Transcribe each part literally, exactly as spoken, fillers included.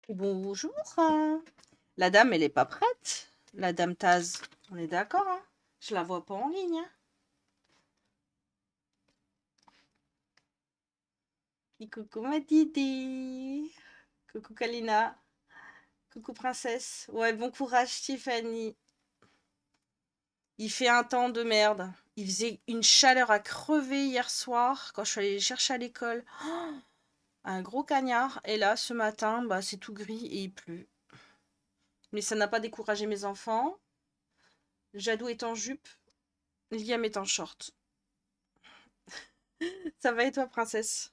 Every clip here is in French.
Bonjour. Hein. La dame, elle est pas prête. La dame Taz. On est d'accord, hein? Je la vois pas en ligne. Hein. Et coucou ma Didi. Coucou Kalina. Coucou princesse. Ouais, bon courage Tiffany. Il fait un temps de merde. Il faisait une chaleur à crever hier soir quand je suis allée les chercher à l'école. Oh, un gros cagnard. Et là, ce matin, bah, c'est tout gris et il pleut. Mais ça n'a pas découragé mes enfants. Jadou est en jupe. Liam est en short. Ça va et toi, princesse?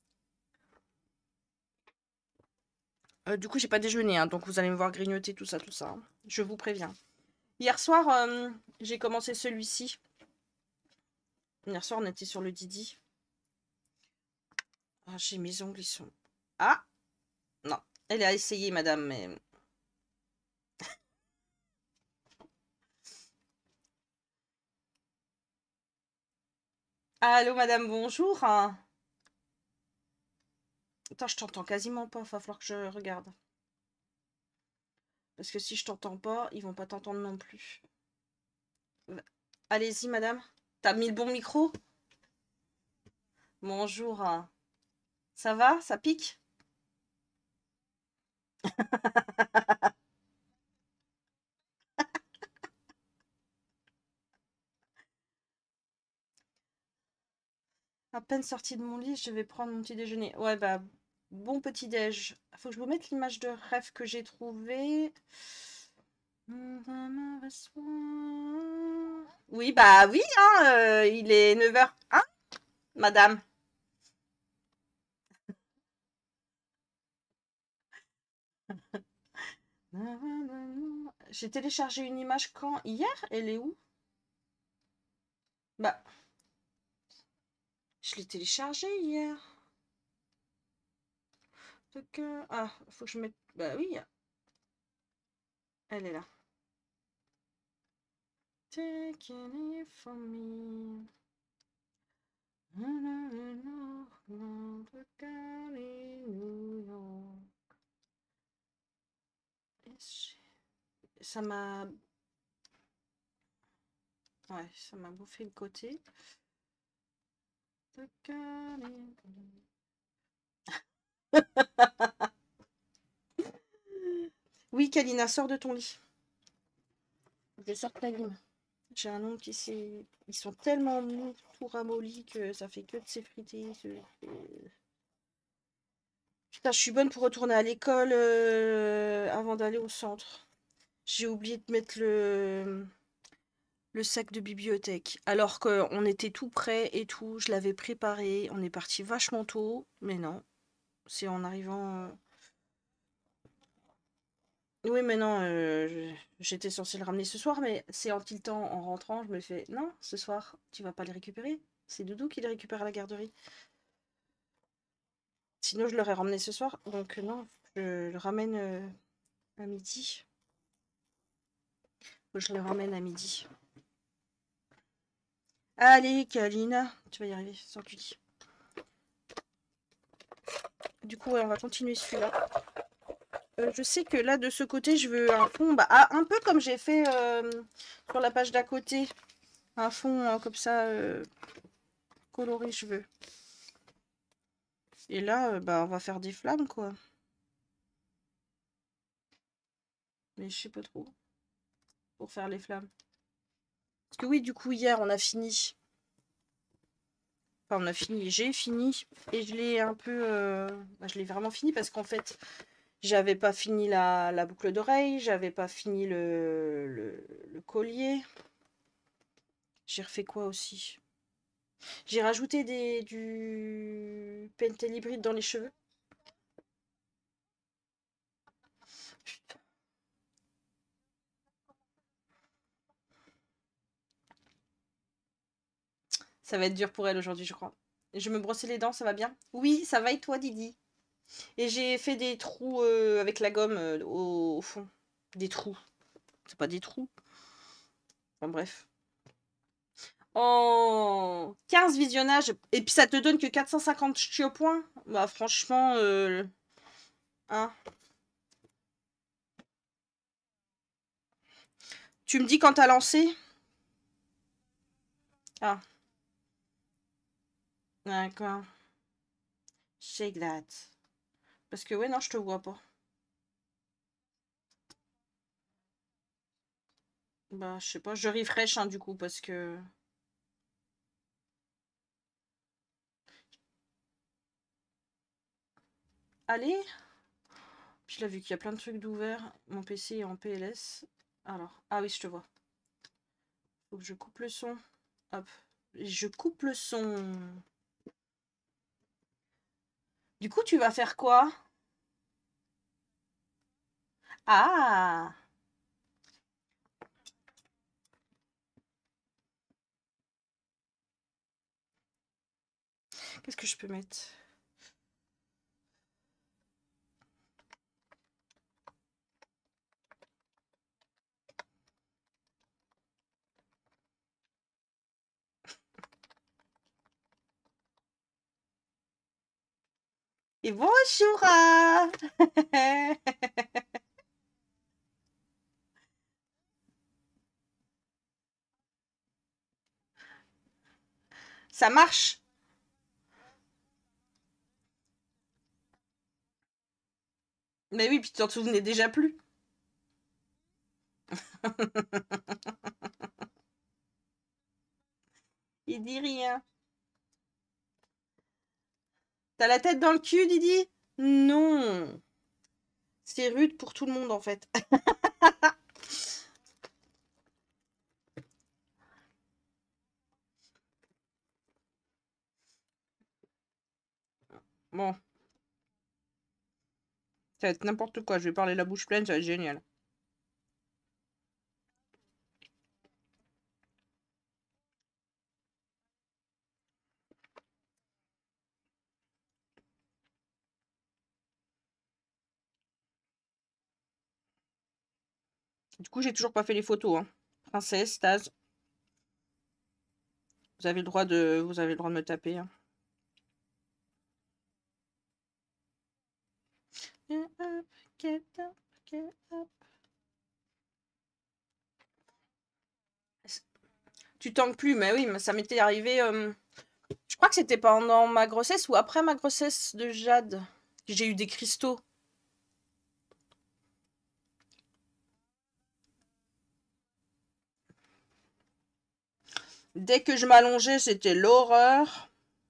Euh, du coup, j'ai pas déjeuné, hein, donc vous allez me voir grignoter tout ça, tout ça. Hein. Je vous préviens. Hier soir, euh, j'ai commencé celui-ci. Hier soir, on était sur le Didi. Ah, j'ai mes ongles, ils sont... Ah! Non, elle a essayé, madame, mais... Allô, madame, bonjour. Hein. Attends, je t'entends quasiment pas, il va falloir que je regarde. Parce que si je t'entends pas, ils vont pas t'entendre non plus. Allez-y, madame. T'as mis le bon micro? Bonjour. Hein. Ça va? Ça pique? À peine sortie de mon lit, je vais prendre mon petit déjeuner. Ouais, bah, bon petit déj. Faut que je vous mette l'image de rêve que j'ai trouvée. Oui, bah oui, hein, euh, il est neuf heures, hein, madame? J'ai téléchargé une image quand? Hier? Elle est où? Bah, je l'ai téléchargée hier. Donc, euh, ah, faut que je mette... Bah oui, elle est là. Taking it from me. Ça m'a... Ouais, ça m'a bouffé le côté. Oui, Kalina, sors de ton lit. Je sors la lime. J'ai un ongle qui s'est... Ils sont tellement mous, tout ramollis, que ça fait que de s'effriter. Putain, je suis bonne pour retourner à l'école euh, avant d'aller au centre. J'ai oublié de mettre le... le sac de bibliothèque. Alors qu'on était tout prêt et tout, je l'avais préparé. On est parti vachement tôt, mais non. C'est en arrivant... Oui, mais non, euh, j'étais censée le ramener ce soir, mais c'est en tiltant, en rentrant, je me fais... Non, ce soir, tu vas pas les récupérer. C'est Doudou qui les récupère à la garderie. Sinon, je l'aurais ramené ce soir. Donc non, je le ramène euh, à midi. Je le ramène à midi. Allez, Kalina, tu vas y arriver, sans tu dis. Du coup, ouais, on va continuer celui-là. Euh, je sais que là, de ce côté, je veux un fond, bah, ah, un peu comme j'ai fait euh, sur la page d'à côté. Un fond hein, comme ça, euh, coloré, je veux. Et là, euh, bah, on va faire des flammes, quoi. Mais je sais pas trop. Pour faire les flammes. Parce que oui, du coup, hier, on a fini. Enfin, on a fini, j'ai fini. Et je l'ai un peu... Euh... Bah, je l'ai vraiment fini parce qu'en fait... J'avais pas fini la, la boucle d'oreille, j'avais pas fini le, le, le collier. J'ai refait quoi aussi? J'ai rajouté des, du pentel hybride dans les cheveux. Ça va être dur pour elle aujourd'hui, je crois. Je me brossais les dents, ça va bien? Oui, ça va et toi, Didi? Et j'ai fait des trous euh, avec la gomme euh, au, au fond. Des trous. C'est pas des trous. Enfin bref. Oh, quinze visionnages. Et puis ça te donne que quatre cent cinquante chiots points. Bah franchement, euh, hein. Tu me dis quand t'as lancé? Ah. D'accord. Shake that. Parce que ouais, non, je te vois pas. Bah, je sais pas, je refresh hein, du coup, parce que... Allez. Puis là, vu qu'il y a plein de trucs d'ouvert, mon P C est en P L S. Alors, ah oui, je te vois. Faut que je coupe le son. Hop. Je coupe le son. Du coup, tu vas faire quoi? Ah! Qu'est-ce que je peux mettre? Et bonjour! Ça marche? Mais oui, puis tu t'en souvenais déjà plus. Il dit rien. T'as la tête dans le cul, Didi? Non. C'est rude pour tout le monde, en fait. Bon. Ça va être n'importe quoi. Je vais parler la bouche pleine, ça va être génial. Du coup, j'ai toujours pas fait les photos. Hein. Princesse, Taz. Vous avez le droit de, vous avez le droit de me taper. Hein. Get up, get up, get up. Tu tangues plus, mais oui, mais ça m'était arrivé. Euh, je crois que c'était pendant ma grossesse ou après ma grossesse de Jade. J'ai eu des cristaux. Dès que je m'allongeais, c'était l'horreur.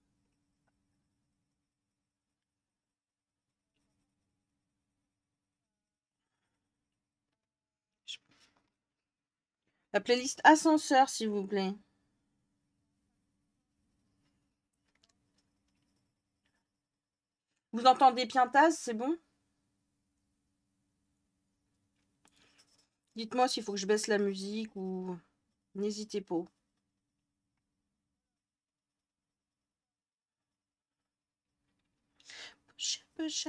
La playlist ascenseur, s'il vous plaît. Vous entendez bien Taz, c'est bon? Dites-moi s'il faut que je baisse la musique ou... N'hésitez pas. Pusha, pusha.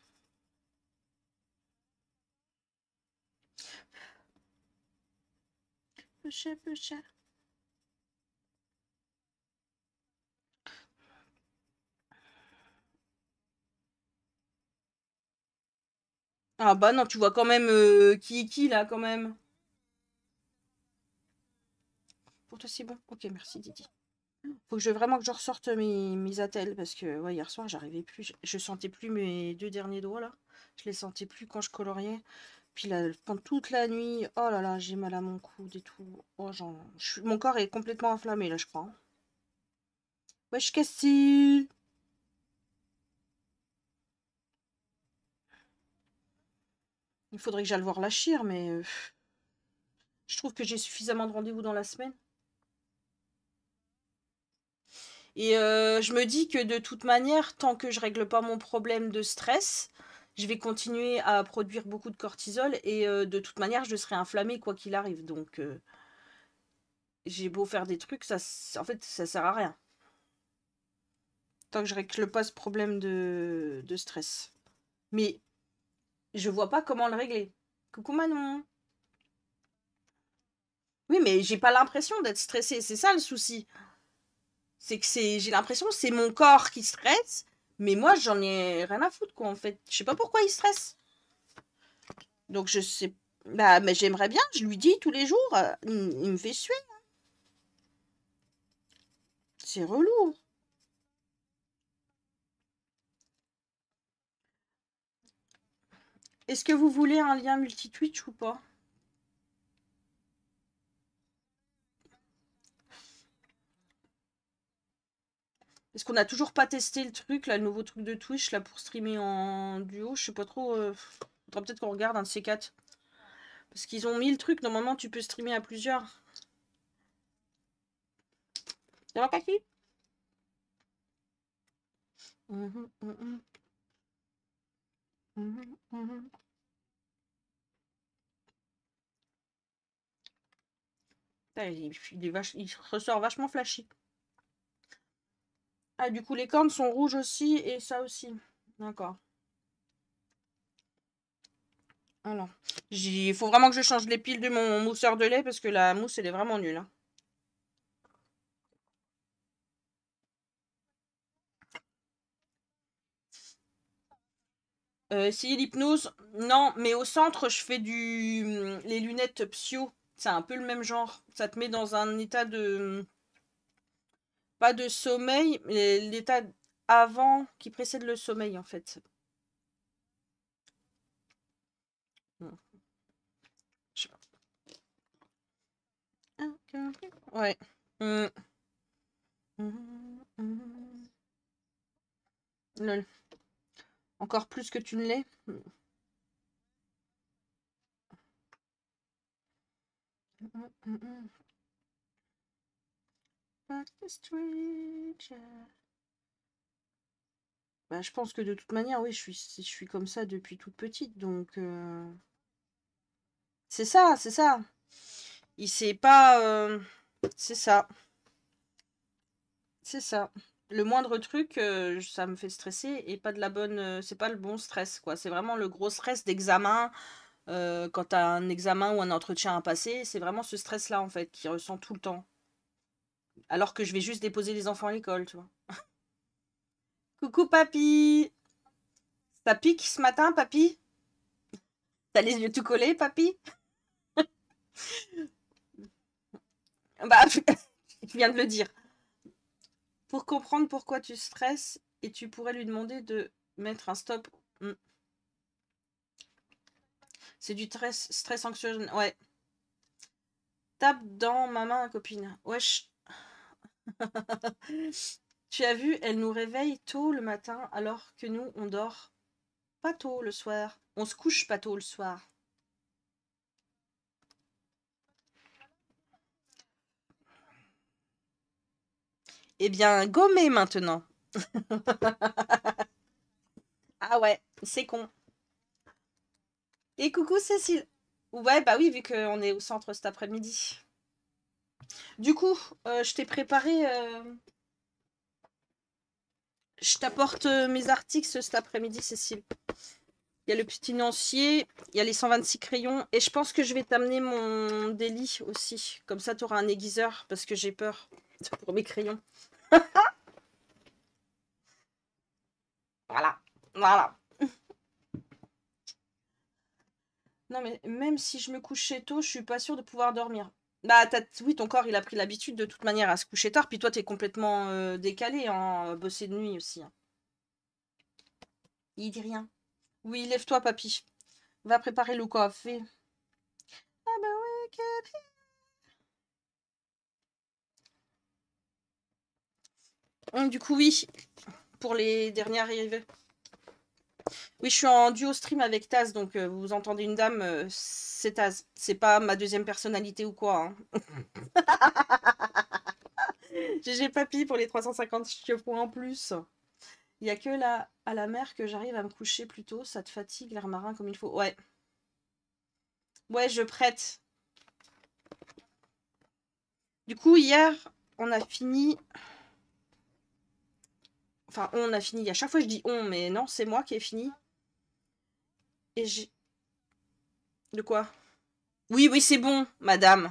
Pusha, pusha. Ah bah non, tu vois quand même euh, qui est qui là quand même. Pour toi c'est bon? Ok, merci Didi. Faut que je vraiment que je ressorte mes, mes attelles parce que ouais, hier soir j'arrivais plus. Je, je sentais plus mes deux derniers doigts là. Je les sentais plus quand je coloriais. Puis là, pendant toute la nuit, oh là là, j'ai mal à mon coude et tout. Oh, j'en... je suis- mon corps est complètement inflammé là, je crois. Wesh, Cassie! Il faudrait que j'aille voir la chire, mais euh, je trouve que j'ai suffisamment de rendez-vous dans la semaine. Et euh, je me dis que de toute manière, tant que je règle pas mon problème de stress, je vais continuer à produire beaucoup de cortisol et euh, de toute manière, je serai inflammée quoi qu'il arrive. Donc, euh, j'ai beau faire des trucs, ça, en fait, ça sert à rien. Tant que je règle pas ce problème de, de stress. Mais je vois pas comment le régler. Coucou Manon. Oui, mais j'ai pas l'impression d'être stressée, c'est ça le souci. C'est que c'est, j'ai l'impression que c'est mon corps qui stresse, mais moi j'en ai rien à foutre quoi en fait. Je sais pas pourquoi il stresse. Donc je sais. Bah, mais j'aimerais bien, je lui dis tous les jours. euh, il, il me fait suer. C'est relou. Est-ce que vous voulez un lien multi-Twitch ou pas? Est-ce qu'on n'a toujours pas testé le truc, là, le nouveau truc de Twitch, là, pour streamer en duo? Je sais pas trop. Euh... Faudra peut-être qu'on regarde un de ces quatre. Parce qu'ils ont mis le truc, normalement, tu peux streamer à plusieurs. Ça va, Kaki? Mhm, mhm, mhm, mhm. Putain, Il, il est vache- il ressort vachement flashy. Ah, du coup, les cornes sont rouges aussi, et ça aussi. D'accord. Alors, il faut vraiment que je change les piles de mon mousseur de lait, parce que la mousse, elle est vraiment nulle, hein. Euh, essayer l'hypnose, non, mais au centre, je fais du les lunettes Psyo. C'est un peu le même genre. Ça te met dans un état de pas de sommeil, mais l'état avant qui précède le sommeil en fait. Hmm, je sais pas. Ouais. Hmm. Hmm, hmm. Lol. Encore plus que tu ne l'es. Hmm. Hmm, hmm, hmm. Back to street, yeah. Bah, je pense que de toute manière, oui, je suis, je suis comme ça depuis toute petite, donc euh, c'est ça, c'est ça. Il sait pas, euh, c'est ça, c'est ça. Le moindre truc, euh, ça me fait stresser et pas de la bonne, euh, c'est pas le bon stress, quoi. C'est vraiment le gros stress d'examen, euh, quand t'as un examen ou un entretien à passer, c'est vraiment ce stress-là, en fait, qui ressent tout le temps. Alors que je vais juste déposer les enfants à l'école, tu vois. Coucou, papy! Ça pique ce matin, papy? T'as les yeux tout collés, papy? Bah, je viens de le dire. Pour comprendre pourquoi tu stresses, et tu pourrais lui demander de mettre un stop. Hmm. C'est du stress, stress anxiogène. Ouais. Tape dans ma main, copine. Wesh. Tu as vu, elle nous réveille tôt le matin alors que nous, on dort pas tôt le soir. On se couche pas tôt le soir. Eh bien, gommez maintenant. Ah ouais, c'est con. Et coucou Cécile. Ouais, bah oui, vu qu'on est au centre cet après-midi. Du coup, euh, je t'ai préparé. euh, Je t'apporte euh, mes articles cet après-midi, Cécile. Il y a le petit Nancier, il y a les cent vingt-six crayons, et je pense que je vais t'amener mon délit aussi. Comme ça, tu auras un aiguiseur, parce que j'ai peur pour mes crayons. Voilà, voilà. Non, mais même si je me couchais tôt, je suis pas sûre de pouvoir dormir. Bah, oui, ton corps, il a pris l'habitude de toute manière à se coucher tard, puis toi, t'es complètement euh, décalé, hein, bosser de nuit aussi, hein. Il dit rien. Oui, lève-toi, papy. Va préparer le café. Ah bah ouais, hum, du coup, oui, pour les derniers arrivés. Oui, je suis en duo stream avec Taz, donc euh, vous entendez une dame, euh, c'est Taz. C'est pas ma deuxième personnalité ou quoi, hein. G G Papy pour les trois cent cinquante points en plus. Il y a que là, à la mer, que j'arrive à me coucher plus tôt. Ça te fatigue, l'air marin, comme il faut. Ouais. Ouais, je prête. Du coup, hier, on a fini... Enfin, on a fini. À chaque fois, je dis on, mais non, c'est moi qui ai fini. Et j'ai... De quoi? Oui, oui, c'est bon, madame.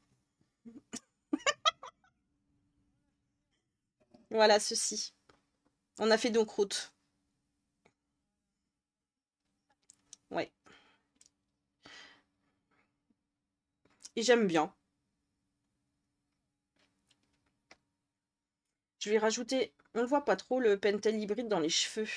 Voilà, ceci. On a fait donc route. Ouais. Et j'aime bien. Je vais rajouter, on le voit pas trop, le Pentel hybride dans les cheveux.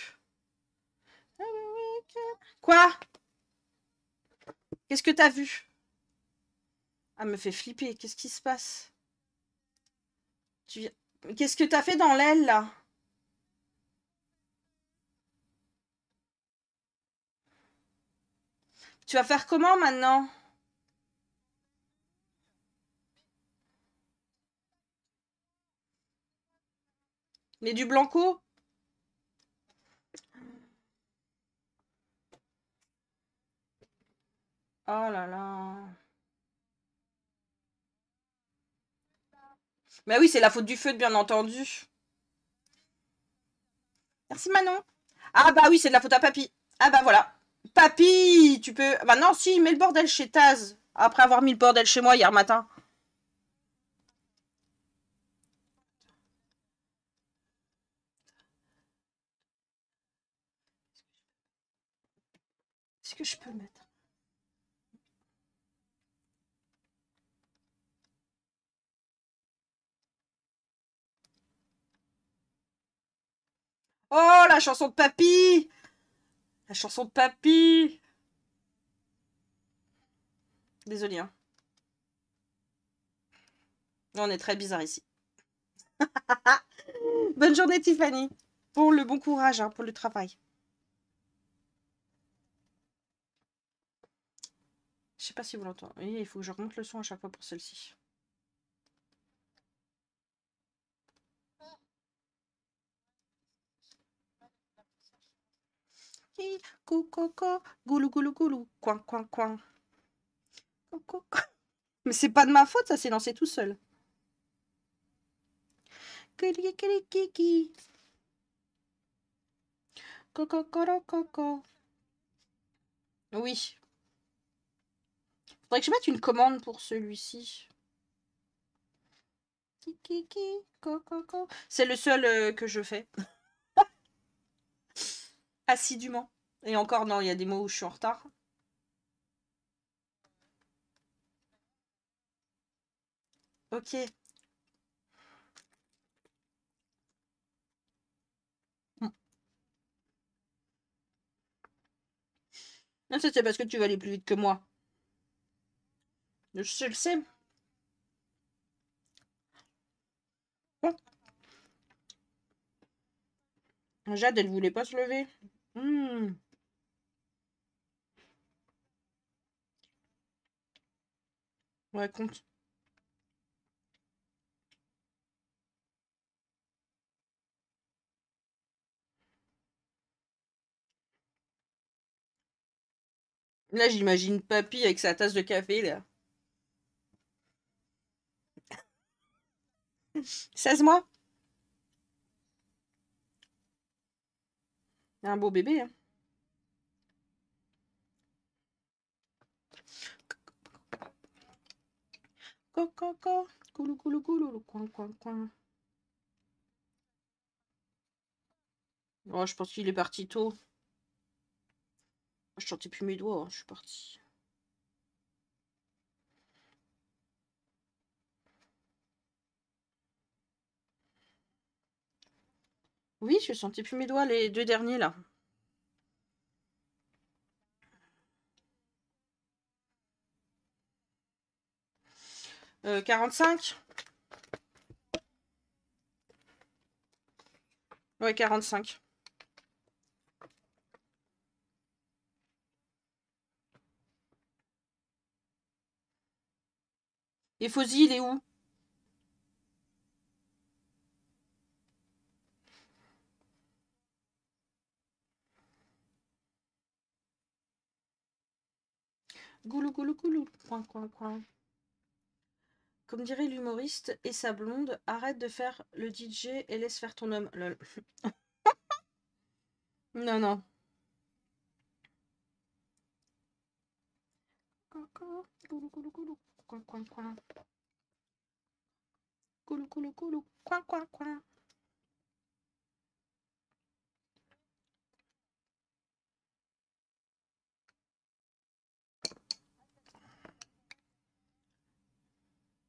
Quoi? Qu'est-ce que t'as vu? Ah, me fait flipper. Qu'est-ce qui se passe? Tu... Qu'est-ce que t'as fait dans l'aile, là? Tu vas faire comment, maintenant? Les du Blanco? Oh là là. Mais oui, c'est la faute du feu, bien entendu. Merci, Manon. Ah bah oui, c'est de la faute à Papy. Ah bah voilà. Papy, tu peux... Bah non, si, mets le bordel chez Taz. Après avoir mis le bordel chez moi hier matin. Est-ce que je peux mettre... Oh, la chanson de Papy! La chanson de Papy! Désolée, hein. On est très bizarre ici. Bonne journée, Tiffany. Pour le bon courage, hein, pour le travail. Je sais pas si vous l'entendez. Oui, il faut que je remonte le son à chaque fois pour celle-ci. Coucou, goulou, goulou, goulou, coin, coin, coin. Mais c'est pas de ma faute, ça s'est lancé tout seul. Coco, coco, coco. Oui. Faudrait que je mette une commande pour celui-ci. C'est le seul euh, que je fais. Assidûment. Et encore, non, il y a des mots où je suis en retard. Ok. Non, ça c'est parce que tu vas aller plus vite que moi. Je le sais. Bon. Jade, elle voulait pas se lever. Mmh. Ouais, compte. Là, j'imagine Papy avec sa tasse de café, là. seize mois. Un beau bébé, hein. Coco, coulou, coulou, coulou, coin, coin, coin. Oh, je pense qu'il est parti tôt. Je sentais plus mes doigts, hein, je suis partie. Oui, je sentais plus mes doigts, les deux derniers, là. Euh, quarante-cinq. Ouais, quarante-cinq. Et Fozzy, il est où? Goulou, goulou, goulou. Coin, coin, coin. Comme dirait l'humoriste et sa blonde, arrête de faire le D J et laisse faire ton homme. Lol. Non, non. Goulou, goulou, goulou. Coin, coin, coin. Goulou, goulou, goulou. Coin, coin, coin.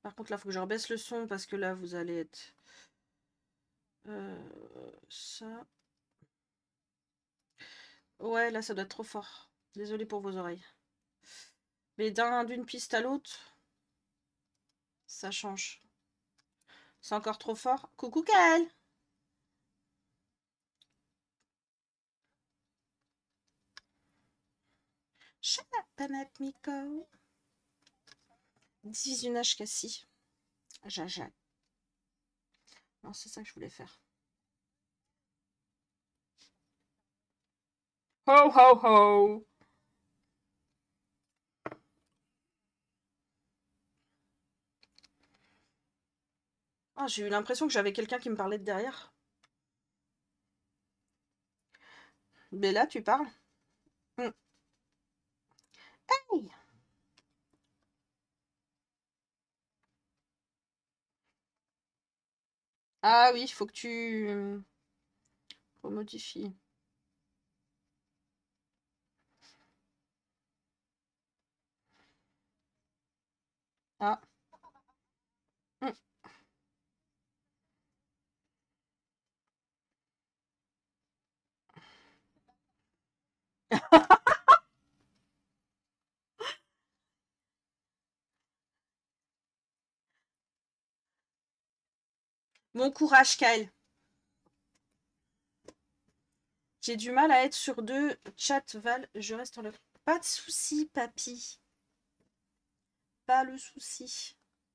Par contre, là, il faut que je rebaisse le son parce que là, vous allez être... Euh, ça... Ouais, là, ça doit être trop fort. Désolée pour vos oreilles. Mais d'un d'une piste à l'autre, ça change. C'est encore trop fort. Coucou, Kael! Shut up, Panat Miko. Divisionnage Cassie. Jaja. Non, c'est ça que je voulais faire. Ho ho ho! Ah, j'ai eu l'impression que j'avais quelqu'un qui me parlait de derrière. Mais là, tu parles. Mm. Hey! Ah oui, il faut que tu remodifies. Ah. Mm. Bon courage, Kyle. J'ai du mal à être sur deux chats, Val. Je reste en live. Pas de souci, papy. Pas le souci.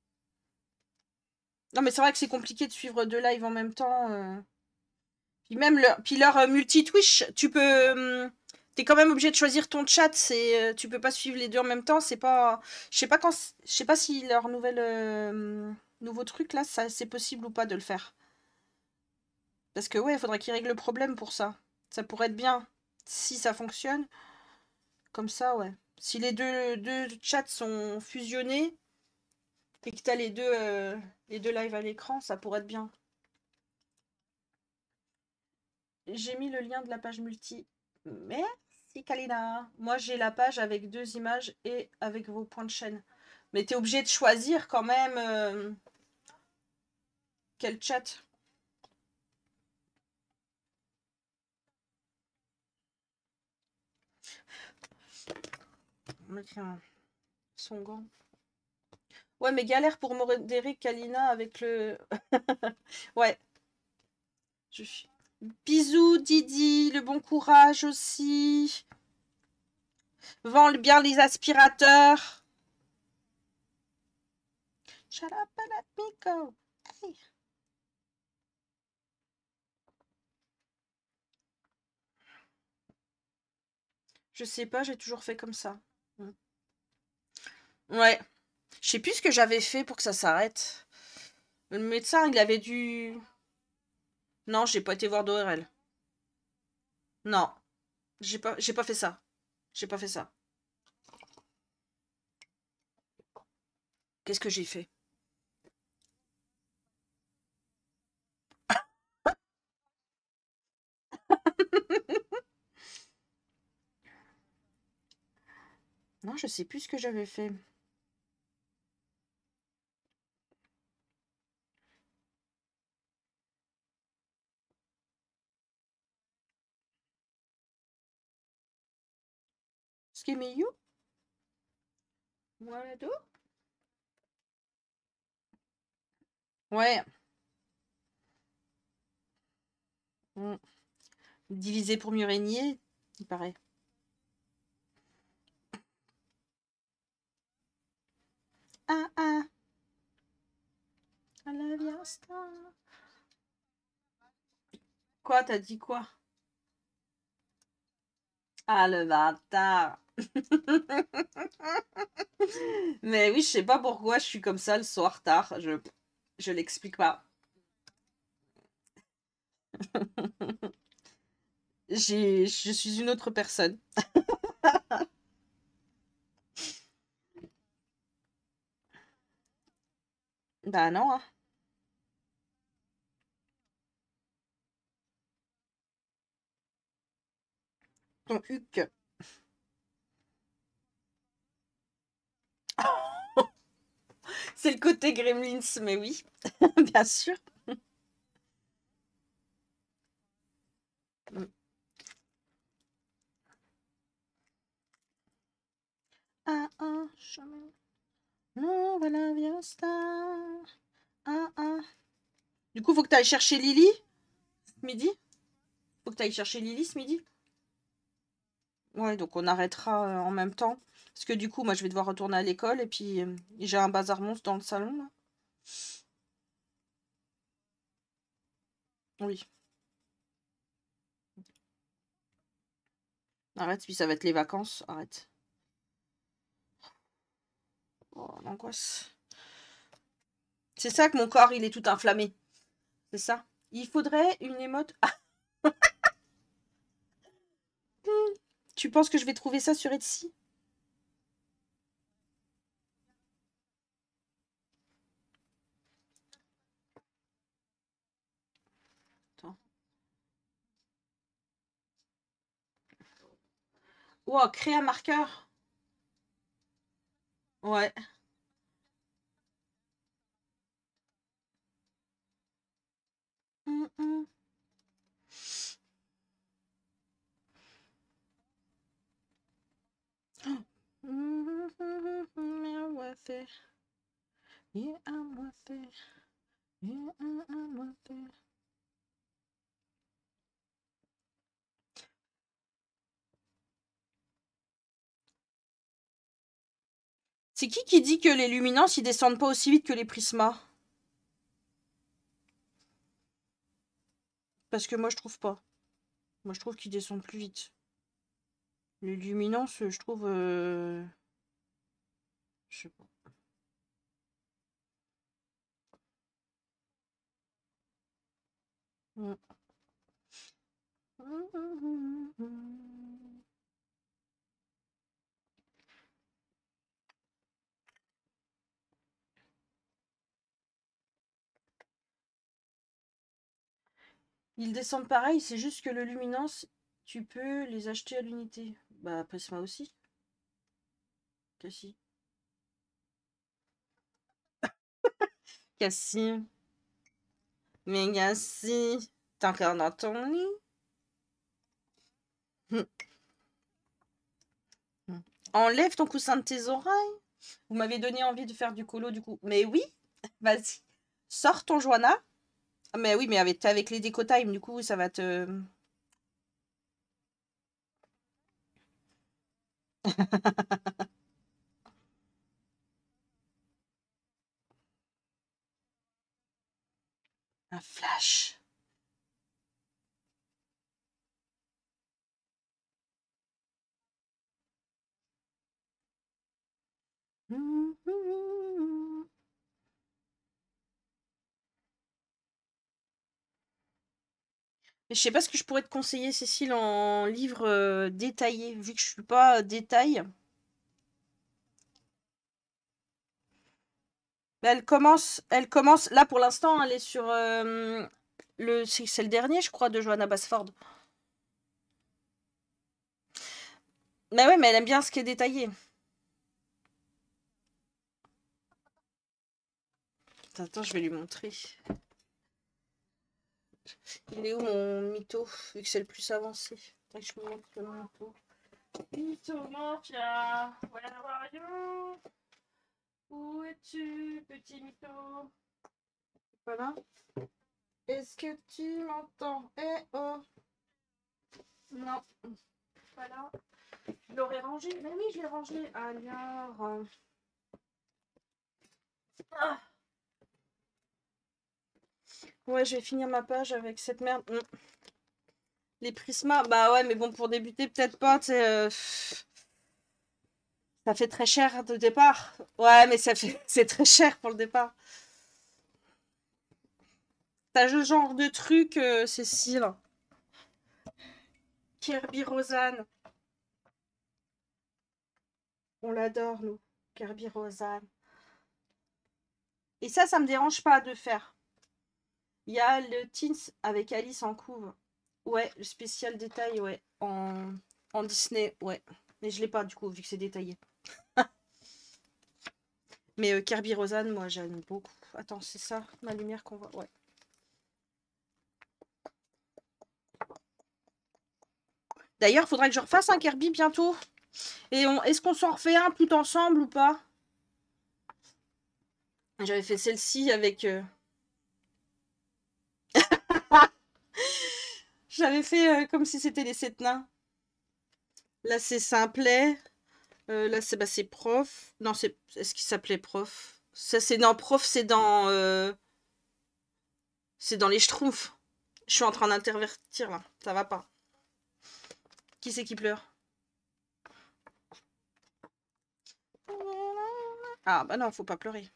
Non, mais c'est vrai que c'est compliqué de suivre deux lives en même temps. Euh... Puis même leur, puis leur euh, multi-Twitch, tu peux... Hum, t'es quand même obligé de choisir ton chat. C'est, euh, tu peux pas suivre les deux en même temps. C'est pas... Je sais pas quand... Je sais pas si leur nouvelle... Euh, nouveau truc, là, ça, c'est possible ou pas de le faire. Parce que ouais, il faudrait qu'ils règlent le problème pour ça. Ça pourrait être bien. Si ça fonctionne. Comme ça, ouais. Si les deux, deux chats sont fusionnés et que t'as les deux, euh, les deux lives à l'écran, ça pourrait être bien. J'ai mis le lien de la page multi. Merci, Kalina. Moi, j'ai la page avec deux images et avec vos points de chaîne. Mais t'es obligé de choisir quand même euh, quel chat. Tiens, son gant. Ouais, mais galère pour modérer Kalina avec le... ouais. Je suis... Bisous, Didi. Le bon courage aussi. Vends bien les aspirateurs. Shut up, Miko. Hey. Je sais pas, j'ai toujours fait comme ça. Ouais. Je sais plus ce que j'avais fait pour que ça s'arrête. Le médecin, il avait dû... Non, j'ai pas été voir d'O R L. Non. J'ai pas, j'ai pas fait ça. J'ai pas fait ça. Qu'est-ce que j'ai fait? Non, je sais plus ce que j'avais fait. Skimmy you? Wanna do? Ouais. Mm. Diviser pour mieux régner, il paraît. Ah ah. I love your star. Quoi, t'as dit quoi? Ah, le bâtard. Mais oui, je sais pas pourquoi je suis comme ça le soir tard. Je, je l'explique pas. J'ai, je suis une autre personne. Bah non, hein. Ton huc. C'est le côté Gremlins, mais oui, bien sûr. Ah, ah, chemin. Non, voilà, viens, star. Ah, ah. Du coup, faut que tu ailles chercher Lily ce midi. Faut que tu ailles chercher Lily ce midi. Ouais, donc on arrêtera euh, en même temps. Parce que du coup, moi, je vais devoir retourner à l'école et puis euh, j'ai un bazar monstre dans le salon, là. Oui. Arrête, puis ça va être les vacances. Arrête. Oh, l'angoisse. C'est ça que mon corps, il est tout inflammé. C'est ça. Il faudrait une émote. Ah. Tu penses que je vais trouver ça sur Etsy? Attends. Oh, créer un marqueur. Ouais. Hum, hum. Oh. I'm worth it. Yeah, I'm worth it. Yeah, I'm worth it. C'est qui qui dit que les luminances, ils descendent pas aussi vite que les prismas? Parce que moi, je trouve pas. Moi, je trouve qu'ils descendent plus vite. Les luminances, je trouve... Euh... Je sais pas. Mm. Ils descendent pareil, c'est juste que le luminance, tu peux les acheter à l'unité. Bah, Prisma aussi. Cassie. Cassie. Mais Cassie. T'es encore dans ton lit? Enlève ton coussin de tes oreilles. Vous m'avez donné envie de faire du colo du coup. Mais oui, vas-y. Sors ton Joanna. Mais oui, mais avec, avec les déco time, du coup, ça va te... Un flash. Je sais pas ce que je pourrais te conseiller, Cécile, en livre euh, détaillé, vu que je suis pas euh, détail. Elle commence, elle commence. Là, pour l'instant, elle est sur euh, le. C'est c'est le dernier, je crois, de Johanna Basford. Mais ouais, mais elle aime bien ce qui est détaillé. Attends, attends, je vais lui montrer. Il est où mon mytho, vu que c'est le plus avancé? Attends que je me montre le mytho. Mytho, mon chat. Where are you? Où es-tu, petit mytho? Voilà. Est-ce que tu m'entends? Eh oh! Non. Voilà. Je l'aurais rangé. Mais oui, je l'ai rangé. Alors. Ah. Ouais, je vais finir ma page avec cette merde. Mm. Les prismas, bah ouais, mais bon, pour débuter, peut-être pas, tu sais. Euh, ça fait très cher de départ. Ouais, mais ça fait, c'est très cher pour le départ. T'as le genre de truc, euh, Cécile. Kirby Rosanne. On l'adore, nous. Kirby Rosanne. Et ça, ça me dérange pas de faire. Il y a le Teens avec Alice en couve. Ouais, le spécial détail, ouais. En, en Disney, ouais. Mais je l'ai pas, du coup, vu que c'est détaillé. Mais euh, Kirby Rosanne, moi, j'aime beaucoup. Attends, c'est ça, ma lumière qu'on voit. Ouais. D'ailleurs, faudrait que je refasse un Kirby bientôt. Et on... est-ce qu'on s'en refait un tout ensemble ou pas? J'avais fait celle-ci avec... Euh... J'avais fait euh, comme si c'était les sept nains. Là, c'est simplet. Euh, là, c'est bah, prof. Non, c'est est-ce qu'il s'appelait prof? Ça, c'est dans prof, c'est dans... Euh... C'est dans les schtroumpfs. Je suis en train d'intervertir, là. Ça va pas. Qui c'est qui pleure? Ah, bah non, faut pas pleurer.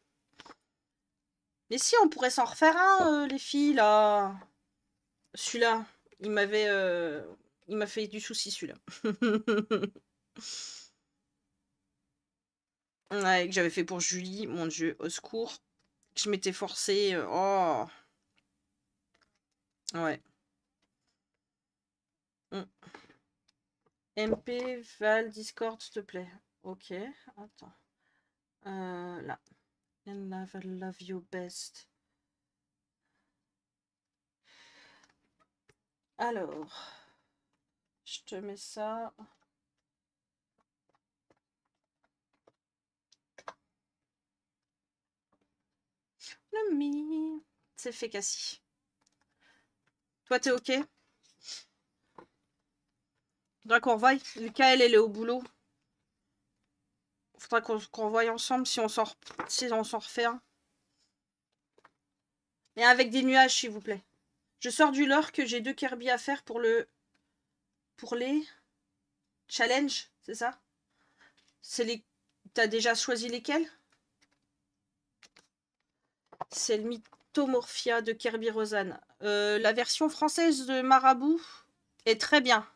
Mais si, on pourrait s'en refaire un, euh, les filles, là. Celui-là, il m'avait... Euh... Il m'a fait du souci, celui-là. Ouais, que j'avais fait pour Julie, mon Dieu, au secours. Je m'étais forcée. Euh... Oh. Ouais. Mm. M P, Val, Discord, s'il te plaît. Ok, attends. Euh, là. And love, I love you best. Alors. Je te mets ça. Le mi. C'est fait, Cassie. Toi, t'es ok? Faudra qu'on revoie. Lucas, elle, elle est au boulot. Faudra qu'on qu'on voie ensemble si on s'en si on s'en refait un. Et avec des nuages, s'il vous plaît. Je sors du lore que j'ai deux Kirby à faire pour le... Pour les... Challenge, c'est ça? C'est les... T'as déjà choisi lesquels? C'est le Mythomorphia de Kirby Rosanne. Euh, la version française de Marabout est très bien.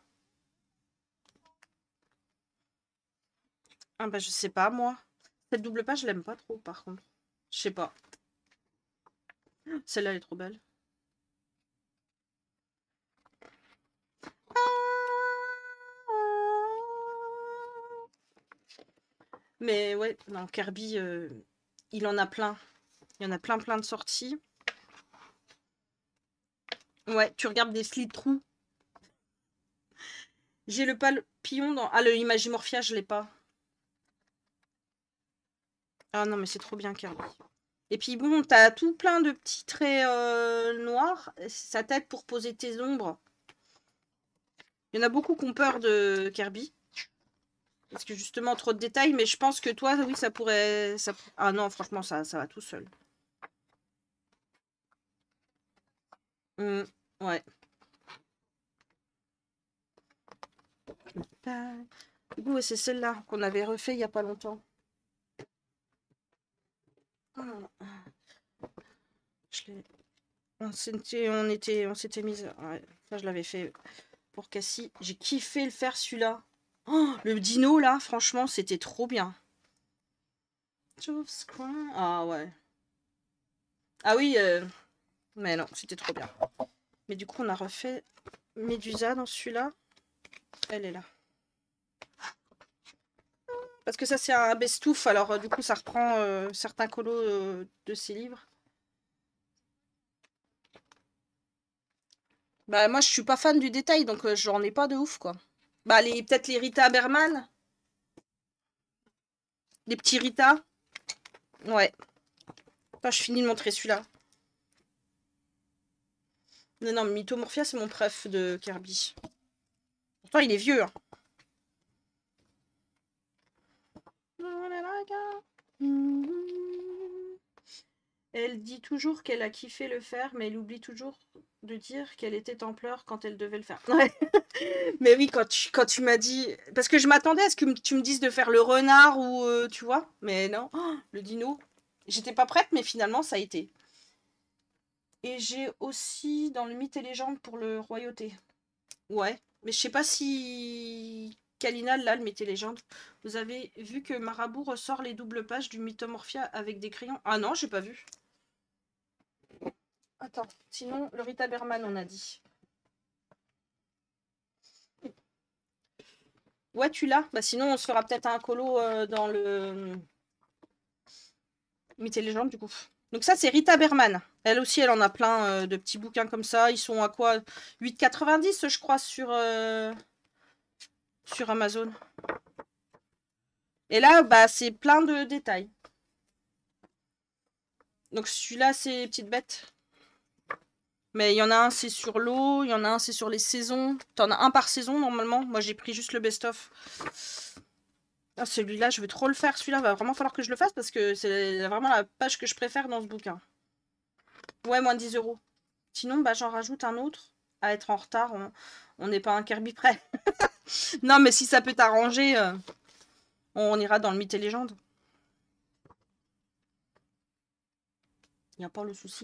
Ah bah je sais pas, moi. Cette double page, je l'aime pas trop, par contre. Je sais pas. Celle-là, elle est trop belle. Mais ouais, non, Kirby, euh, il en a plein. Il y en a plein, plein de sorties. Ouais, tu regardes des slits trous. J'ai le papillon dans... Ah, le Imagimorphia, je l'ai pas. Ah non, mais c'est trop bien, Kirby. Et puis bon, t'as tout plein de petits traits euh, noirs. Ça t'aide pour poser tes ombres. Il y en a beaucoup qui ont peur de Kirby. Parce que justement, trop de détails. Mais je pense que toi, oui, ça pourrait... Ça... Ah non, franchement, ça, ça va tout seul. Mmh, ouais. Du coup, c'est celle-là qu'on avait refait il n'y a pas longtemps. Je l'ai... On s'était, on était, on s'était mise... Ouais, ça, je l'avais fait pour Cassie. J'ai kiffé le faire, celui-là. Oh, le dino, là, franchement, c'était trop bien. Ah ouais. Ah oui, euh... mais non, c'était trop bien. Mais du coup, on a refait Médusa dans celui-là. Elle est là. Parce que ça, c'est un bestouf, alors euh, du coup, ça reprend euh, certains colos euh, de ses livres. Bah, moi, je suis pas fan du détail, donc euh, j'en ai pas de ouf, quoi. Bah, les, peut-être les Rita Berman. Les petits Rita. Ouais. Enfin, je finis de montrer celui-là. Non, non, Mythomorphia, c'est mon préf de Kirby. Pourtant, il est vieux, hein. Elle dit toujours qu'elle a kiffé le faire, mais elle oublie toujours de dire qu'elle était en pleurs quand elle devait le faire. Ouais. Mais oui, quand tu, quand tu m'as dit... Parce que je m'attendais à ce que tu me dises de faire le renard ou... Euh, tu vois. Mais non. Oh, le dino. J'étais pas prête, mais finalement, ça a été. Et j'ai aussi dans le mythe et légende pour le royauté. Ouais. Mais je sais pas si... Kalina, là, le mythe et légende. Vous avez vu que Marabout ressort les doubles pages du Mythomorphia avec des crayons? Ah non, j'ai pas vu. Attends, sinon, le Rita Berman, on a dit. Ouais, tu l'as. Bah sinon, on se fera peut-être un colo euh, dans le... Mythes et légendes, du coup. Donc ça, c'est Rita Berman. Elle aussi, elle en a plein euh, de petits bouquins comme ça. Ils sont à quoi? huit quatre-vingt-dix, je crois, sur, euh, sur Amazon. Et là, bah, c'est plein de détails. Donc celui-là, c'est Petite Bête. Mais il y en a un, c'est sur l'eau. Il y en a un, c'est sur les saisons. T'en as un par saison, normalement. Moi, j'ai pris juste le best-of. Ah, celui-là, je vais trop le faire. Celui-là, va vraiment falloir que je le fasse parce que c'est vraiment la page que je préfère dans ce bouquin. Ouais, moins de dix euros. Sinon, bah, j'en rajoute un autre. À être en retard, on n'est pas un Kirby près. Non, mais si ça peut t'arranger, euh, on ira dans le mythe et légende. Il n'y a pas le souci.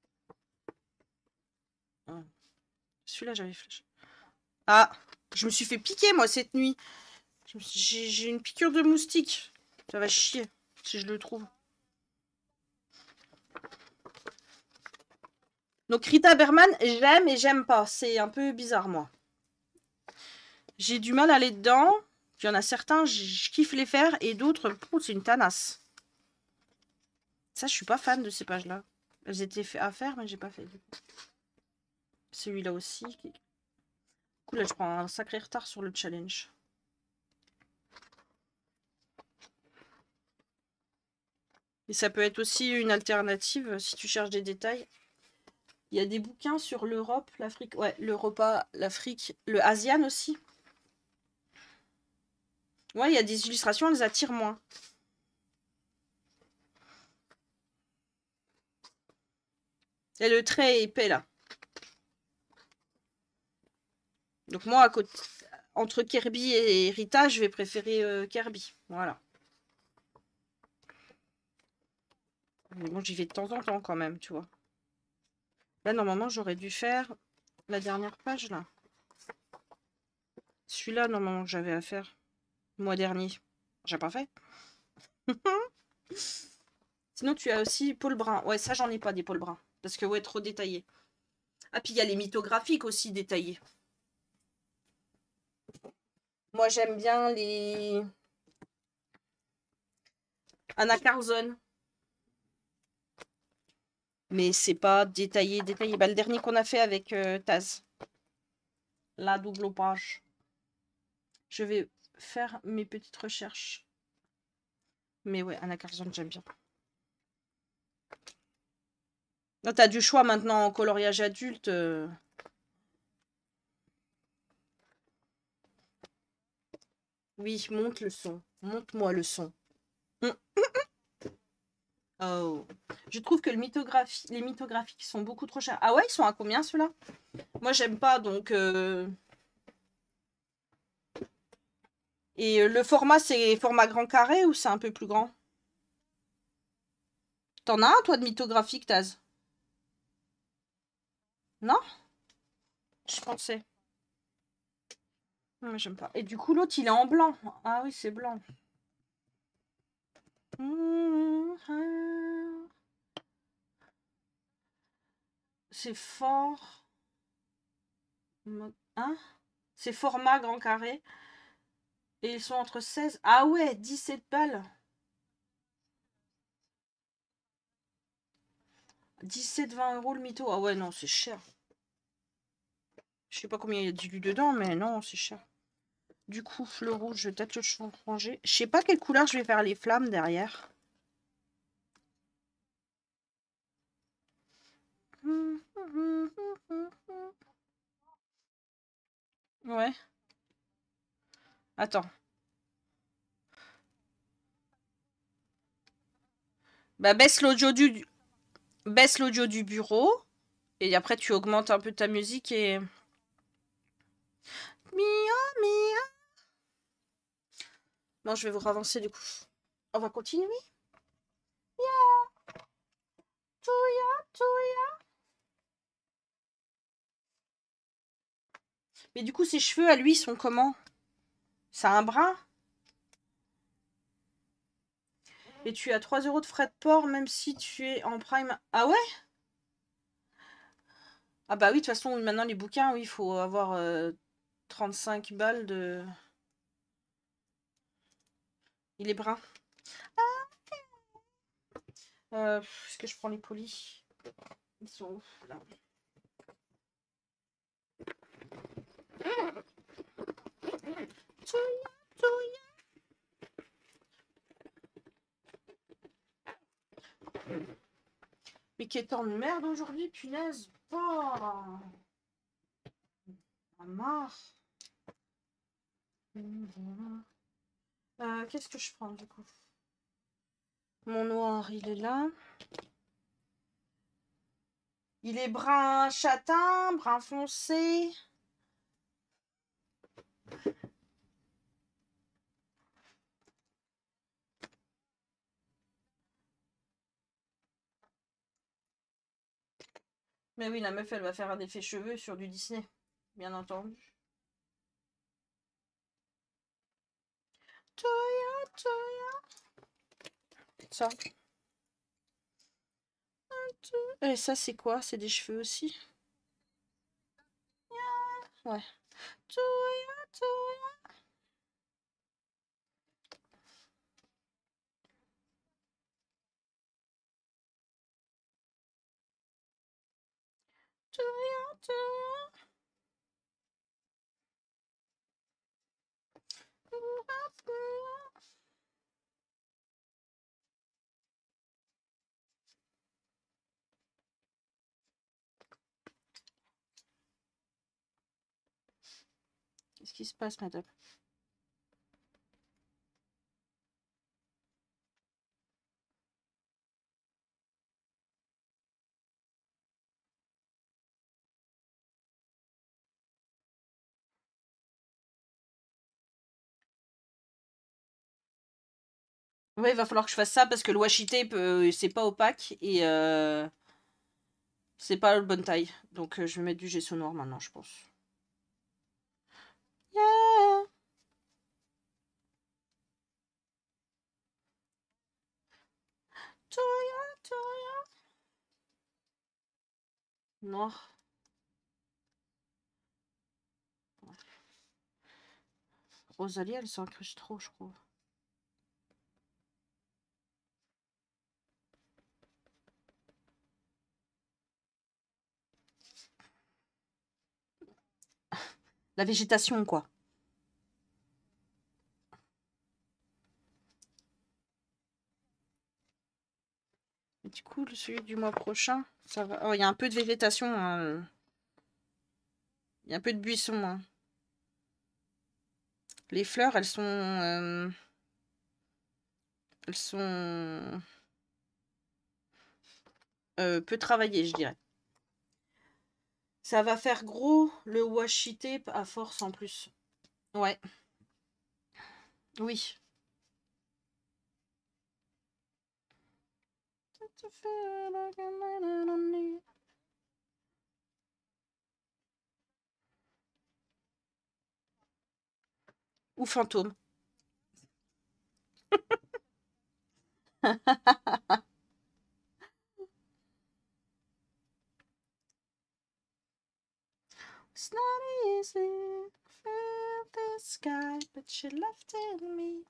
Ah. Celui-là, j'avais flash. Ah, je me suis fait piquer, moi, cette nuit. J'ai une piqûre de moustique. Ça va chier, si je le trouve. Donc, Rita Berman, j'aime et j'aime pas. C'est un peu bizarre, moi. J'ai du mal à aller dedans. Il y en a certains, je kiffe les faire. Et d'autres, c'est une tanasse. Ça, je suis pas fan de ces pages-là. Elles étaient faites à faire, mais j'ai pas fait. Celui-là aussi. Du coup, là, je prends un sacré retard sur le challenge. Et ça peut être aussi une alternative si tu cherches des détails. Il y a des bouquins sur l'Europe, l'Afrique. Ouais, l'Europa, l'Afrique, le Asian aussi. Ouais, il y a des illustrations, elles attirent moins. Et le trait est épais là. Donc moi, à côté, entre Kirby et Rita, je vais préférer euh, Kirby. Voilà. Mais bon, j'y vais de temps en temps quand même, tu vois. Là, normalement, j'aurais dû faire la dernière page là. Celui-là, normalement, j'avais à faire le mois dernier. J'ai pas fait. Sinon, tu as aussi Paul Brun. Ouais, ça, j'en ai pas des Paul Brun. Parce que, ouais, trop détaillé. Ah, puis il y a les mythographiques aussi détaillés. Moi, j'aime bien les... Anna Carzon. Mais c'est pas détaillé, détaillé. Bah, le dernier qu'on a fait avec euh, Taz. La double page. Je vais faire mes petites recherches. Mais ouais, Anna Carzon, j'aime bien. Là, t'as du choix maintenant en coloriage adulte. Euh... Oui, monte le son. Monte-moi le son. Oh. Je trouve que le mythographie, les mythographiques sont beaucoup trop chers. Ah ouais, ils sont à combien ceux-là? Moi, j'aime pas, donc... Euh... Et le format, c'est format grand carré ou c'est un peu plus grand? T'en as un, toi, de mythographique, Taz? Non? Je pensais. Non, j'aime pas. Et du coup, l'autre, il est en blanc. Ah oui, c'est blanc. C'est fort. Hein? C'est format grand carré. Et ils sont entre seize. Ah ouais, dix-sept balles. dix-sept vingt euros le mytho. Ah ouais, non, c'est cher. Je sais pas combien il y a d'illu dedans, mais non, c'est cher. Du coup, le rouge, je vais peut-être le changer. Je sais pas quelle couleur je vais faire les flammes derrière. Ouais. Attends. Bah, baisse l'audio du... baisse l'audio du bureau. Et après, tu augmentes un peu ta musique et... Mia, mia. Bon, je vais vous ravancer du coup. On va continuer. Yeah. Touya, touya. Mais du coup, ses cheveux à lui sont comment? C'est un brin? Et tu as trois euros de frais de port même si tu es en prime. Ah ouais? Ah bah oui, de toute façon, maintenant les bouquins, oui, il faut avoir euh, trente-cinq balles de... Il est brun. Ah. Euh, Est-ce que je prends les polis? Ils sont où là? Mais quel temps de merde aujourd'hui, punaise. Oh, j'en ai marre. Euh, Qu'est-ce que je prends du coup? Mon noir, il est là. Il est brun châtain, brun foncé. Mais oui, la meuf, elle va faire un effet cheveux sur du Disney. Bien entendu. Toya, toya. Ça. Et ça, c'est quoi? C'est des cheveux aussi? Ouais. Toya, toya. Toya, toya. Qu'est-ce qui se passe, madame? Ouais, il va falloir que je fasse ça parce que le washi tape, euh, c'est pas opaque et euh, c'est pas la bonne taille. Donc euh, je vais mettre du gesso noir maintenant, je pense. Yeah. Toya, toya. Noir. Rosalie, elle s'incruste trop, je trouve. La végétation, quoi. Et du coup, celui du mois prochain, ça va. Oh, il y a un peu de végétation. Hein. Il y a un peu de buisson. Hein. Les fleurs, elles sont. Euh... Elles sont. Euh, peu travaillées, je dirais. Ça va faire gros le washi tape à force en plus. Ouais. Oui. Ou fantôme. It's not easy to feel the sky, but you left in me.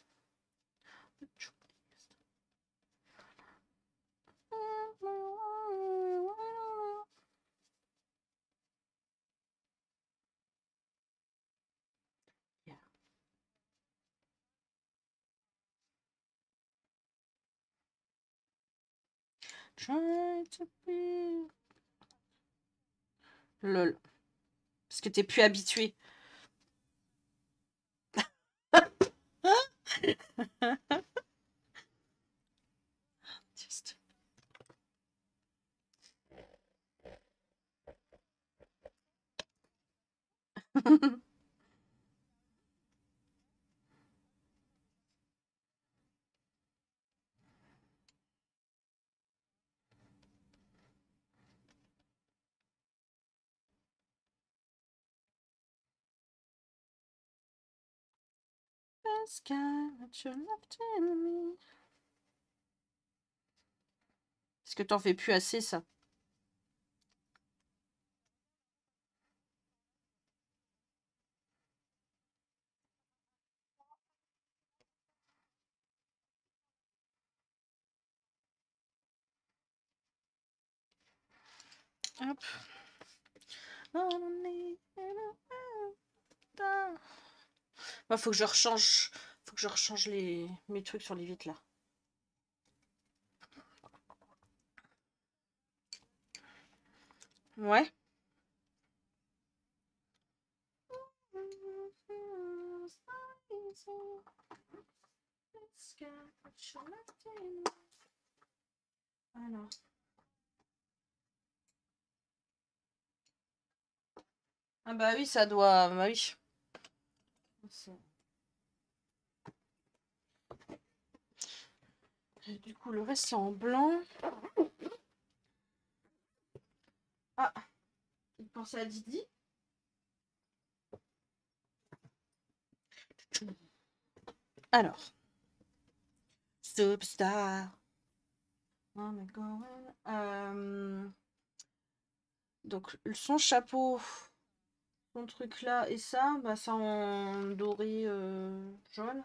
Yeah. Try to be... Lol. Parce que t'es plus habitué. Just... the sky, but you left in me. Est-ce que t'en fais plus assez, ça? Hop. Bah, faut que je rechange. Faut que je rechange les... mes trucs sur les vitres là. Ouais. Alors. Ah bah oui, ça doit... Bah oui. Et du coup, le reste, c'est en blanc. Ah. Tu pensais à Didi? Alors. Superstar. Oh my God. Euh... Donc, son chapeau, son truc là et ça, bah ça en doré euh, jaune.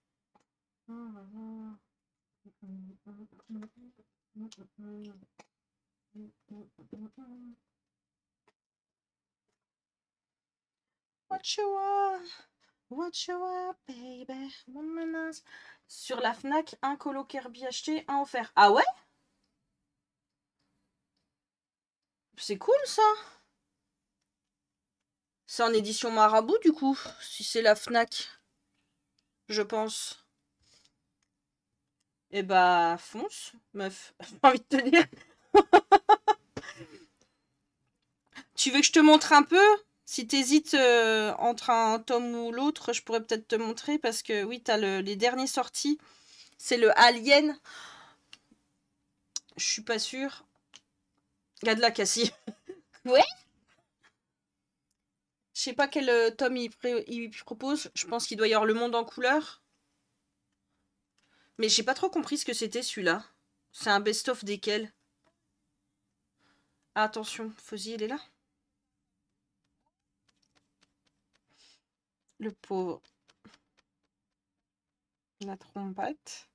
What you want? What you want, baby? Sur la Fnac, un colo Kirby acheté, un offert. Ah ouais? C'est cool ça. C'est en édition Marabout du coup, si c'est la Fnac. Je pense. Eh bah, fonce, meuf. J'ai envie de te dire. Tu veux que je te montre un peu? Si t'hésites euh, entre un tome ou l'autre, je pourrais peut-être te montrer parce que oui, t'as le, les derniers sortis. C'est le Alien. Je suis pas sûre. Regarde là, Cassie. Ouais. Je sais pas quel euh, tome il, il propose. Je pense qu'il doit y avoir Le Monde en couleur. Mais j'ai pas trop compris ce que c'était celui-là. C'est un best-of desquels? Ah, attention, Fuzzy, il est là. Le pauvre. La trompette.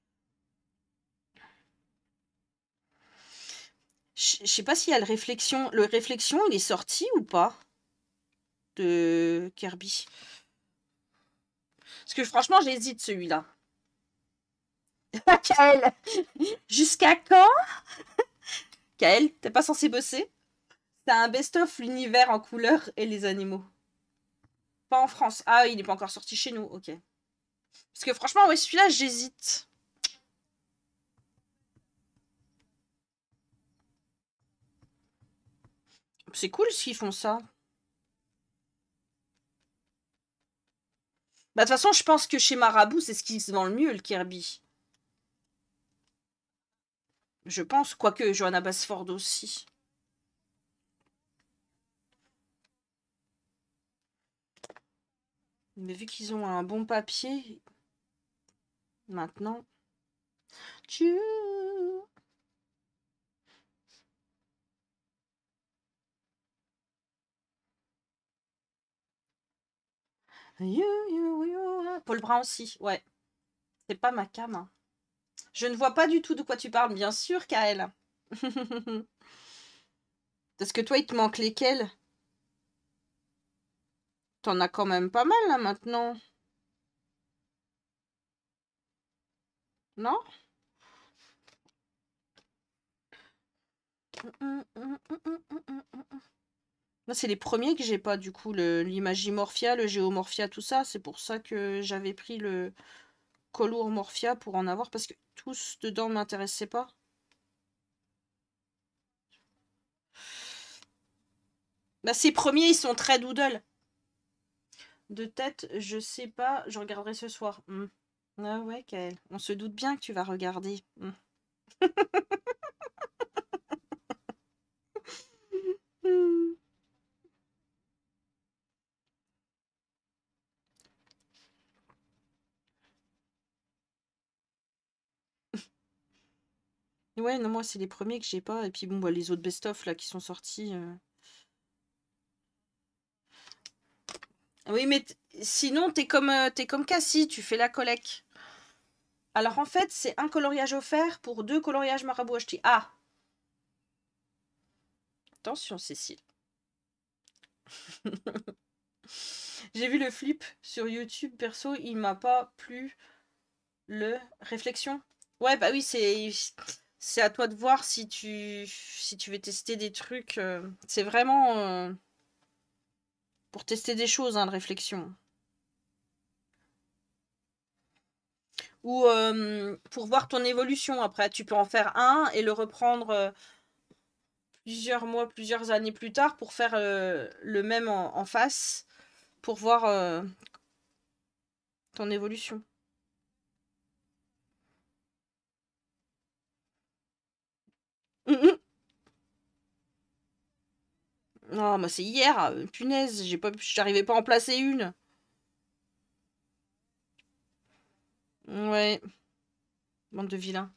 Je sais pas s'il y a le réflexion. Le réflexion, il est sorti ou pas? De Kirby. Parce que franchement, j'hésite celui-là. Kael. Jusqu'à quand? Kael, t'es pas censé bosser? C'est un best-of l'univers en couleur et les animaux. Pas en France. Ah, il n'est pas encore sorti chez nous, ok. Parce que franchement, ouais, celui-là, j'hésite. C'est cool s'ils font ça. Bah, de toute façon, je pense que chez Marabout, c'est ce qui se vend le mieux, le Kirby. Je pense, quoique Johanna Basford aussi. Mais vu qu'ils ont un bon papier, maintenant... Tu... You, you, you. Paul Brun aussi, ouais. C'est pas ma cam. Hein. Je ne vois pas du tout de quoi tu parles, bien sûr, Kael. Parce que toi, il te manque lesquels? T'en as quand même pas mal, là, maintenant. Non? Moi, c'est les premiers que j'ai pas, du coup. L'Imagimorphia, le, le Géomorphia, tout ça. C'est pour ça que j'avais pris le Colour Morphia pour en avoir. Parce que tous dedans ne m'intéressaient pas. Bah, ces premiers, ils sont très doodle. De tête, je sais pas. Je regarderai ce soir. Hmm. Ah ouais, Kael. On se doute bien que tu vas regarder. Hmm. Ouais, non, moi, c'est les premiers que j'ai pas. Et puis, bon, bah, les autres best-of, là, qui sont sortis... Euh... Oui, mais sinon, t'es comme, euh, t'es comme Cassie, tu fais la collecte. Alors, en fait, c'est un coloriage offert pour deux coloriages Marabout achetés. Ah! Attention, Cécile. J'ai vu le flip sur YouTube, perso, il m'a pas plu. Le réflexion. Ouais, bah oui, c'est c'est à toi de voir si tu si tu veux tester des trucs. euh, C'est vraiment euh, pour tester des choses, hein, le réflexion. Ou euh, pour voir ton évolution. Après, tu peux en faire un et le reprendre euh, plusieurs mois, plusieurs années plus tard pour faire euh, le même en, en face, pour voir euh, ton évolution. Mhm. Non, bah c'est hier, euh, punaise, j'ai pas, j'arrivais pas à en placer une. Ouais, bande de vilains.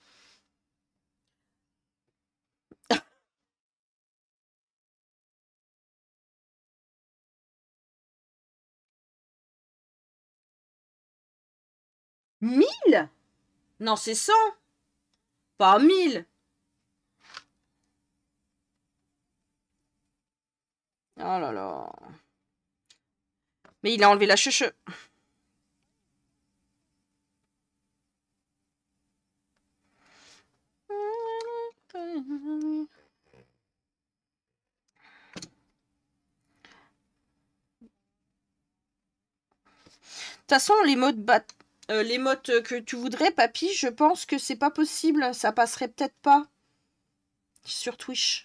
Mille? Non, c'est cent, pas mille. Oh là là. Mais il a enlevé la cheveux. De toute façon, les modes bat... euh, les modes que tu voudrais, papy, je pense que c'est pas possible. Ça passerait peut-être pas sur Twitch.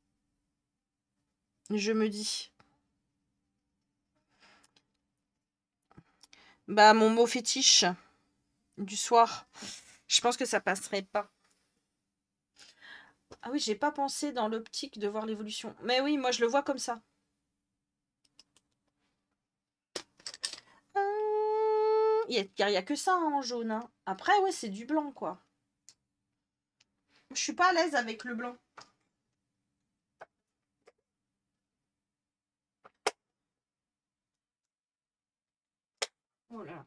Je me dis. Bah, mon mot fétiche du soir. Je pense que ça passerait pas. Ah oui, j'ai pas pensé dans l'optique de voir l'évolution. Mais oui, moi je le vois comme ça. Il n'y a, y a que ça hein, en jaune. Hein. Après, ouais, c'est du blanc, quoi. Je suis pas à l'aise avec le blanc. Oh là.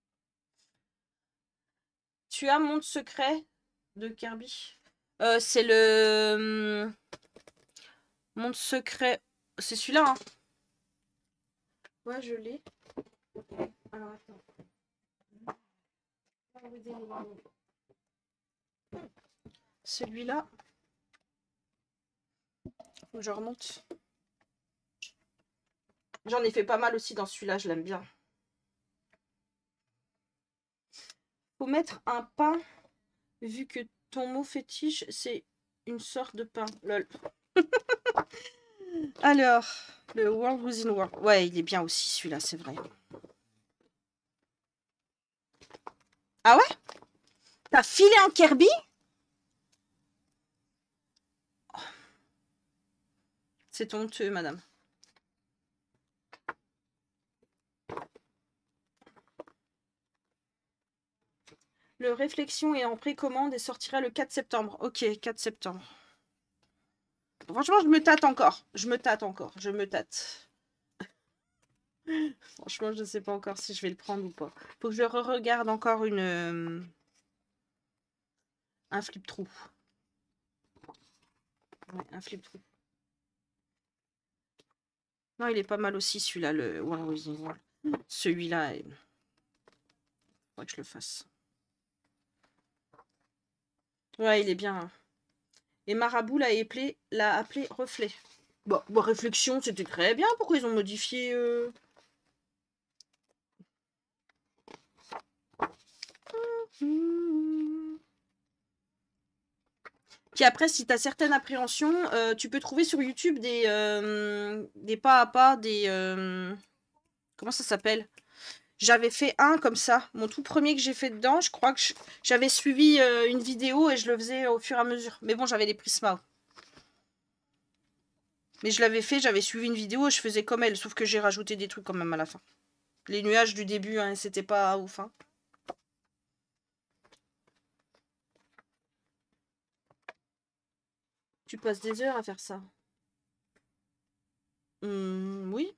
Tu as Monde Secret de Kirby. Euh, c'est le hum, Monde Secret. C'est celui-là. Hein. Ouais, je l'ai. Alors attends. Celui-là. Faut que je remonte. J'en ai fait pas mal aussi dans celui-là, je l'aime bien. Faut mettre un pain, vu que ton mot fétiche, c'est une sorte de pain. Lol. Alors, le World Within World. Ouais, il est bien aussi celui-là, c'est vrai. Ah ouais? T'as filé un Kirby? C'est honteux, madame. Le Réflexion est en précommande et sortira le quatre septembre. Ok, quatre septembre. Franchement, je me tâte encore. Je me tâte encore. Je me tâte. Franchement, je ne sais pas encore si je vais le prendre ou pas. Faut que je re-regarde encore une... Euh, un flip trou. Ouais, un flip trou. Non, il est pas mal aussi, celui-là, le World Within World. Celui-là, il faudrait que je le fasse. Ouais, il est bien. Hein. Et Marabout l'a appelé, l'a appelé Reflet. Bon, bon, Réflexion, c'était très bien. Pourquoi ils ont modifié euh... Puis après, si tu as certaines appréhensions, euh, tu peux trouver sur YouTube des, euh, des pas à pas, des... Euh... Comment ça s'appelle? J'avais fait un comme ça. Mon tout premier que j'ai fait dedans, je crois que j'avais suivi euh, une vidéo et je le faisais au fur et à mesure. Mais bon, j'avais les Prisma. Mais je l'avais fait, j'avais suivi une vidéo et je faisais comme elle, sauf que j'ai rajouté des trucs quand même à la fin. Les nuages du début, hein, c'était pas ouf. Hein. Tu passes des heures à faire ça. Mmh, oui.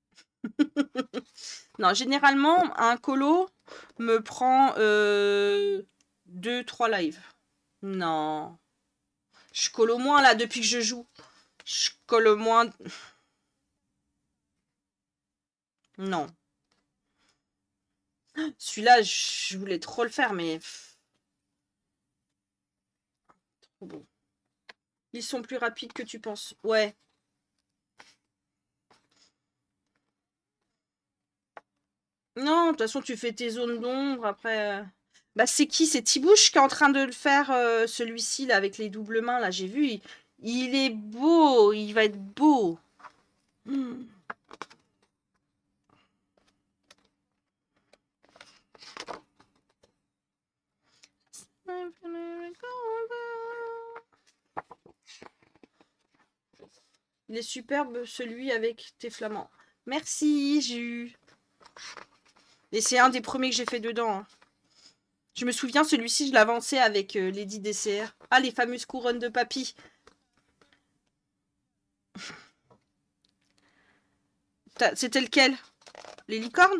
Non, généralement, un colo me prend euh, deux trois lives. Non. Je colle au moins là depuis que je joue. Je colle au moins... Non. Celui-là, je voulais trop le faire, mais... Trop bon. Ils sont plus rapides que tu penses. Ouais. Non, de toute façon, tu fais tes zones d'ombre, après... euh, Bah, c'est qui? C'est Tibouche qui est en train de le faire, euh, celui-ci, là, avec les doubles mains, là, j'ai vu. Il... il est beau, il va être beau. Hmm. Il est superbe, celui avec tes flamands. Merci, Jus. Et c'est un des premiers que j'ai fait dedans. Hein. Je me souviens, celui-ci, je l'avançais avec euh, Lady D C R. Ah, les fameuses couronnes de papy. C'était lequel? Les licornes?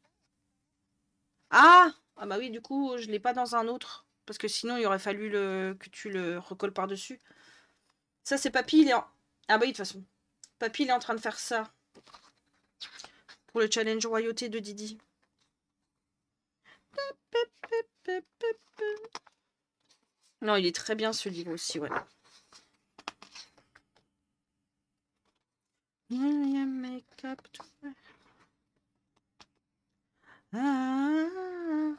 Ah! Ah bah oui, du coup, je l'ai pas dans un autre. Parce que sinon, il aurait fallu le... que tu le recolles par-dessus. Ça, c'est papy, il est en... Ah bah oui, de toute façon. Papy, il est en train de faire ça. Pour le challenge royauté de Didi. Non, il est très bien ce livre aussi, ouais. Ah.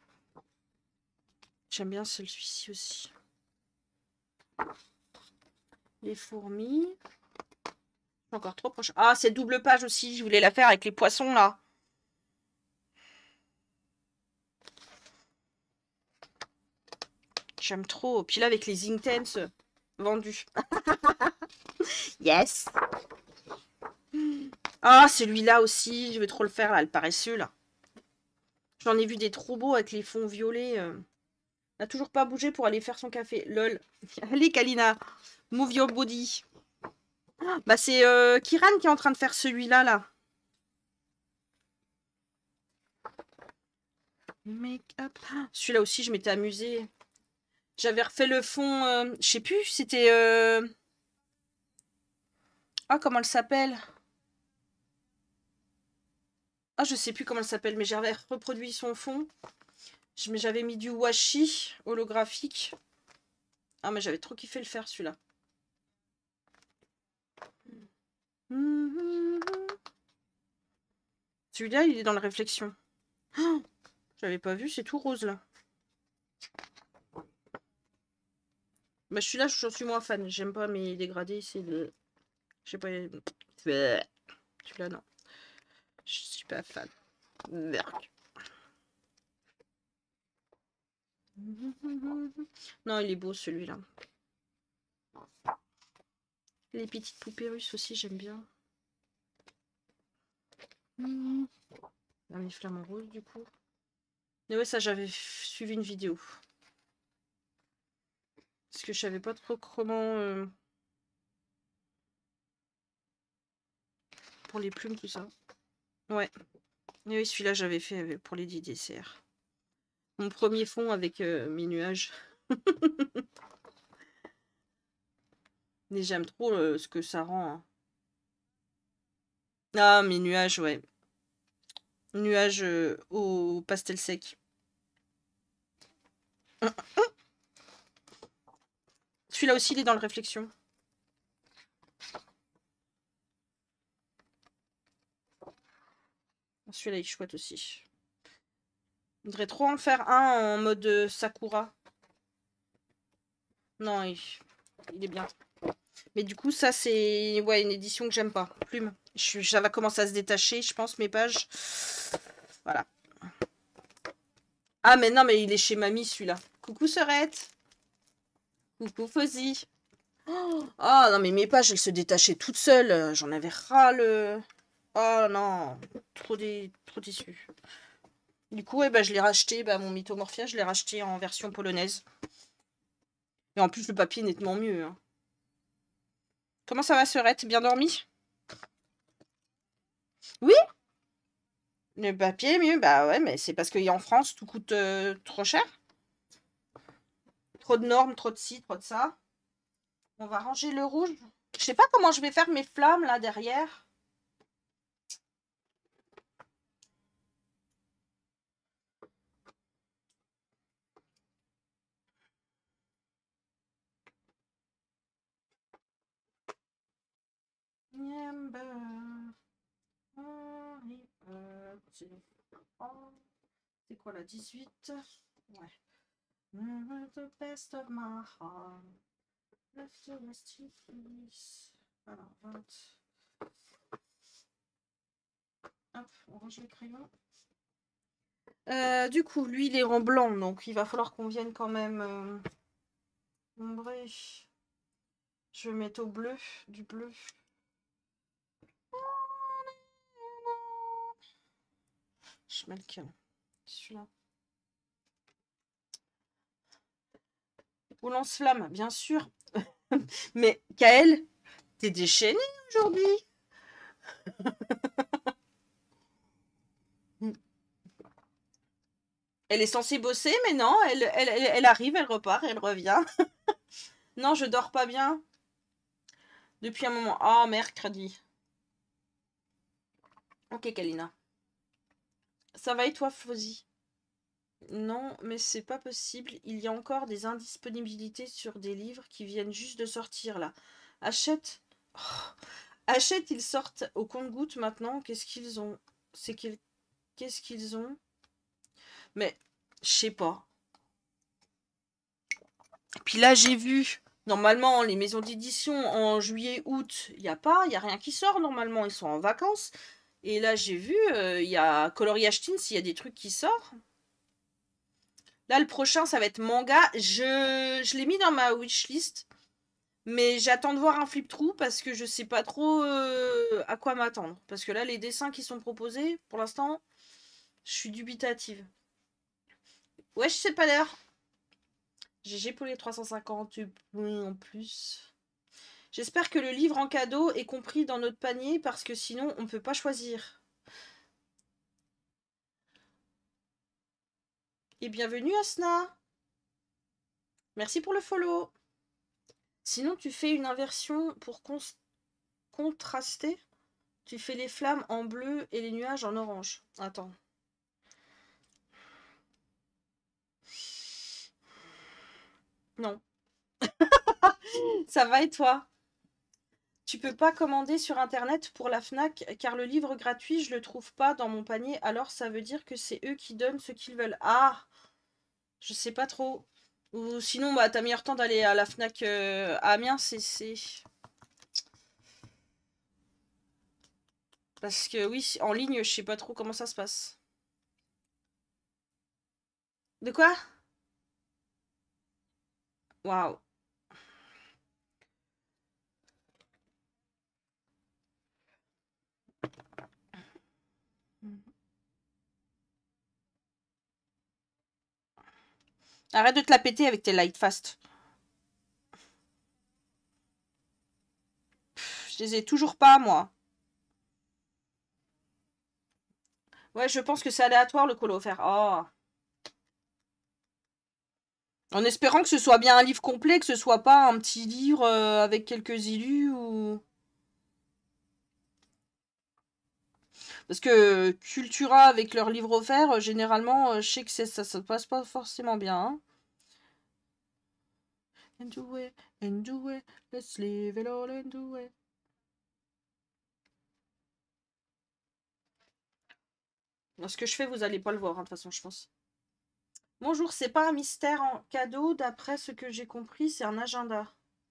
J'aime bien celui-ci aussi. Les fourmis. Encore trop proche. Ah, cette double page aussi, je voulais la faire avec les poissons là. J'aime trop. Puis là, avec les Intense vendus. Yes. Ah, celui-là aussi, je vais trop le faire là, le paresseux là. J'en ai vu des trop beaux avec les fonds violets. Euh. N'a toujours pas bougé pour aller faire son café. Lol. Allez, Kalina. Move your body. Bah, c'est euh, Kiran qui est en train de faire celui-là, là. Make-up. Celui-là aussi, je m'étais amusée. J'avais refait le fond... Euh, je sais plus, c'était... Euh... Ah, comment elle s'appelle? Ah, je sais plus comment elle s'appelle, mais j'avais reproduit son fond. J'avais mis du washi holographique. Ah, mais j'avais trop kiffé le faire, celui-là. Celui-là, il est dans la réflexion. Oh, j'avais pas vu, c'est tout rose, là. Bah, celui-là, je suis moins fan. J'aime pas mes dégradés, c'est le... Je sais pas... Celui-là, non. Je suis pas fan. Non, il est beau, celui-là. Les petites poupées russes aussi, j'aime bien. Mmh. Ah, les flamants roses, du coup. Mais ouais, ça, j'avais suivi une vidéo. Parce que je savais pas trop comment... Euh... Pour les plumes, tout ça. Ouais. Et oui, celui-là, j'avais fait pour les D C R. Mon premier fond avec euh, mes nuages. Mais j'aime trop euh, ce que ça rend. Hein. Ah, mes nuages, ouais. Nuages euh, au pastel sec. Celui-là aussi, il est dans le réflexion. Celui-là, il est chouette aussi. Je voudrais trop en faire un en mode Sakura. Non, il, il est bien. Mais du coup, ça, c'est ouais, une édition que j'aime pas. Plume. Je, ça va commencer à se détacher, je pense, mes pages. Voilà. Ah, mais non, mais il est chez mamie, celui-là. Coucou, Serette. Coucou, Fozzy. Oh, ah, non, mais mes pages, elles se détachaient toutes seules. J'en avais ras le... Oh, non. Trop, dé... trop déçu. Du coup, ouais, bah, je l'ai racheté. Bah, mon Mythomorphia, je l'ai racheté en version polonaise. Et en plus, le papier est nettement mieux. Hein. Comment ça va, Serette? Bien dormi? Oui? Le papier, mieux, bah ouais, mais c'est parce qu'en France, tout coûte euh, trop cher. Trop de normes, trop de ci, trop de ça. On va ranger le rouge. Je sais pas comment je vais faire mes flammes là derrière. C'est quoi la dix-huit? Ouais. The best of my heart. Left to rest in peace. Alors, vingt. Hop, on range les crayons. Euh, du coup, lui, il est en blanc, donc il va falloir qu'on vienne quand même euh, ombrer. Je vais mettre au bleu, du bleu. Je mets lequel? Celui-là. Au lance-flamme, bien sûr. Mais Kael, t'es déchaîné aujourd'hui. Elle est censée bosser, mais non, elle, elle, elle, elle arrive, elle repart, elle revient. Non, je dors pas bien. Depuis un moment. Ah, oh, mercredi. Ok, Kalina. Ça va et toi, Fosy? Non, mais c'est pas possible. Il y a encore des indisponibilités sur des livres qui viennent juste de sortir, là. Achète. Oh. Achète, ils sortent au compte-gouttes maintenant. Qu'est-ce qu'ils ont? C'est qu'ils... Qu'est-ce qu'ils ont? Mais, je sais pas. Puis là, j'ai vu, normalement, les maisons d'édition, en juillet, août, il n'y a pas, il n'y a rien qui sort, normalement, ils sont en vacances. Et là, j'ai vu, euh, il y a Coloriage Teens, il y a des trucs qui sortent. Là, le prochain, ça va être manga. Je, je l'ai mis dans ma wishlist, mais j'attends de voir un flip-through parce que je sais pas trop euh, à quoi m'attendre. Parce que là, les dessins qui sont proposés, pour l'instant, je suis dubitative. Ouais, je sais pas d'ailleurs. G G pour les trois cent cinquante points en plus. J'espère que le livre en cadeau est compris dans notre panier parce que sinon on ne peut pas choisir. Et bienvenue Asna. Merci pour le follow. Sinon tu fais une inversion pour contraster. Tu fais les flammes en bleu et les nuages en orange. Attends. Non. Ça va et toi? Tu peux pas commander sur internet pour la Fnac car le livre gratuit je le trouve pas dans mon panier, alors ça veut dire que c'est eux qui donnent ce qu'ils veulent. Ah, je sais pas trop. Ou sinon bah t'as meilleur temps d'aller à la Fnac euh, à Amiens, c'est... Parce que oui, en ligne je sais pas trop comment ça se passe. De quoi? Waouh. Arrête de te la péter avec tes light fast. Pff, je les ai toujours pas, moi. Ouais, je pense que c'est aléatoire le colo offert. Oh. En espérant que ce soit bien un livre complet, que ce soit pas un petit livre euh, avec quelques illus ou... Parce que Cultura avec leur livre offert, euh, généralement, euh, je sais que ça, ça se passe pas forcément bien. Hein. And do it, and do it, let's leave it all and do it. Ce que je fais, vous allez pas le voir, hein, de toute façon, je pense. Bonjour, c'est pas un mystère en cadeau, d'après ce que j'ai compris, c'est un agenda.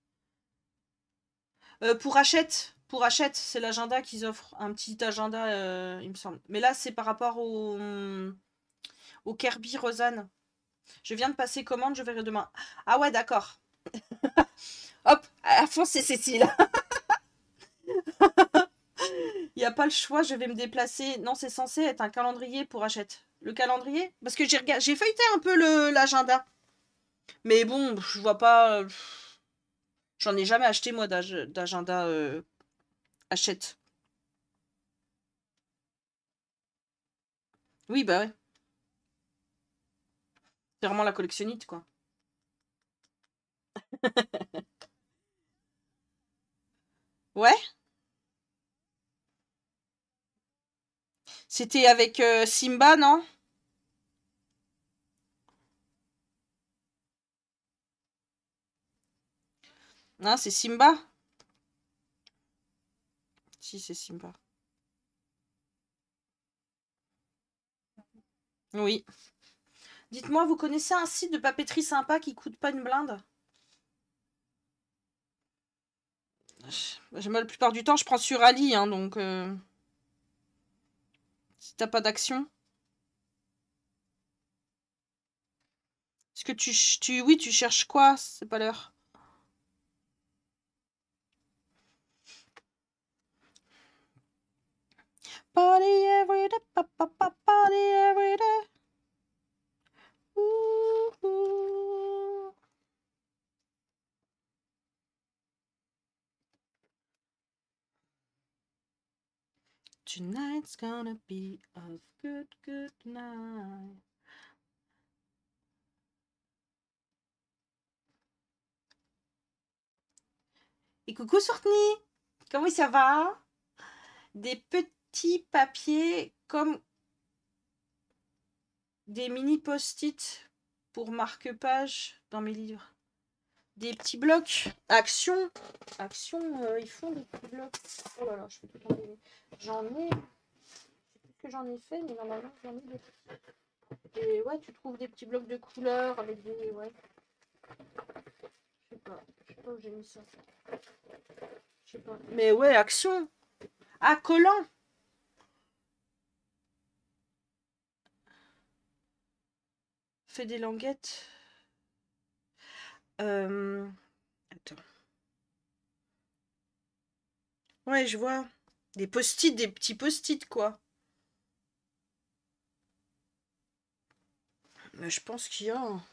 Euh, pour Hachette, pour Hachette, c'est l'agenda qu'ils offrent. Un petit agenda, euh, il me semble. Mais là, c'est par rapport au, au Kirby Rosanne. Je viens de passer commande, je verrai demain. Ah ouais, d'accord. Hop, à fond, c'est Cécile. Il n'y a pas le choix, je vais me déplacer. Non, c'est censé être un calendrier pour Hachette. Le calendrier? Parce que j'ai j'ai feuilleté un peu l'agenda. Mais bon, je vois pas... euh, J'en ai jamais acheté, moi, d'agenda euh, Hachette. Oui, bah ouais. C'est vraiment la collectionnite, quoi. Ouais. C'était avec euh, Simba, non? Non, c'est Simba? Si, c'est Simba. Oui. Dites-moi, vous connaissez un site de papeterie sympa qui coûte pas une blinde? Je- Moi, la plupart du temps, je prends sur Ali, hein, donc... euh, Si t'as pas d'action... Est-ce que tu, ch- tu... Oui, tu cherches quoi? C'est pas l'heure. Party every day, pa, pa, pa, party every day. Ooh, ooh. Tonight's gonna be a good, good night. Et coucou Sortni, comment ça va? Des petits papiers comme des mini post-it pour marque-page dans mes livres. Des petits blocs. Action. Action, euh, ils font des petits blocs. Oh là là, je fais tout le temps des... J'en ai... Je sais plus que j'en ai fait, mais normalement j'en ai des petits. Et ouais, tu trouves des petits blocs de couleurs avec des... Ouais. Je sais pas. Je sais pas où j'ai mis ça. Je sais pas. Mais ouais, action. Ah, collant. Fais des languettes. Euh... Attends. Ouais, je vois. Des post-it, des petits post-it, quoi. Mais je pense qu'il y a... un-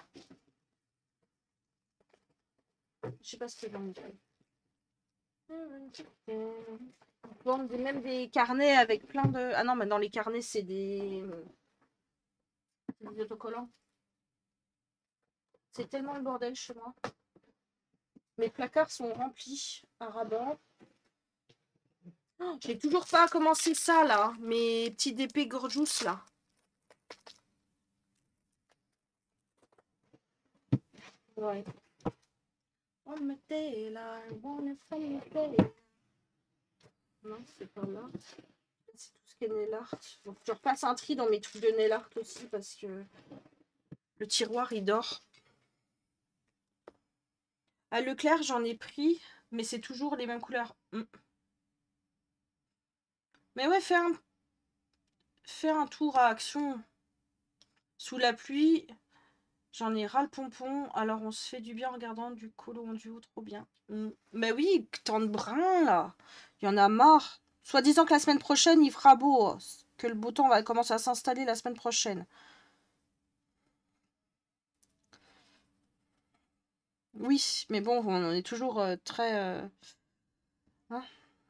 Je sais pas ce qu'il y a dans le truc. On vend des- même des carnets avec plein de... Ah non, mais dans les carnets, c'est des... c'est des autocollants. C'est tellement le bordel chez moi. Mes placards sont remplis à ras-bord. Oh, j'ai toujours pas commencé ça, là. Mes petits D P gorgeous, là. Ouais. On me là, on Non, c'est pas là. C'est tout ce qui est nail art. Donc je repasse un tri dans mes trucs de nail art aussi parce que le tiroir il dort. À Leclerc, j'en ai pris, mais c'est toujours les mêmes couleurs. Mm. Mais ouais, faire un... faire un tour à Action sous la pluie, j'en ai ras le pompon. Alors on se fait du bien en regardant du colo en duo, trop bien. Mm. Mais oui, tant de brun là. Il y en a marre. Soit disant que la semaine prochaine il fera beau, que le beau temps va commencer à s'installer la semaine prochaine. Oui, mais bon, on est toujours euh, très... euh, hein.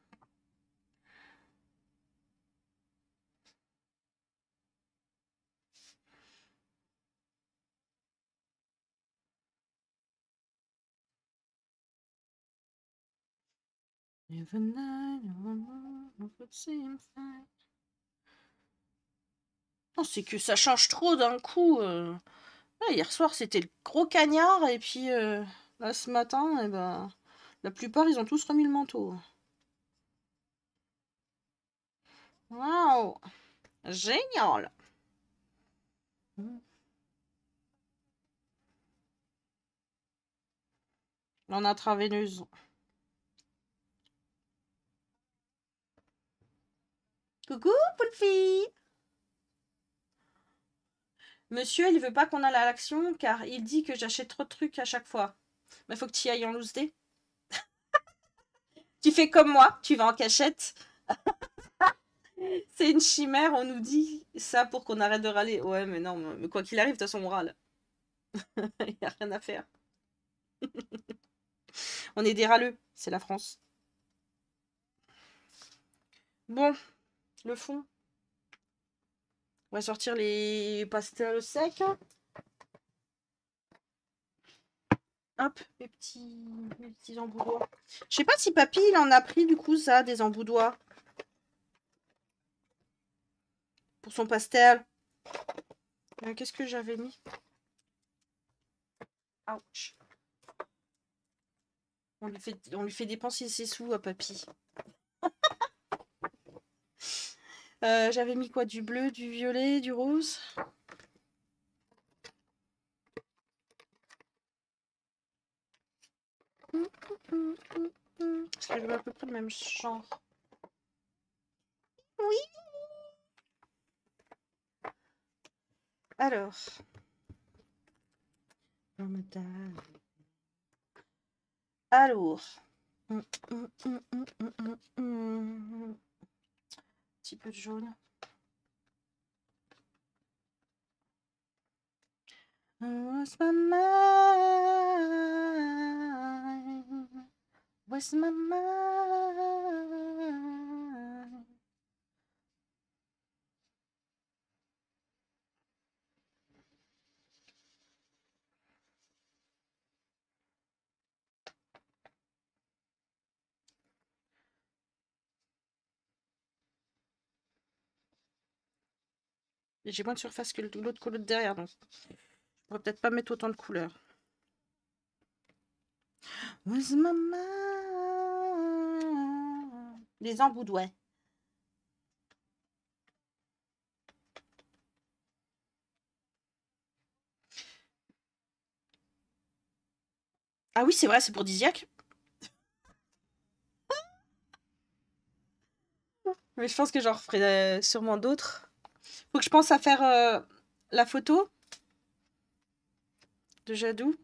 Non, c'est que ça change trop d'un coup. euh. Ouais, hier soir, c'était le gros cagnard, et puis euh, là, ce matin, eh ben, la plupart, ils ont tous remis le manteau. Waouh! Génial! En intraveineuse. Coucou, Poulpi! Monsieur, il veut pas qu'on aille à l'action car il dit que j'achète trop de trucs à chaque fois. Mais faut que tu y ailles en loose day. Tu fais comme moi, tu vas en cachette. C'est une chimère, on nous dit ça pour qu'on arrête de râler. Ouais, mais non, mais quoi qu'il arrive, de toute façon, on râle. Il n'y a rien à faire. On est des râleux, c'est la France. Bon, le fond. On va sortir les pastels secs. Hop, mes petits, mes petits emboudoirs. Je sais pas si papy, il en a pris du coup, ça, des emboudoirs. Pour son pastel. Euh, Qu'est-ce que j'avais mis? Ouch. On lui fait, on lui fait dépenser ses sous à papy. Euh, j'avais mis quoi? Du bleu, du violet, du rose? Parce que je veux à peu près le même genre. Oui. Alors. Alors. Un petit peu de jaune. Where's my mind? Where's my mind? J'ai moins de surface que l'autre couleur de derrière, donc je pourrais peut-être pas mettre autant de couleurs. Where's my mind? Les embouts, Ah oui, c'est vrai, c'est pour Disiac. Mais je pense que j'en referai euh, sûrement d'autres. Faut que je pense à faire euh, la photo de Jadou.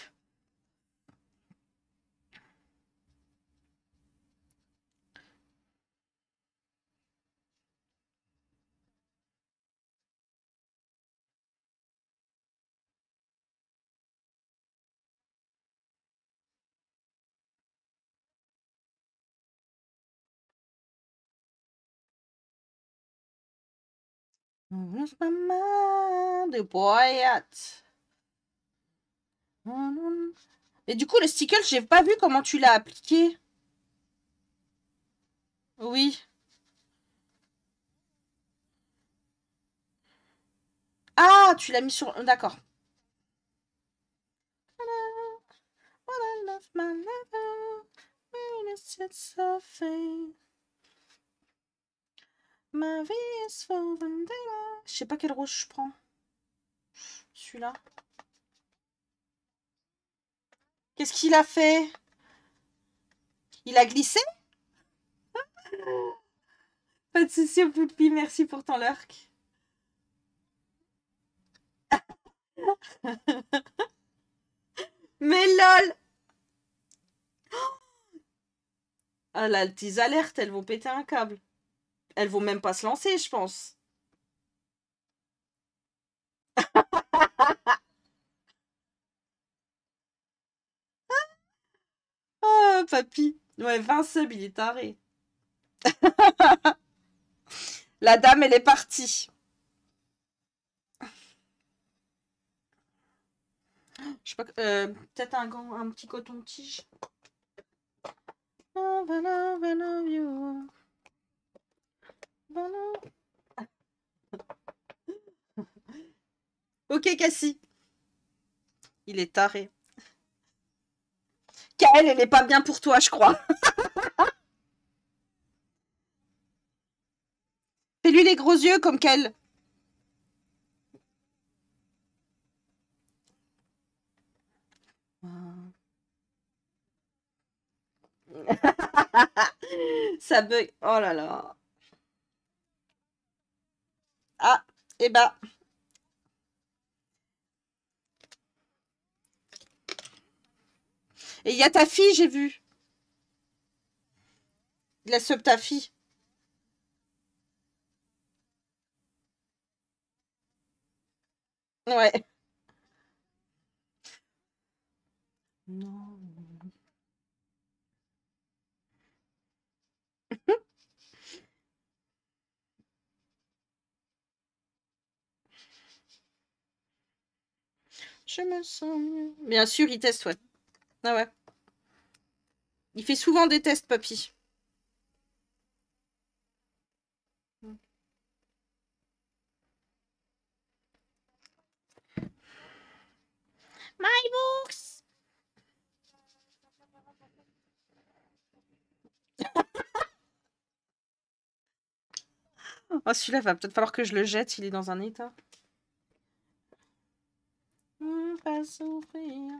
Where's my mind? The boy at. Et du coup, le sticker, j'ai pas vu comment tu l'as appliqué. Oui. Ah, tu l'as mis sur... D'accord. Ma vie est Je sais pas quel rouge je prends. Celui-là. Qu'est-ce qu'il a fait? Il a glissé? Pas de soucis, Poulpi, merci pour ton lurk. Mais lol! Ah là, tes alertes, elles vont péter un câble. Elles vont même pas se lancer, je pense. Oh, papy. Ouais, vingt subs, il est taré. La dame, elle est partie. Je sais pas, euh, peut-être un, gant- un petit coton-tige. Ok, Cassie. Il est taré. Kael, elle est pas bien pour toi, je crois. Fais-lui les gros yeux comme Kael. Ça bug. Oh là là. Ah, et eh bah. Et il y a ta fille, j'ai vu. Il a sub ta fille. Ouais. Non. Je me sens mieux. Bien sûr, il teste, ouais. Ah ouais. Il fait souvent des tests, papy. My books. Oh, celui-là, va peut-être falloir que je le jette, il est dans un état. On va s'ouvrir.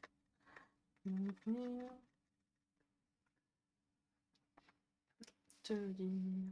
Te dire.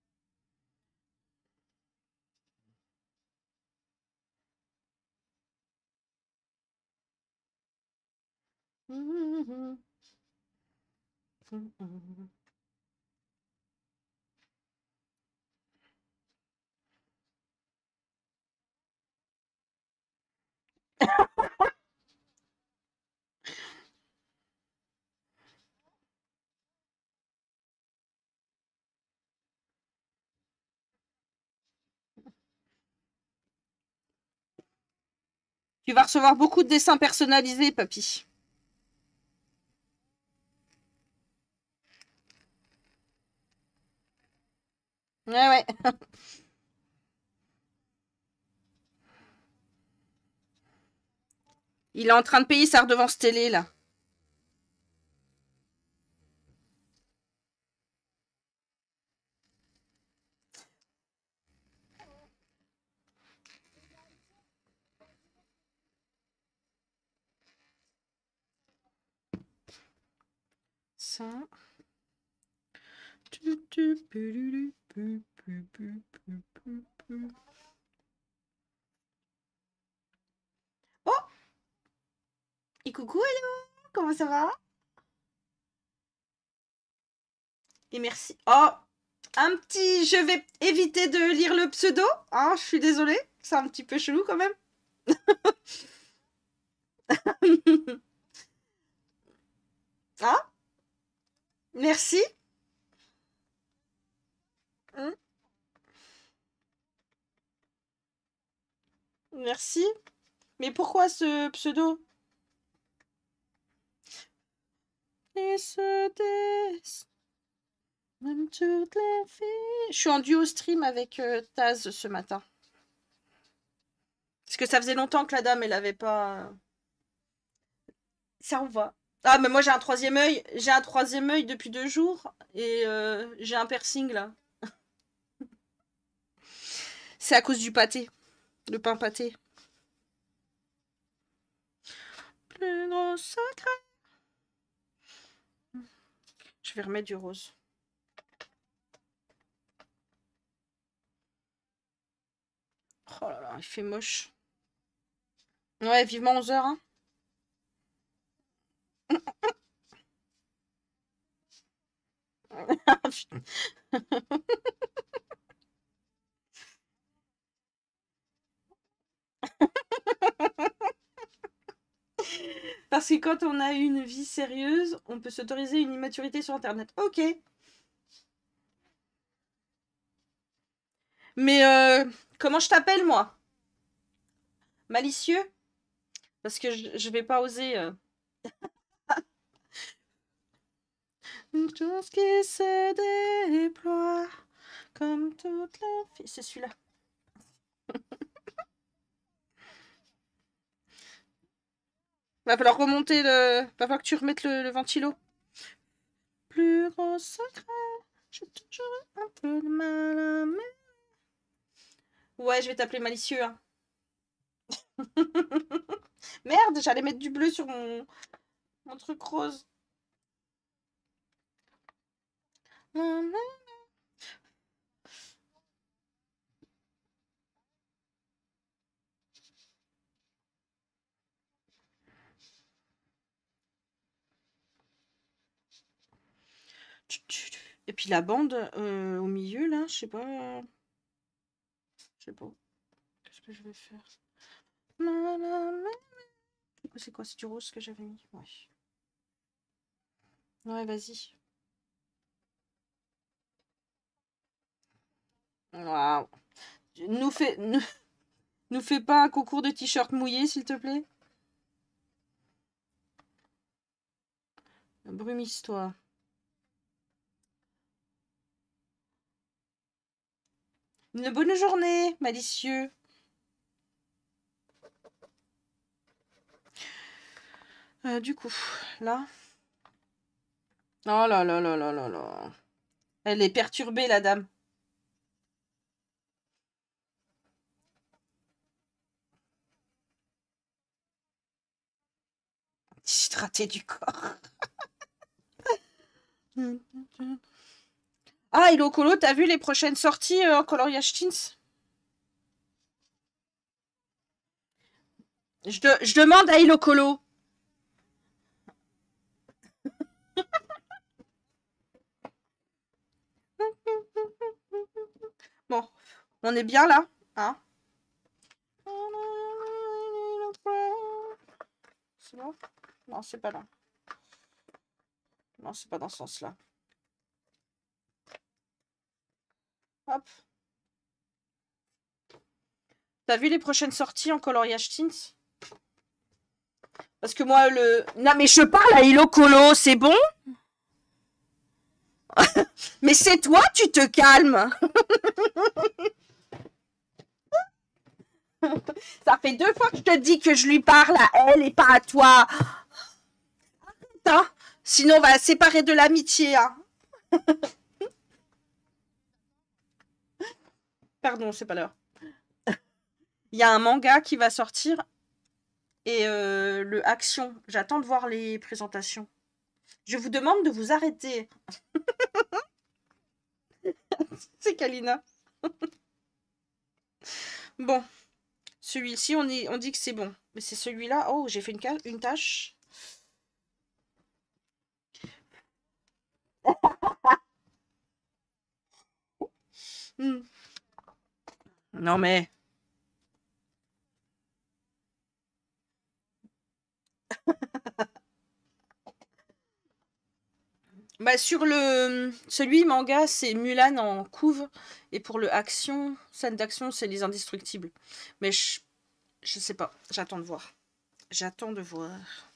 Tu vas recevoir beaucoup de dessins personnalisés, papy. Ouais, ouais. Il est en train de payer sa redevance télé, là. Ça. Oh! Et coucou, hello! Comment ça va? Et merci. Oh! Un petit... Je vais éviter de lire le pseudo. Hein, je suis désolée. C'est un petit peu chelou quand même. Hein? Merci. Hein? Merci. Mais pourquoi ce pseudo? Et ce des... Même toutes les filles. Je suis en duo stream avec euh, Taz ce matin. Parce que ça faisait longtemps que la dame, elle avait pas... Ça on va. Ah, mais moi j'ai un troisième œil. J'ai un troisième œil depuis deux jours. Et euh, j'ai un piercing là. C'est à cause du pâté. Le pain pâté. Plus gros secret. Je vais remettre du rose. Oh là là, il fait moche. Ouais, vivement onze heures. Hein. Parce que quand on a une vie sérieuse, on peut s'autoriser une immaturité sur Internet. Ok. Mais euh, comment je t'appelle, moi? Malicieux? Parce que je, je vais pas oser... Euh... Une chose qui se déploie comme toute la vie. C'est celui-là. Va falloir remonter le... Va falloir que tu remettes le, le ventilo. Plus gros secret, j'ai toujours un peu de mal à me... Ouais, je vais t'appeler malicieux. Hein. Merde, j'allais mettre du bleu sur mon, mon truc rose. Et puis la bande euh, au milieu, là, je sais pas... Je sais pas. Qu'est-ce que je vais faire? C'est quoi? C'est du rose que j'avais mis? Ouais. Ouais, vas-y. Waouh. Nous fais, nous, nous fais pas un concours de t-shirt mouillé, s'il te plaît. Brumise-toi. Une bonne journée, malicieux. Euh, du coup, là. Oh là là là là là là. Elle est perturbée, la dame. Déshydraté du corps. Ah, Hello Colo, t'as vu les prochaines sorties euh, en coloriage teens? Je, de, je demande à Hello Colo. Bon, on est bien là, hein? C'est bon? Non, c'est pas là. Non, c'est pas dans ce sens-là. Hop. T'as vu les prochaines sorties en coloriage teens? Parce que moi, le... Non, mais je parle à Hello Colo, c'est bon? Mais c'est toi, tu te calmes. Ça fait deux fois que je te dis que je lui parle à elle et pas à toi. Hein? Sinon, on va séparer de l'amitié. Hein. Pardon, c'est pas l'heure. Il y a un manga qui va sortir. Et euh, le action. J'attends de voir les présentations. Je vous demande de vous arrêter. C'est Kalina. Bon. Celui-ci, on, on dit que c'est bon. Mais c'est celui-là. Oh, j'ai fait une, une tâche. hmm. Non, mais... Bah, sur le celui manga, c'est Mulan en couve. Et pour le action, scène d'action, c'est Les Indestructibles. Mais je, je sais pas. J'attends de voir. J'attends de voir.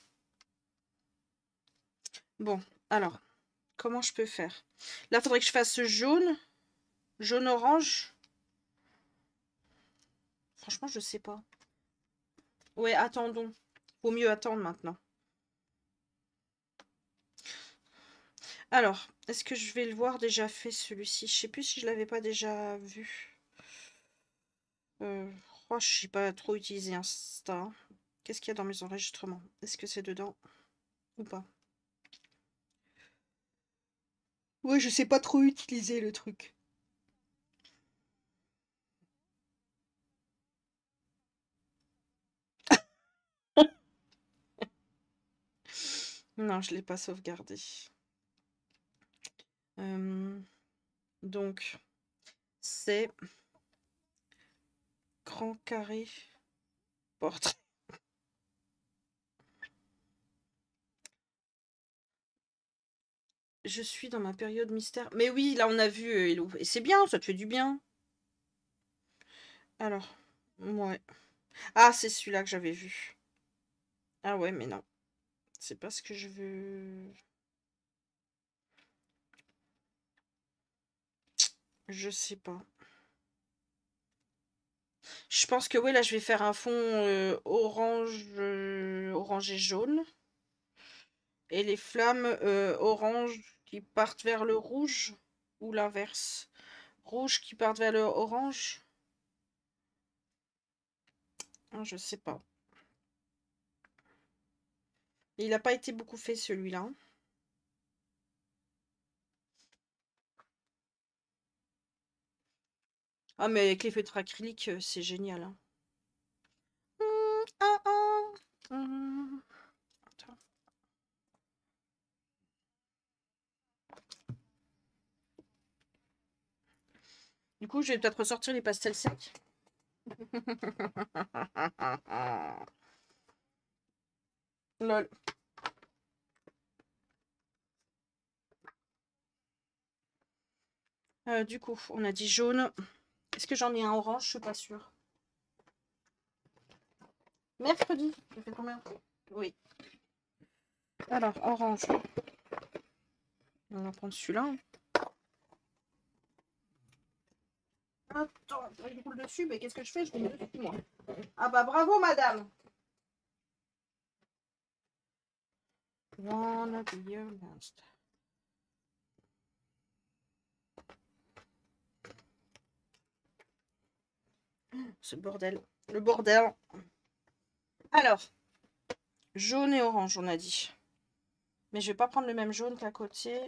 Bon, alors, comment je peux faire? Là, il faudrait que je fasse jaune. Jaune-orange. Franchement, je sais pas. Ouais, attendons. Vaut mieux attendre maintenant. Alors, est-ce que je vais le voir déjà fait celui-ci? Je sais plus si je l'avais pas déjà vu. Euh, oh, je sais pas trop utilisé Insta. Qu'est-ce qu'il y a dans mes enregistrements? Est-ce que c'est dedans ou pas? Ouais, je sais pas trop utiliser le truc. Non, je l'ai pas sauvegardé. Euh, donc, c'est grand carré portrait. Je suis dans ma période mystère. Mais oui, là on a vu euh, Hello. Et c'est bien, ça te fait du bien. Alors, ouais. Ah, c'est celui-là que j'avais vu. Ah ouais, mais non. C'est pas ce que je veux. Je sais pas. Je pense que oui, là je vais faire un fond euh, orange, euh, orange et jaune. Et les flammes euh, orange qui partent vers le rouge. Ou l'inverse. Rouge qui partent vers le orange. Ah, je sais pas. Il n'a pas été beaucoup fait celui-là. Ah, mais avec les feutres acryliques, euh, c'est génial. Hein. Mmh, ah, ah. Mmh. Attends. Du coup, je vais peut-être ressortir les pastels secs. Lol. Euh, du coup, on a dit jaune. Est-ce que j'en ai un orange? Je suis pas sûre. Mercredi. J'ai fait combien? Oui. Alors, orange. On va prendre celui-là. Attends, il roule dessus, mais qu'est-ce que je fais? Je roule dessus, moi. Ah bah bravo, madame. Wanna be your last. Ce bordel. Le bordel. Alors, jaune et orange, on a dit. Mais je vais pas prendre le même jaune qu'à côté.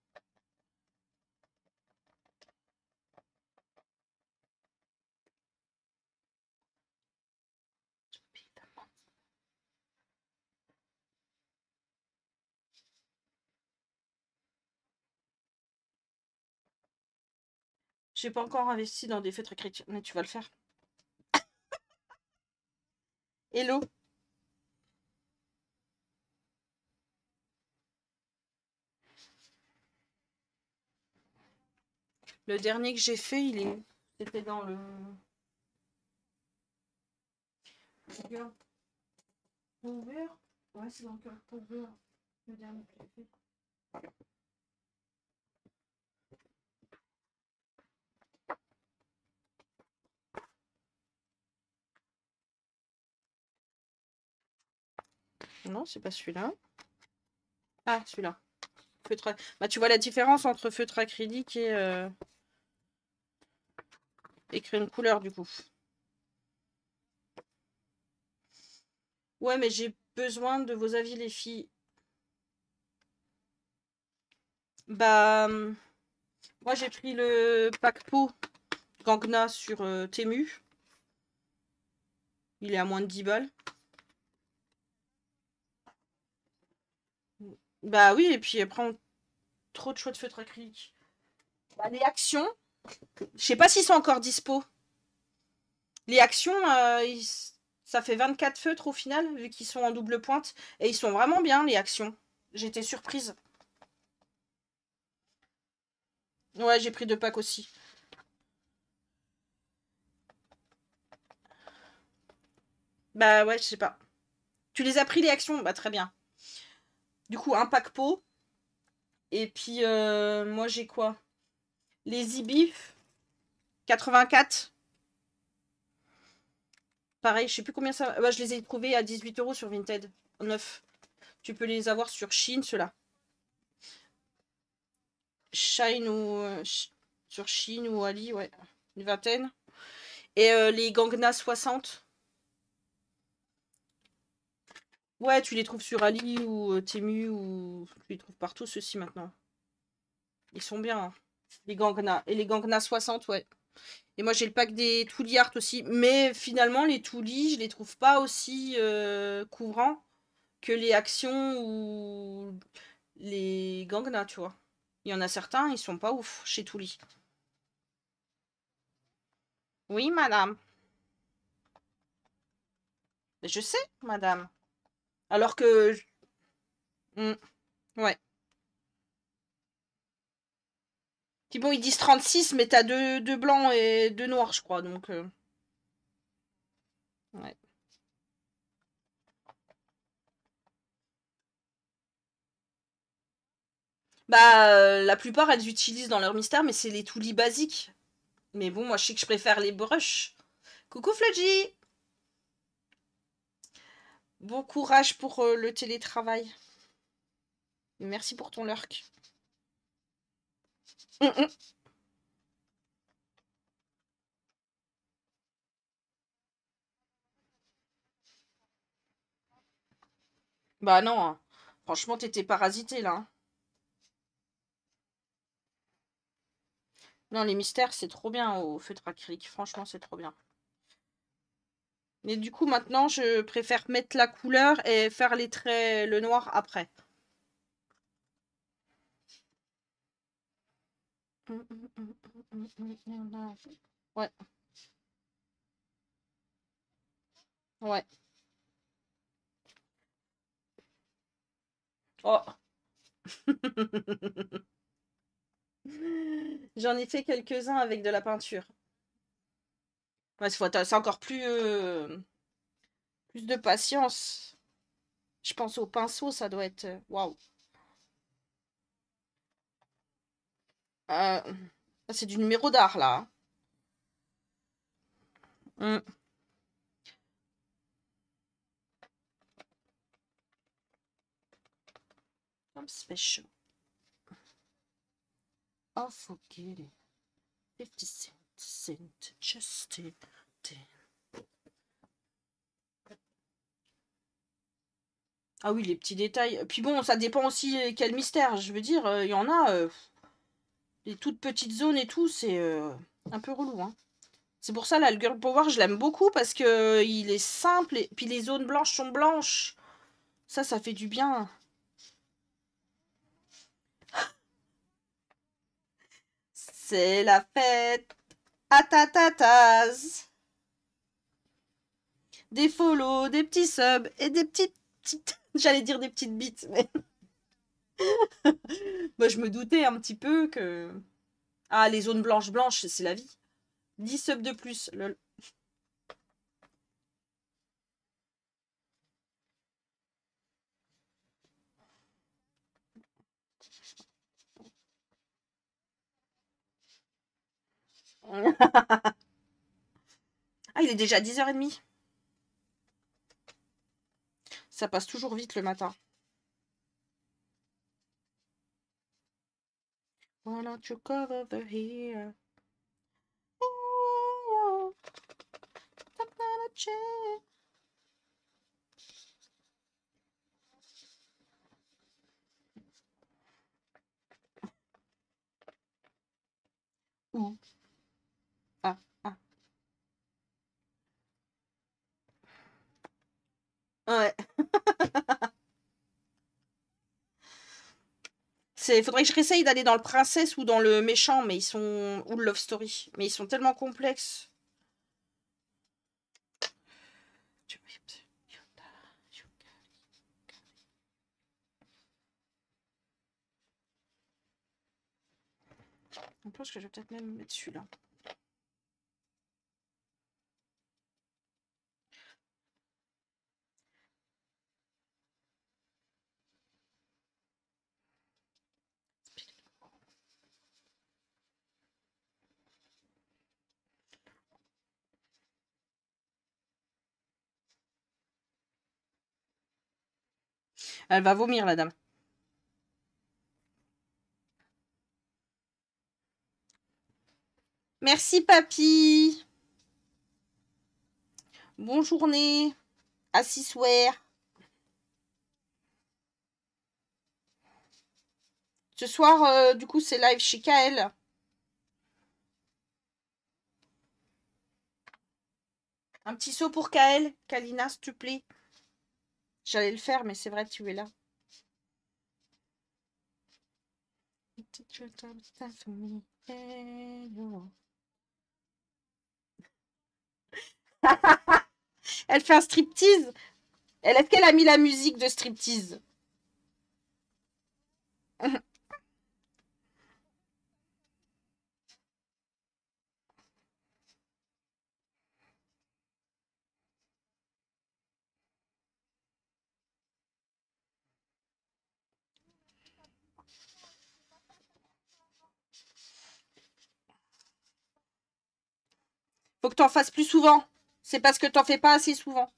J'ai pas encore investi dans des feutres écrits, mais tu vas le faire. Hello. Le dernier que j'ai fait, il est... C'était dans le... Ouvert. Ouvert. Ouais, c'est dans le cœur. Ouvert. Le dernier que j'ai fait. Non, c'est pas celui-là. Ah, celui-là. Feutre... Bah, tu vois la différence entre feutre acrylique et... Euh... et crayon de couleur, du coup. Ouais, mais j'ai besoin de vos avis, les filles. Bah... Moi, j'ai pris le pack pot Gangna sur euh, Temu. Il est à moins de dix balles. Bah oui, et puis après, on... trop de choix de feutre acrylique. Bah, les actions, je sais pas s'ils sont encore dispo. Les actions, euh, ils... ça fait vingt-quatre feutres au final, vu qu'ils sont en double pointe. Et ils sont vraiment bien, les actions. J'étais surprise. Ouais, j'ai pris deux packs aussi. Bah ouais, je sais pas. Tu les as pris, les actions? Bah très bien. Du coup, un pack pot. Et puis, euh, moi, j'ai quoi? Les e-beef. quatre-vingt-quatre. Pareil, je sais plus combien ça... Bah, je les ai trouvés à dix-huit euros sur Vinted. neuf. Tu peux les avoir sur Shein, ceux-là. Shine ou... Euh, sur Shein ou Ali, ouais. Une vingtaine. Et euh, les Gangna soixante. Ouais, tu les trouves sur Ali ou euh, Temu ou... Tu les trouves partout, ceux-ci, maintenant. Ils sont bien, hein. Les Gangna. Et les Gangna soixante, ouais. Et moi, j'ai le pack des Toolie Art aussi. Mais finalement, les Toolie, je les trouve pas aussi euh, couvrants que les actions ou les Gangna, tu vois. Il y en a certains, ils sont pas ouf chez Toolie. Oui, madame. Je sais, madame. Alors que... Mm, ouais. Puis bon, ils disent trente-six, mais t'as deux, deux blancs et deux noirs, je crois. Donc... Euh... Ouais. Bah, euh, la plupart, elles utilisent dans leur mystère, mais c'est les Toolie basiques. Mais bon, moi, je sais que je préfère les brushs. Coucou, Fludgy. Bon courage pour euh, le télétravail. Merci pour ton lurk. Mm -mm. Bah non, hein. Franchement, t'étais parasité, là. Hein. Non, les mystères, c'est trop bien au feutre acrylique. Franchement, c'est trop bien. Mais du coup, maintenant, je préfère mettre la couleur et faire les traits, le noir après. Ouais. Ouais. Oh. J'en ai fait quelques-uns avec de la peinture. Ouais, c'est encore plus, euh, plus de patience. Je pense au pinceau, ça doit être... Waouh. Euh, c'est du numéro d'art, là. Mm. I'm special. Oh, forget it. fifty cent, cent, just a damn. Ah oui, les petits détails. Puis bon, ça dépend aussi euh, quel mystère. Je veux dire, il y en a... euh, les toutes petites zones et tout, c'est euh, un peu relou, hein. C'est pour ça, là, le Girl Power, je l'aime beaucoup parce que euh, il est simple. Et puis les zones blanches sont blanches. Ça, ça fait du bien. C'est la fête à tatataz. Des follow, des petits subs et des petites... petites... J'allais dire des petites bites, mais... Moi, je me doutais un petit peu que... Ah, les zones blanches blanches, c'est la vie. dix subs de plus, lol. Ah, il est déjà dix heures trente. Ça passe toujours vite le matin. Why don't you come over here? Ouh. Ah, ah. Ouais. C'est, faudrait que je réessaye d'aller dans le princesse ou dans le méchant, mais ils sont... ou le love story. Mais ils sont tellement complexes. Je pense que je vais peut-être même mettre celui-là. Elle va vomir, la dame. Merci, papy. Bonne journée. À six soirs. Ce soir, euh, du coup, c'est live chez Kael. Un petit saut pour Kael. Kalina, s'il te plaît. J'allais le faire, mais c'est vrai, tu es là. Elle fait un striptease. Elle, est-ce qu'elle a mis la musique de striptease? Faut que t'en fasses plus souvent. C'est parce que t'en fais pas assez souvent.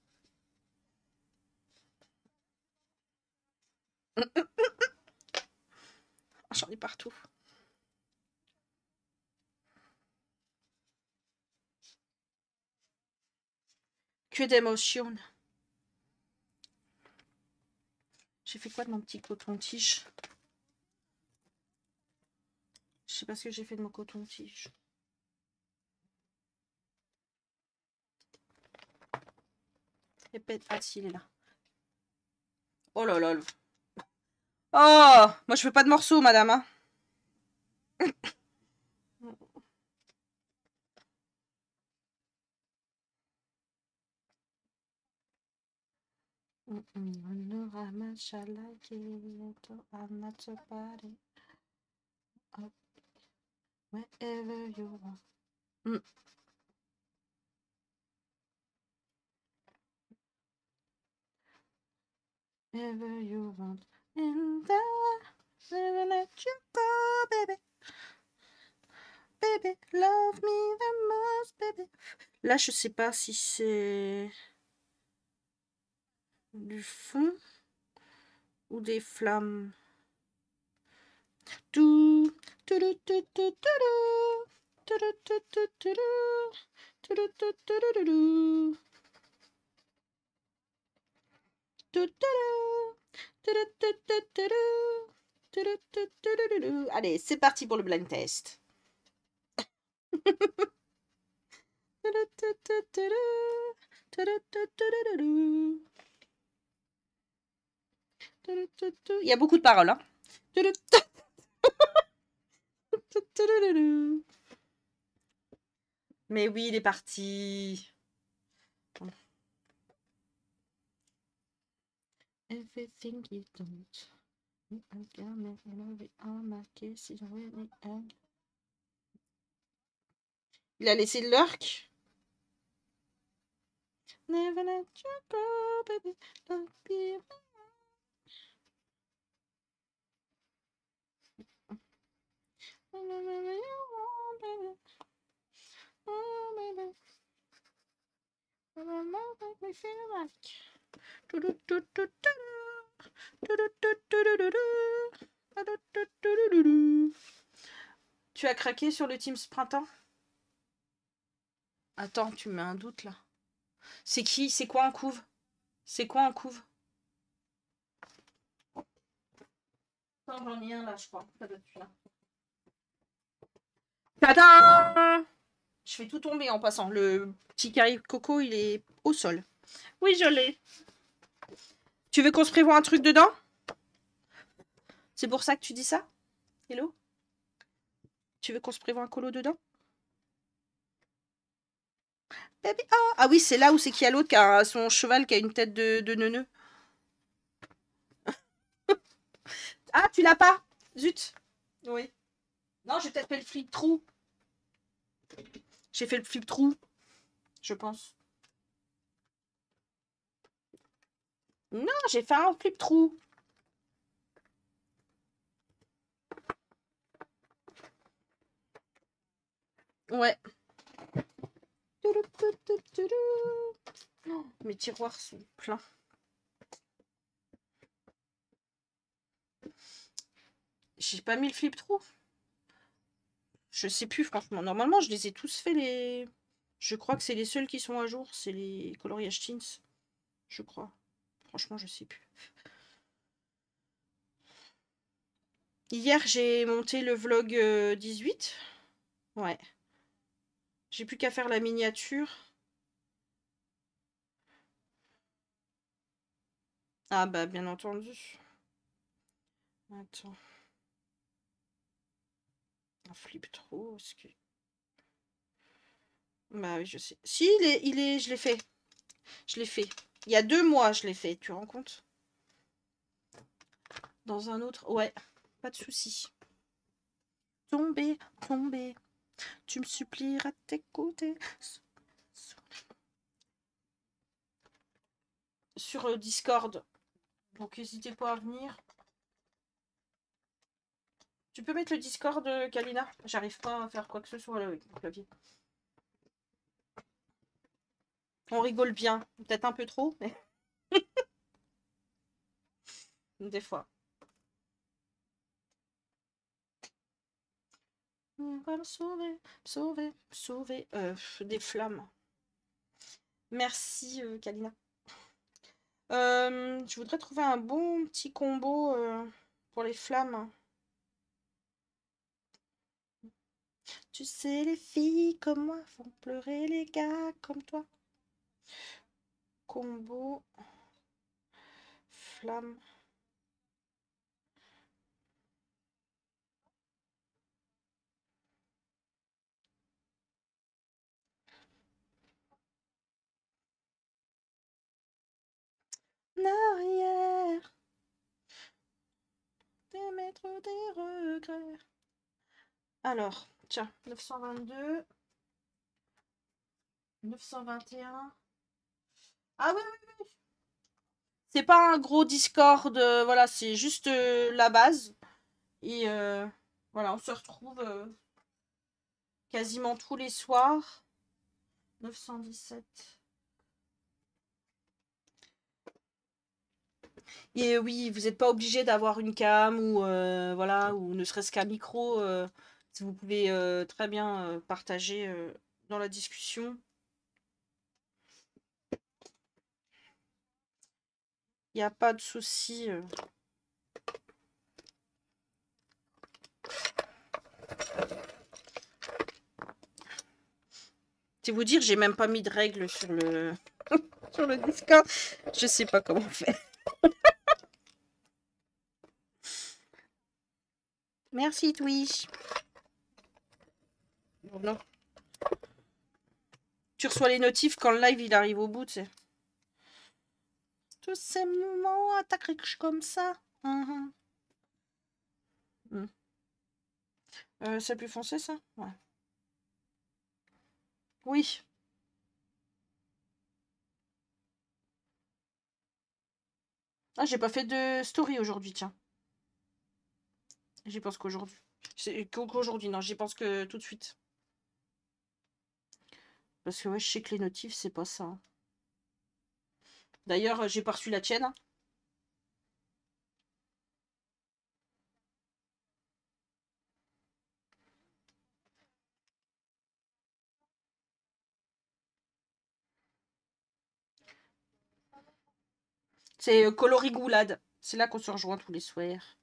J'en ai partout. Que d'émotions. J'ai fait quoi de mon petit coton-tige? Je sais pas ce que j'ai fait de mon coton-tige. Répète. Ah si, il est là. Oh là là. Oh, moi je veux pas de morceaux, madame. Hein. Wherever you are. Mm. Wherever you want. And I never let you go, baby. baby, love me the most, baby. Là, je sais pas si c'est du fond ou des flammes. Tout, tout, tout, tout, tout, tout, tout, tout, tout, tout, tout, tout, tout, tout, tout, allez, c'est parti pour le blind test. Il y a beaucoup de paroles, hein. Mais oui, il est parti. Everything you don't. Il a laissé le lurk. Never let you go, baby. Don't be... Tu as craqué sur le Teams Printemps? Attends, tu me mets un doute là. C'est qui? C'est quoi un couve? C'est quoi un couve? Attends, j'en ai un là, je crois. Ça doit être là. Tadam! Je fais tout tomber en passant. Le petit carré coco, il est au sol. Oui, je l'ai. Tu veux qu'on se prévoie un truc dedans? C'est pour ça que tu dis ça? Hello? Tu veux qu'on se prévoie un colo dedans? Baby, oh. Ah oui, c'est là où c'est qu'il y a l'autre qui a son cheval qui a une tête de, de neuneu. Ah, tu l'as pas? Zut. Oui. Non, j'ai peut-être fait le flip trou. J'ai fait le flip trou. Je pense. Non, j'ai fait un flip trou. Ouais. Oh, mes tiroirs sont pleins. J'ai pas mis le flip trou. Je sais plus, franchement. Normalement, je les ai tous fait, les... Je crois que c'est les seuls qui sont à jour. C'est les coloriages Teens. Je crois. Franchement, je sais plus. Hier, j'ai monté le vlog euh, dix-huit. Ouais. J'ai plus qu'à faire la miniature. Ah bah, bien entendu. Attends. Un flip trop. Est-ce que... Bah oui, je sais. Si, il est, il est, je l'ai fait. Je l'ai fait. Il y a deux mois, je l'ai fait. Tu te rends compte? Dans un autre... Ouais, pas de souci. Tomber, tomber. Tu me supplieras de t'écouter. Sur euh, Discord. Donc, n'hésitez pas à venir. Tu peux mettre le Discord, euh, Kalina? J'arrive pas à faire quoi que ce soit là avec mon clavier. On rigole bien. Peut-être un peu trop, mais... Des fois. On va me sauver, sauver, sauver. Euh, des flammes. Merci, euh, Kalina. Euh, je voudrais trouver un bon petit combo euh, pour les flammes. Tu sais, les filles comme moi font pleurer les gars comme toi. Combo flamme. En arrière. Des maîtres des regrets. Alors, tiens, neuf cent vingt-deux. neuf cent vingt et un. Ah oui, oui, oui. C'est pas un gros Discord, euh, voilà, c'est juste euh, la base. Et euh, voilà, on se retrouve. Euh... quasiment tous les soirs. neuf cent dix-sept. Et oui, vous n'êtes pas obligé d'avoir une cam ou euh, voilà, ou ne serait-ce qu'un micro. Euh, si vous pouvez euh, très bien euh, partager euh, dans la discussion. Il n'y a pas de souci. euh. C'est vous dire, j'ai même pas mis de règles sur le sur le Discord. Je sais pas comment faire. Merci Twitch. Oh non. Tu reçois les notifs quand le live il arrive au bout, tu sais. Tous ces moments attaquent comme ça. Mhm. Mm. Euh, c'est plus foncé ça? Ouais. Oui. Ah, j'ai pas fait de story aujourd'hui, tiens. J'y pense qu'aujourd'hui. C'est qu'aujourd'hui, non, j'y pense que tout de suite. Parce que ouais, je sais que les notifs, c'est pas ça. D'ailleurs, j'ai pas reçu la tienne. C'est euh, Colorigoulade. C'est là qu'on se rejoint tous les soirs.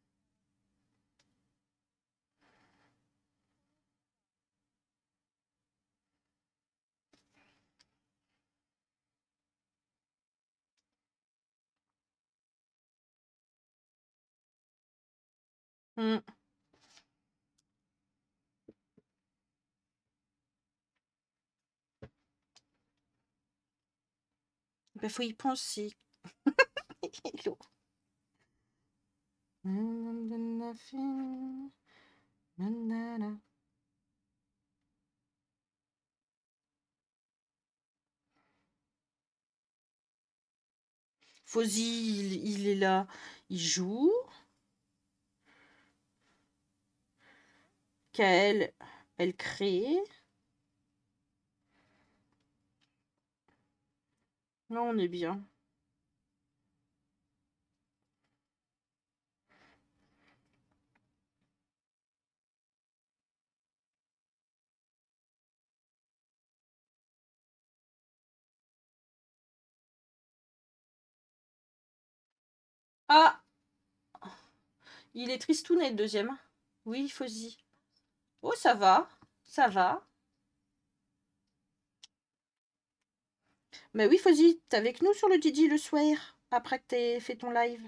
Mm. Ben, faut y penser. Hello. Fozzy, il, il est là. Il joue. Kael, elle crée. Là, on est bien. Ah! Il est tristounet, le deuxième. Oui, Fozzy. Oh, ça va. Ça va. Mais oui, Fozzy, t'es avec nous sur le Didi le soir, après que t'aies fait ton live.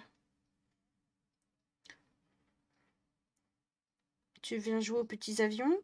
Tu viens jouer aux petits avions?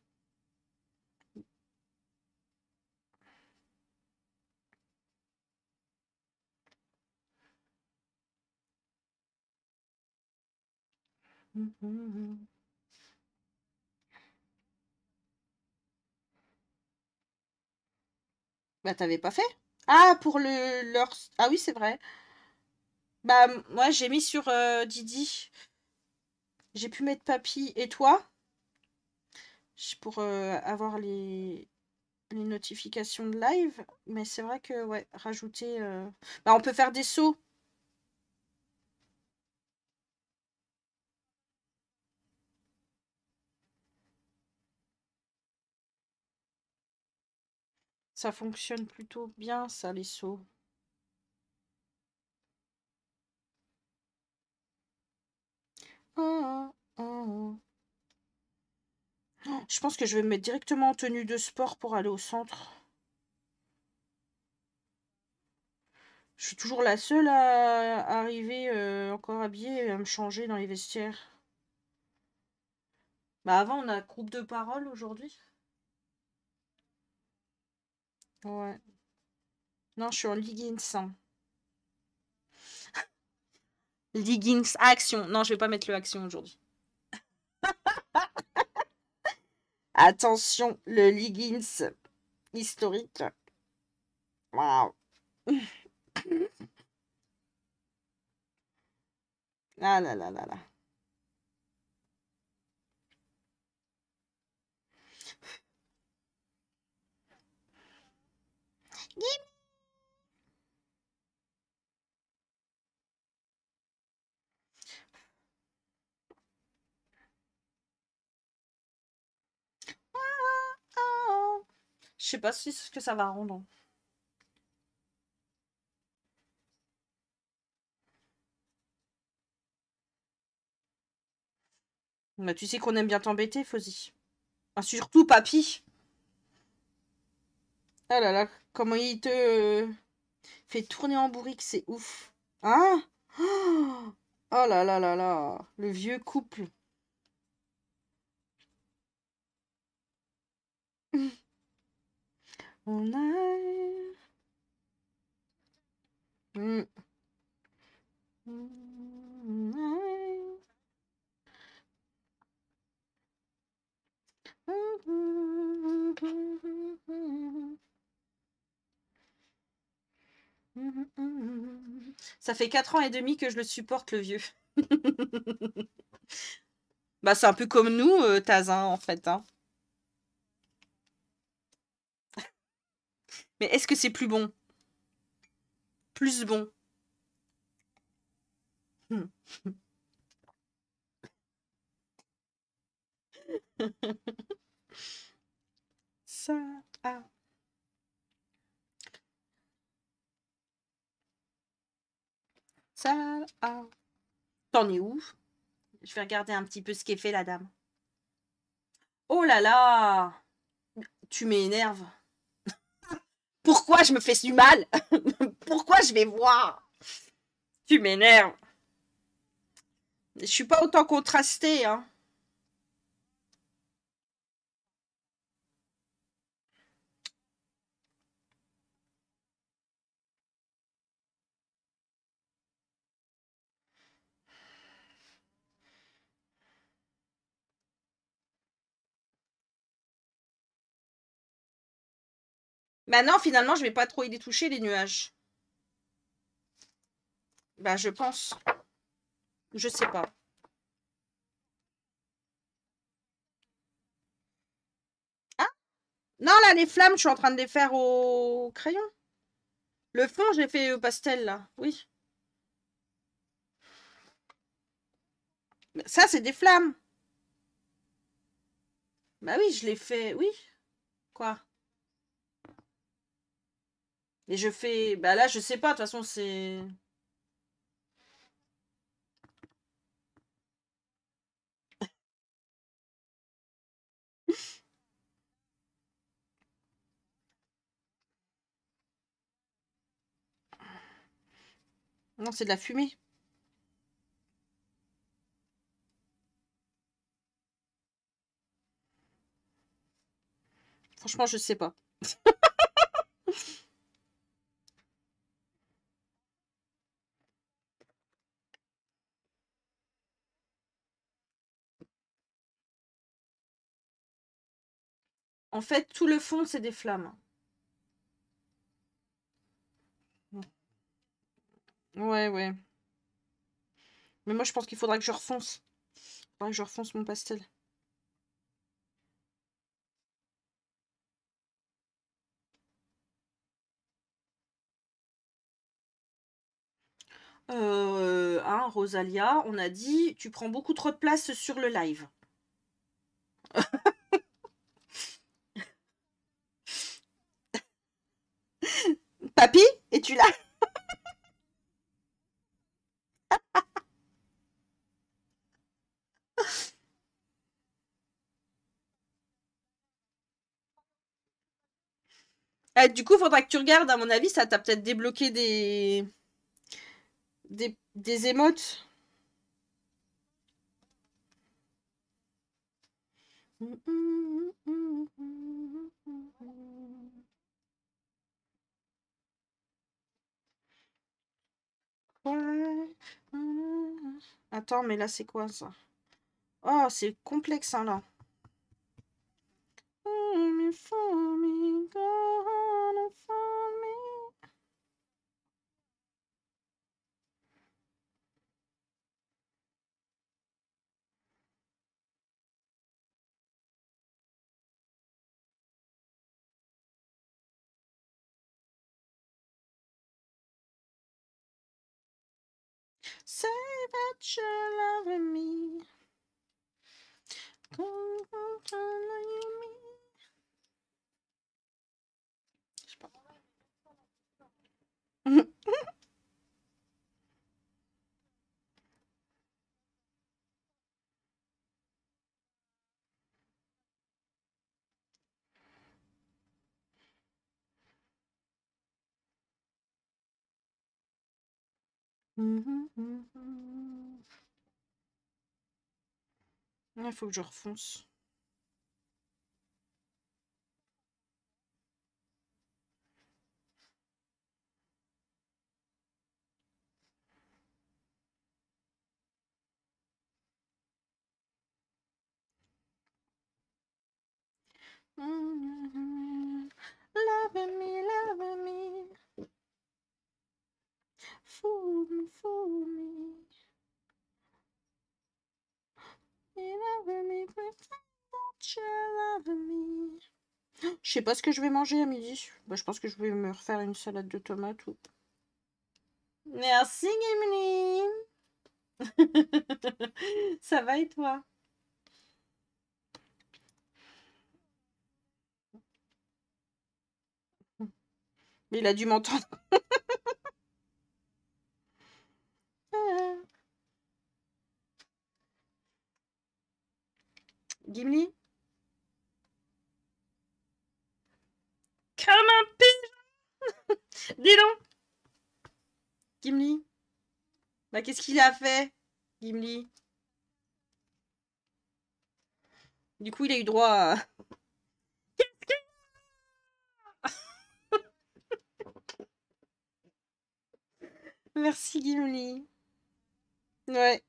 Bah, t'avais pas fait? Ah, pour le leur... Ah oui, c'est vrai. Bah, moi, j'ai mis sur euh, Didi. J'ai pu mettre Papy. Et toi? Pour euh, avoir les... les notifications de live. Mais c'est vrai que, ouais, rajouter... euh, Bah, on peut faire des sauts. Ça fonctionne plutôt bien, ça, les sauts. Oh, oh, oh. Je pense que je vais me mettre directement en tenue de sport pour aller au centre. Je suis toujours la seule à arriver euh, encore habillée et à me changer dans les vestiaires. Bah avant, on a groupe de parole aujourd'hui. Ouais. Non, je suis en leggings. Hein. Leggings action. Non, je vais pas mettre le action aujourd'hui. Attention, le leggings historique. Waouh. Ah là là là là. Je sais pas si ce que ça va rendre. Bah, tu sais qu'on aime bien t'embêter, Fozzy. Ah, surtout papy. Ah là là, comment il te euh, fait tourner en bourrique, c'est ouf. Hein? Oh oh là là là là, le vieux couple. On a... Mm. Ça fait quatre ans et demi que je le supporte, le vieux. Bah, c'est un peu comme nous, euh, Tazin, en fait. Hein. Mais est-ce que c'est plus bon? Plus bon? Hmm. Ça a... Ça a... T'en es où? Je vais regarder un petit peu ce qu'est fait la dame. Oh là là! Tu m'énerves. Pourquoi je me fais du mal? Pourquoi je vais voir? Tu m'énerves. Je suis pas autant contrastée, hein. Bah non, finalement, je vais pas trop y les toucher, les nuages. Bah, je pense. Je sais pas. Ah? Non, là, les flammes, je suis en train de les faire au crayon. Le fond, j'ai fait au pastel, là. Oui. Ça, c'est des flammes. Bah oui, je l'ai fait. Oui. Quoi? Et je fais... Bah là, je sais pas. De toute façon, c'est... Non, c'est de la fumée. Franchement, je sais pas. En fait, tout le fond, c'est des flammes. Ouais, ouais. Mais moi, je pense qu'il faudra que je refonce. Il faudra que je refonce mon pastel. Euh, hein, Rosalia, on a dit, tu prends beaucoup trop de place sur le live. Papy, es-tu là? Eh, du coup, faudra que tu regardes. À mon avis, ça t'a peut-être débloqué des... des... des émotes. Ouais. Attends, mais là, c'est quoi ça? Oh, c'est complexe, hein, là. Say that you love me. Je sais pas. Il faut que je refonce. Love me, love me. Fool me, fool me. You love me, pretend that you love me. Je sais pas ce que je vais manger à midi. Bah, je pense que je vais me refaire une salade de tomates. Ou... Merci, Gimli. Ça va et toi? Mais il a dû m'entendre. Gimli? Comme un pigeon. Dis donc. Gimli? Bah, qu'est-ce qu'il a fait, Gimli? Du coup, il a eu droit à... Merci, Gimli. Ouais.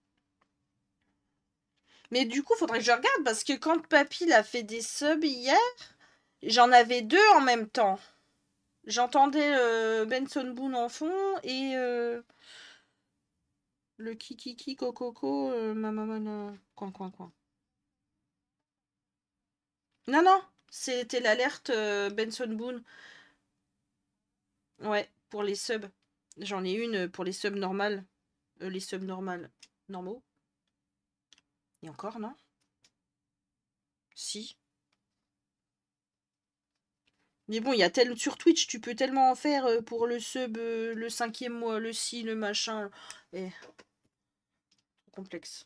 Mais du coup, faudrait que je regarde parce que quand Papy l'a fait des subs hier, j'en avais deux en même temps. J'entendais euh, Benson Boone en fond et euh, le Kikiki Kokoko euh, Mamamana coin coin coin. Non, non, c'était l'alerte euh, Benson Boone. Ouais, pour les subs. J'en ai une pour les subs normales. Euh, les subs normales. Normaux. Et encore, non? Si. Mais bon, il y a tel... sur Twitch, tu peux tellement en faire euh, pour le sub, euh, le cinquième mois, le ci, le machin. Et... complexe.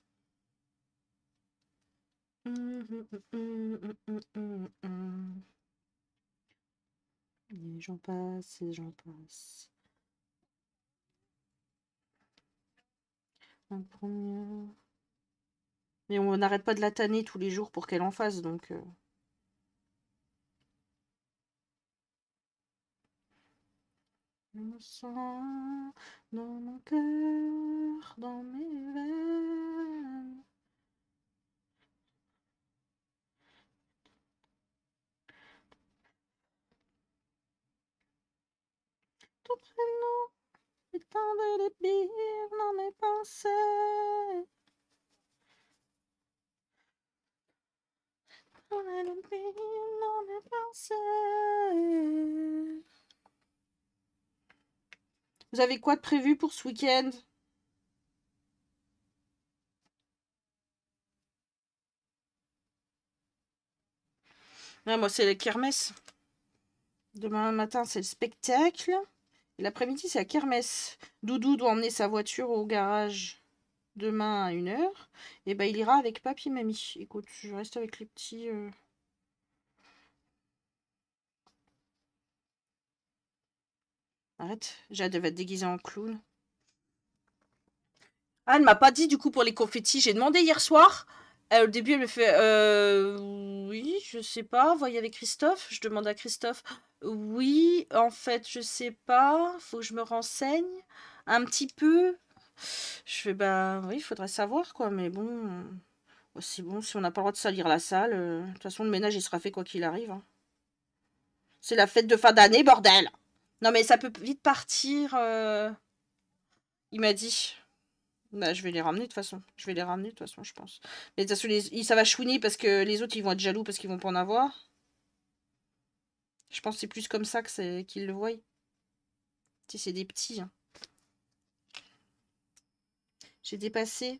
Et j'en passe, et j'en passe. Un premier... Mais on n'arrête pas de la tanner tous les jours pour qu'elle en fasse, donc... Euh... Je me sens dans mon cœur, dans mes veines. Ton prénom est indélébile dans mes pensées. Indélébile dans mes pensées. Vous avez quoi de prévu pour ce week-end? Ouais, moi, c'est la kermesse. Demain matin, c'est le spectacle. Et l'après-midi, c'est la kermesse. Doudou doit emmener sa voiture au garage demain à une heure. Et ben, il ira avec papy et mamie. Écoute, je reste avec les petits... Euh... Arrête, Jade devait être déguisée en clown. Ah, elle m'a pas dit du coup pour les confettis. J'ai demandé hier soir. Euh, au début, elle me fait euh, oui, je sais pas. Voyez avec Christophe. Je demande à Christophe. Oui, en fait, je sais pas. Faut que je me renseigne un petit peu. Je fais bah oui, il faudrait savoir quoi. Mais bon, c'est bon. Si on n'a pas le droit de salir la salle, euh, de toute façon, le ménage il sera fait quoi qu'il arrive. Hein. C'est la fête de fin d'année, bordel. Non mais ça peut vite partir. Euh... Il m'a dit. Bah, je vais les ramener de toute façon. Je vais les ramener de toute façon, je pense. Mais de toute façon, les... ça va chouiner parce que les autres, ils vont être jaloux parce qu'ils vont pas en avoir. Je pense que c'est plus comme ça que c'est qu'ils le voient. Si c'est des petits. Hein. J'ai dépassé.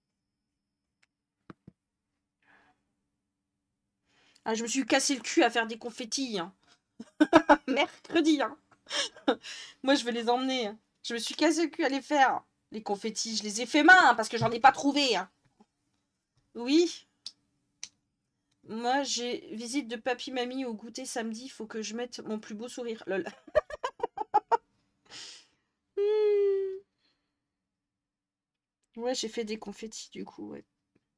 Ah, je me suis cassé le cul à faire des confettis. Hein. Mercredi. Hein. Moi, je vais les emmener. Je me suis cassé le cul à les faire. Les confettis, je les ai fait main hein, parce que j'en ai pas trouvé. Hein. Oui. Moi, j'ai visite de papy-mamie au goûter samedi. Faut que je mette mon plus beau sourire. Lol. hmm. Ouais, j'ai fait des confettis du coup. Ouais.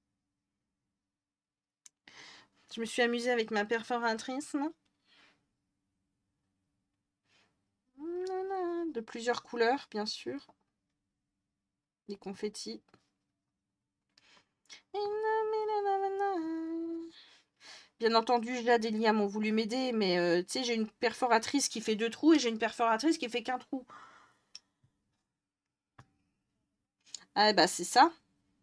Je me suis amusée avec ma perforatrice. Non de plusieurs couleurs, bien sûr. Les confettis. Bien entendu, Jade et Liam ont voulu m'aider, mais euh, tu sais, j'ai une perforatrice qui fait deux trous et j'ai une perforatrice qui fait qu'un trou. Ah bah c'est ça.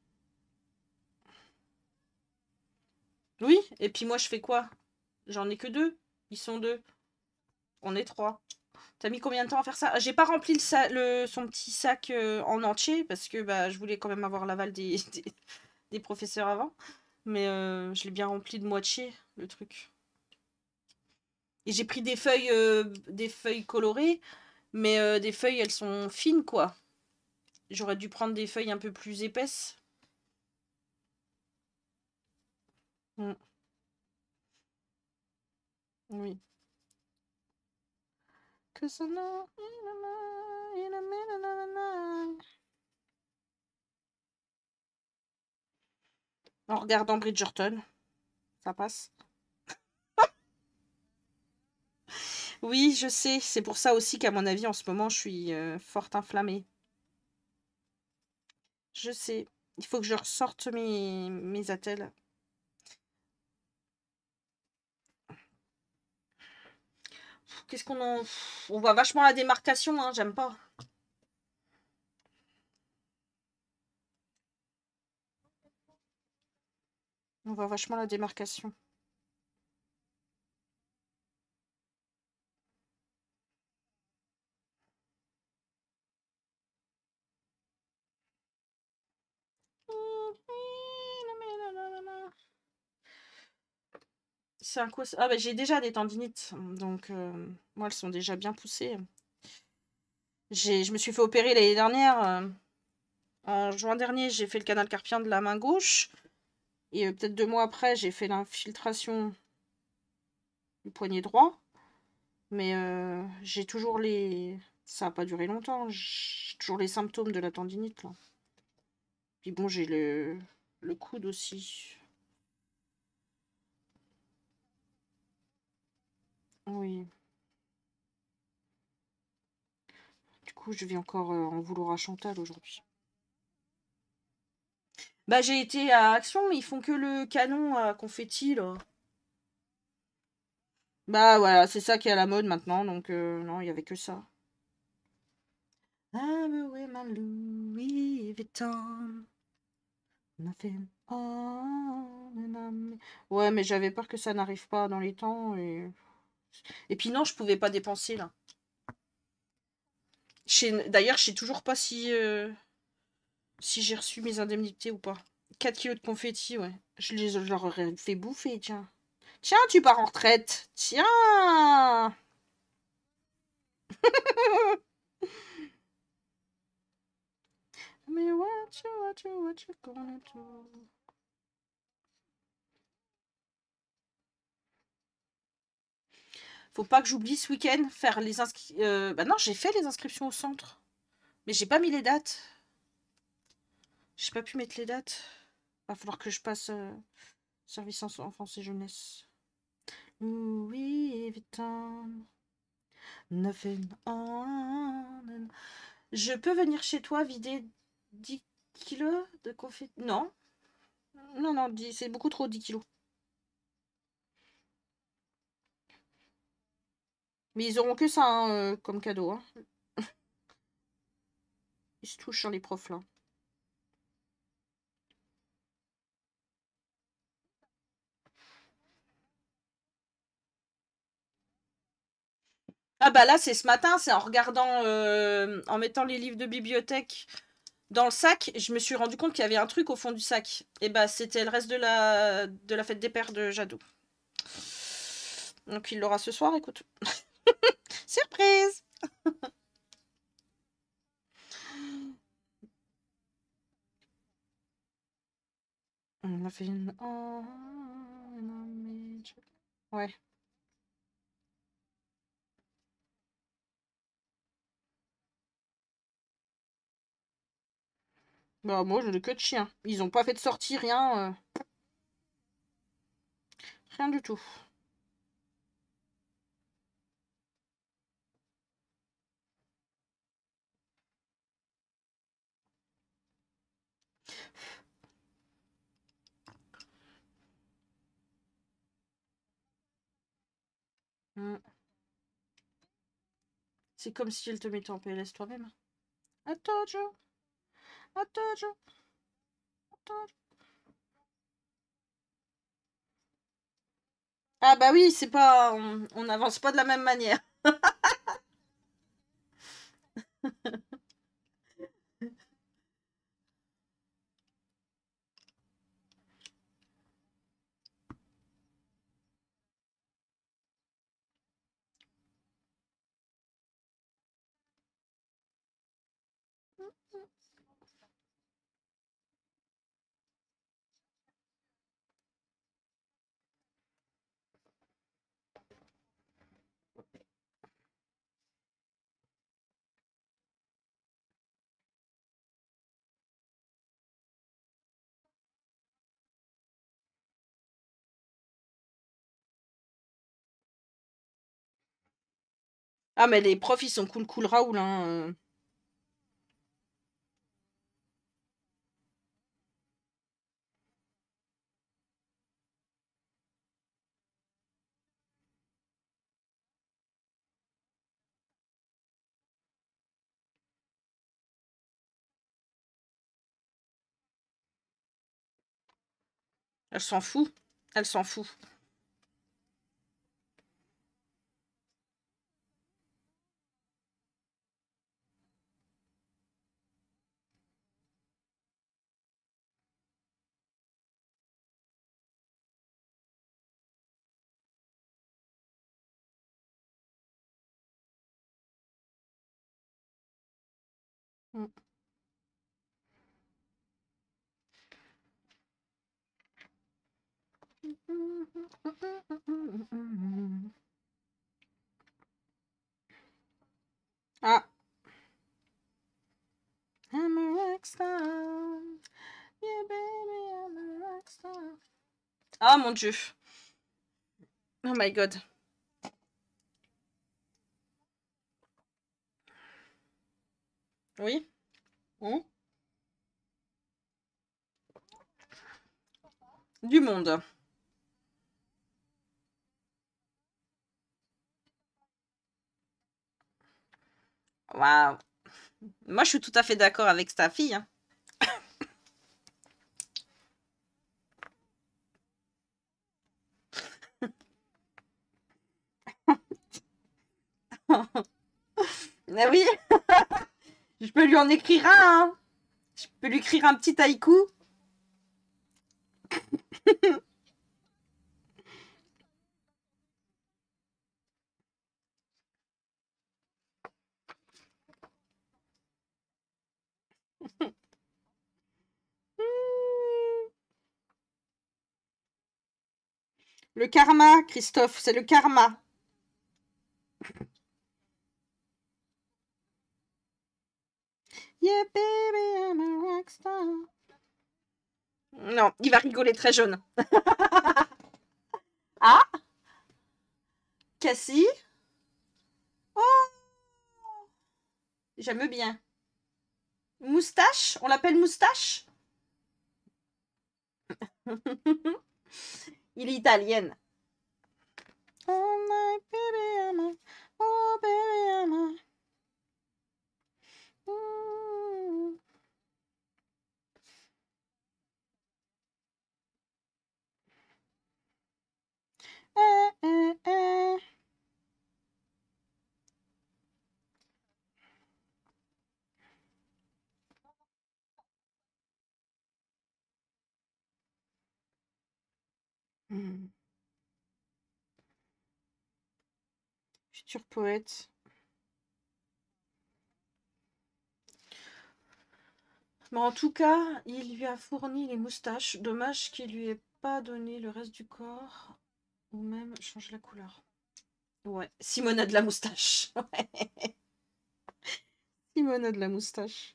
Oui, et puis moi je fais quoi? J'en ai que deux. Ils sont deux. On est trois. T'as mis combien de temps à faire ça? J'ai pas rempli le, sa le son petit sac euh, en entier parce que bah, je voulais quand même avoir l'aval des, des, des professeurs avant. Mais euh, je l'ai bien rempli de moitié, le truc. Et j'ai pris des feuilles, euh, des feuilles colorées, mais euh, des feuilles, elles sont fines, quoi. J'aurais dû prendre des feuilles un peu plus épaisses. Mm. Oui. En regardant Bridgerton, ça passe. Oui, je sais. C'est pour ça aussi qu'à mon avis, en ce moment, je suis euh, fort inflammée. Je sais. Il faut que je ressorte mes, mes attelles. Qu'est-ce qu'on en... On voit vachement la démarcation, hein. J'aime pas. On voit vachement la démarcation. C'est un quoi? Ah bah j'ai déjà des tendinites, donc euh, moi elles sont déjà bien poussées. Je me suis fait opérer l'année dernière. Euh, en juin dernier, j'ai fait le canal carpien de la main gauche. Et euh, peut-être deux mois après, j'ai fait l'infiltration du poignet droit. Mais euh, j'ai toujours les... Ça n'a pas duré longtemps. J'ai toujours les symptômes de la tendinite. Là. Puis bon, j'ai le... le coude aussi. Oui. Du coup, je vais encore euh, en vouloir à Chantal aujourd'hui. Bah, j'ai été à Action, mais ils font que le canon à confetti, là. Bah, voilà, c'est ça qui est à la mode maintenant, donc euh, non, il n'y avait que ça. I'm away my Louis Vuitton. Nothing on and I'm- Ouais, mais j'avais peur que ça n'arrive pas dans les temps. Et, et puis non, je pouvais pas dépenser, là. D'ailleurs, je sais toujours pas si, euh, si j'ai reçu mes indemnités ou pas. quatre kilos de confetti, ouais. Je, les, je leur aurais fait bouffer, tiens. Tiens, tu pars en retraite. Tiens. Mais what you, what you, what you gonna do? Faut pas que j'oublie ce week-end faire les inscriptions. Euh, bah non, j'ai fait les inscriptions au centre. Mais j'ai pas mis les dates. J'ai pas pu mettre les dates. Va falloir que je passe euh, service en enfance et jeunesse. Louis Vuitton. Nothing on. Je peux venir chez toi vider dix kilos de confetti? Non. Non, non, c'est beaucoup trop, dix kilos. Mais ils auront que ça hein, euh, comme cadeau. Hein. Ils se touchent sur les profs là. Ah bah là c'est ce matin, c'est en regardant, euh, en mettant les livres de bibliothèque dans le sac, je me suis rendu compte qu'il y avait un truc au fond du sac. Et bah, c'était le reste de la, de la fête des pères de Jadot. Donc il l'aura ce soir, écoute. Surprise! On a fait une... Oh, ouais. Bah moi, je n'ai que de chien. Ils ont pas fait de sortie, rien. euh, Rien du tout. Mm. C'est comme si elle te mettait en P L S toi-même. Attends, Joe. Attends, Joe. Attends. Ah bah oui, c'est pas... On n'avance pas de la même manière. Ah mais les profs, ils sont cool cool Raoul, hein. euh. Elle s'en fout. Elle s'en fout. Mm. Ah. I'm a rockstar. Yeah, baby, I'm a rockstar. Ah mon dieu. Oh my god. Oui. Hmm. Du monde. Waouh. Moi, je suis tout à fait d'accord avec ta fille. Hein. Ah oui. Je peux lui en écrire un. Hein. Je peux lui écrire un petit haïku. Le karma, Christophe, c'est le karma. Yeah, baby, I'm a rockstar. Non, il va rigoler très jeune. Ah, Cassie. Oh, j'aime bien. Moustache, on l'appelle Moustache. Il est italienne. Oh my baby, I'm a... Oh baby, I'm a... Mm. Eh, eh, eh. Hmm. Futur poète. Mais en tout cas, il lui a fourni les moustaches. Dommage qu'il lui ait pas donné le reste du corps. Ou même change la couleur. Ouais, Simone a de la moustache. Ouais. Simone a de la moustache.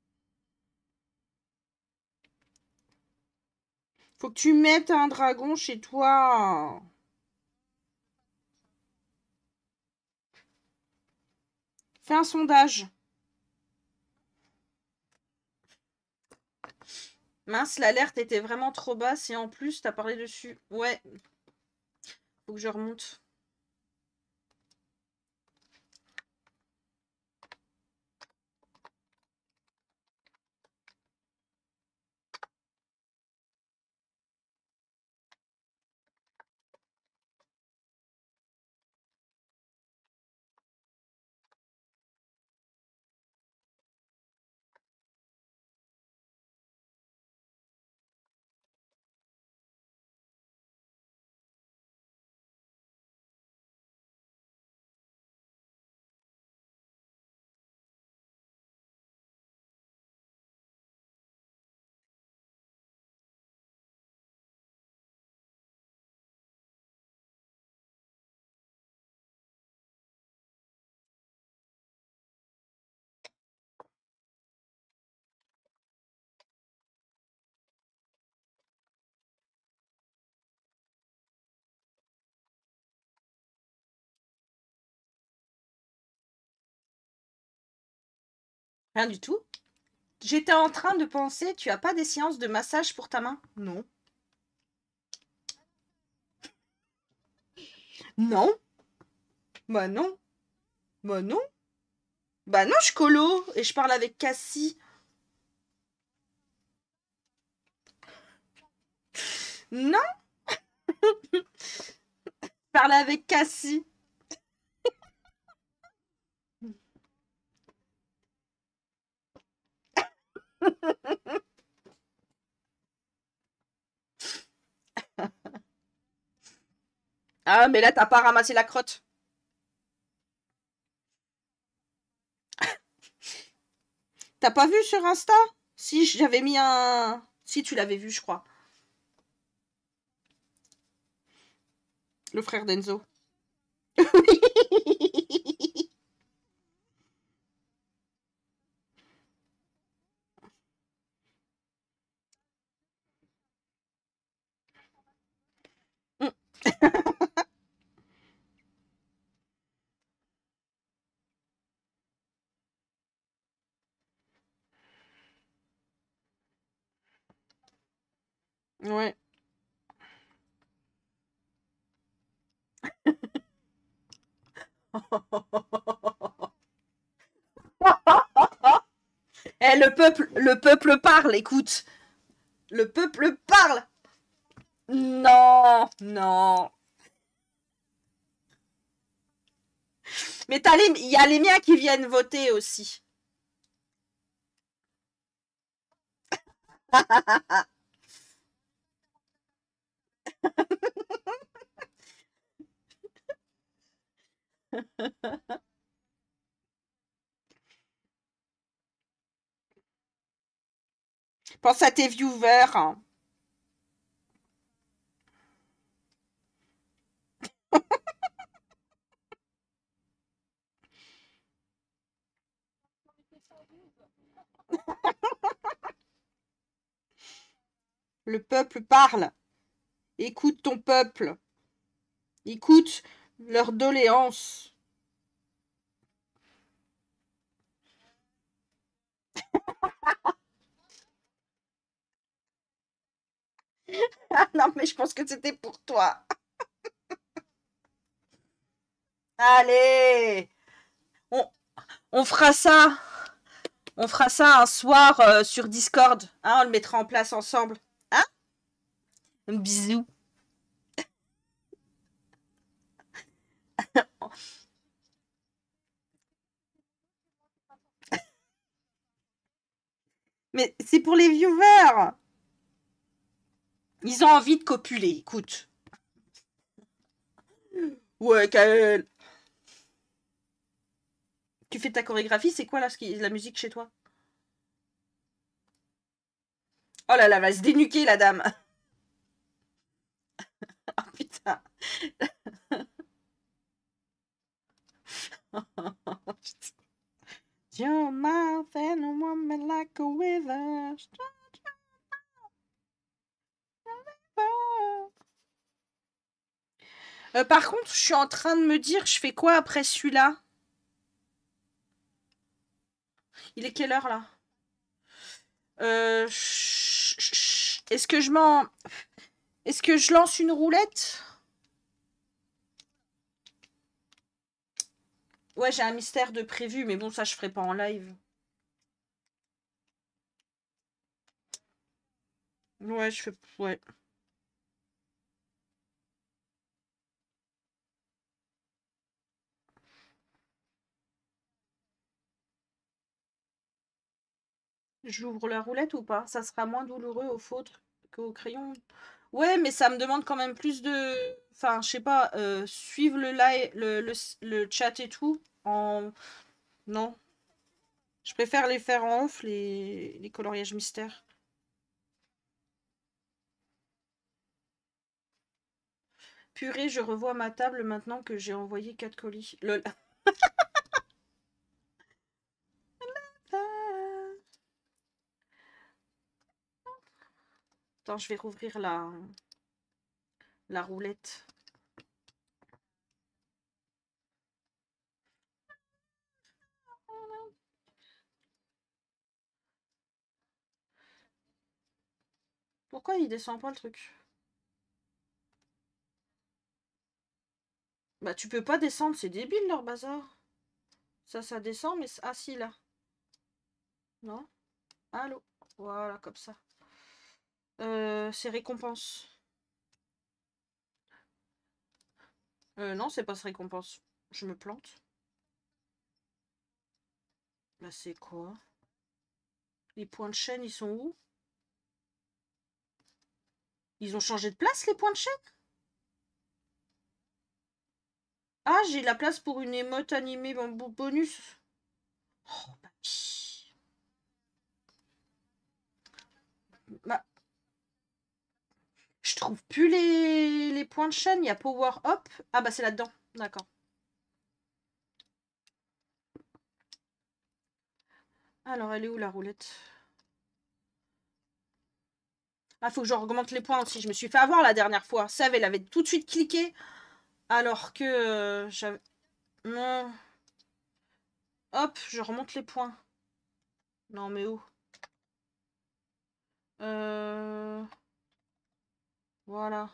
Faut que tu mettes un dragon chez toi. Fais un sondage. Mince, l'alerte était vraiment trop basse et en plus, t'as parlé dessus. Ouais. Faut que je remonte. Rien du tout. J'étais en train de penser, tu as pas des séances de massage pour ta main? Non. Non. Bah non. Bah non. Bah non, je colo et je parle avec Cassie. Non. Je parle avec Cassie. Ah, mais là, t'as pas ramassé la crotte. T'as pas vu sur Insta? Si, j'avais mis un... Si, tu l'avais vu, je crois. Le frère d'Enzo. Ouais. Eh, le peuple, le peuple parle, écoute. Le peuple parle. Non, non. Mais t'as les, il y a les miens qui viennent voter aussi. Pense à tes viewers. Le peuple parle. Écoute ton peuple. Écoute leurs doléances. Ah non, mais je pense que c'était pour toi. Allez, on, on fera ça. On fera ça un soir euh, sur Discord. Hein, on le mettra en place ensemble. Hein? Bisous. Mais c'est pour les viewers. Ils ont envie de copuler, écoute. Ouais, Kael. Tu fais ta chorégraphie, c'est quoi là, ce qui... la musique chez toi? Oh là là, elle va se dénuquer la dame. Oh putain. Your mouth and a woman like a river. Euh, par contre, je suis en train de me dire, je fais quoi après celui-là? Il est quelle heure là? euh, Est-ce que je m'en... Est-ce que je lance une roulette? Ouais, j'ai un mystère de prévu, mais bon, ça, je ferai pas en live. Ouais, je fais... Ouais. J'ouvre la roulette ou pas? Ça sera moins douloureux au feutre qu'au crayon. Ouais, mais ça me demande quand même plus de... Enfin, je sais pas, euh, suivre le live, le, le, le chat et tout en... Non. Je préfère les faire en off, les, les coloriages mystères. Purée, je revois ma table maintenant que j'ai envoyé quatre colis. Lol. Attends, je vais rouvrir la, la roulette. Pourquoi il descend pas le truc? Bah tu peux pas descendre, c'est débile leur bazar. Ça, ça descend, mais... Ah si, là. Non? Allô? Voilà, comme ça. Euh, c'est récompense. Euh, non, c'est pas ce récompense. Je me plante. Là, c'est quoi? Les points de chaîne, ils sont où? Ils ont changé de place, les points de chaîne? Ah, j'ai la place pour une émote animée bonus. Oh, bah... bah... Je trouve plus les... les points de chaîne. Il y a Power Up. Ah, bah, c'est là-dedans. D'accord. Alors, elle est où, la roulette? Ah, faut que je augmente les points aussi. Je me suis fait avoir la dernière fois. Save, elle avait tout de suite cliqué. Alors que... Euh, j'avais... Non. Hop, je remonte les points. Non, mais où? Euh... Voilà.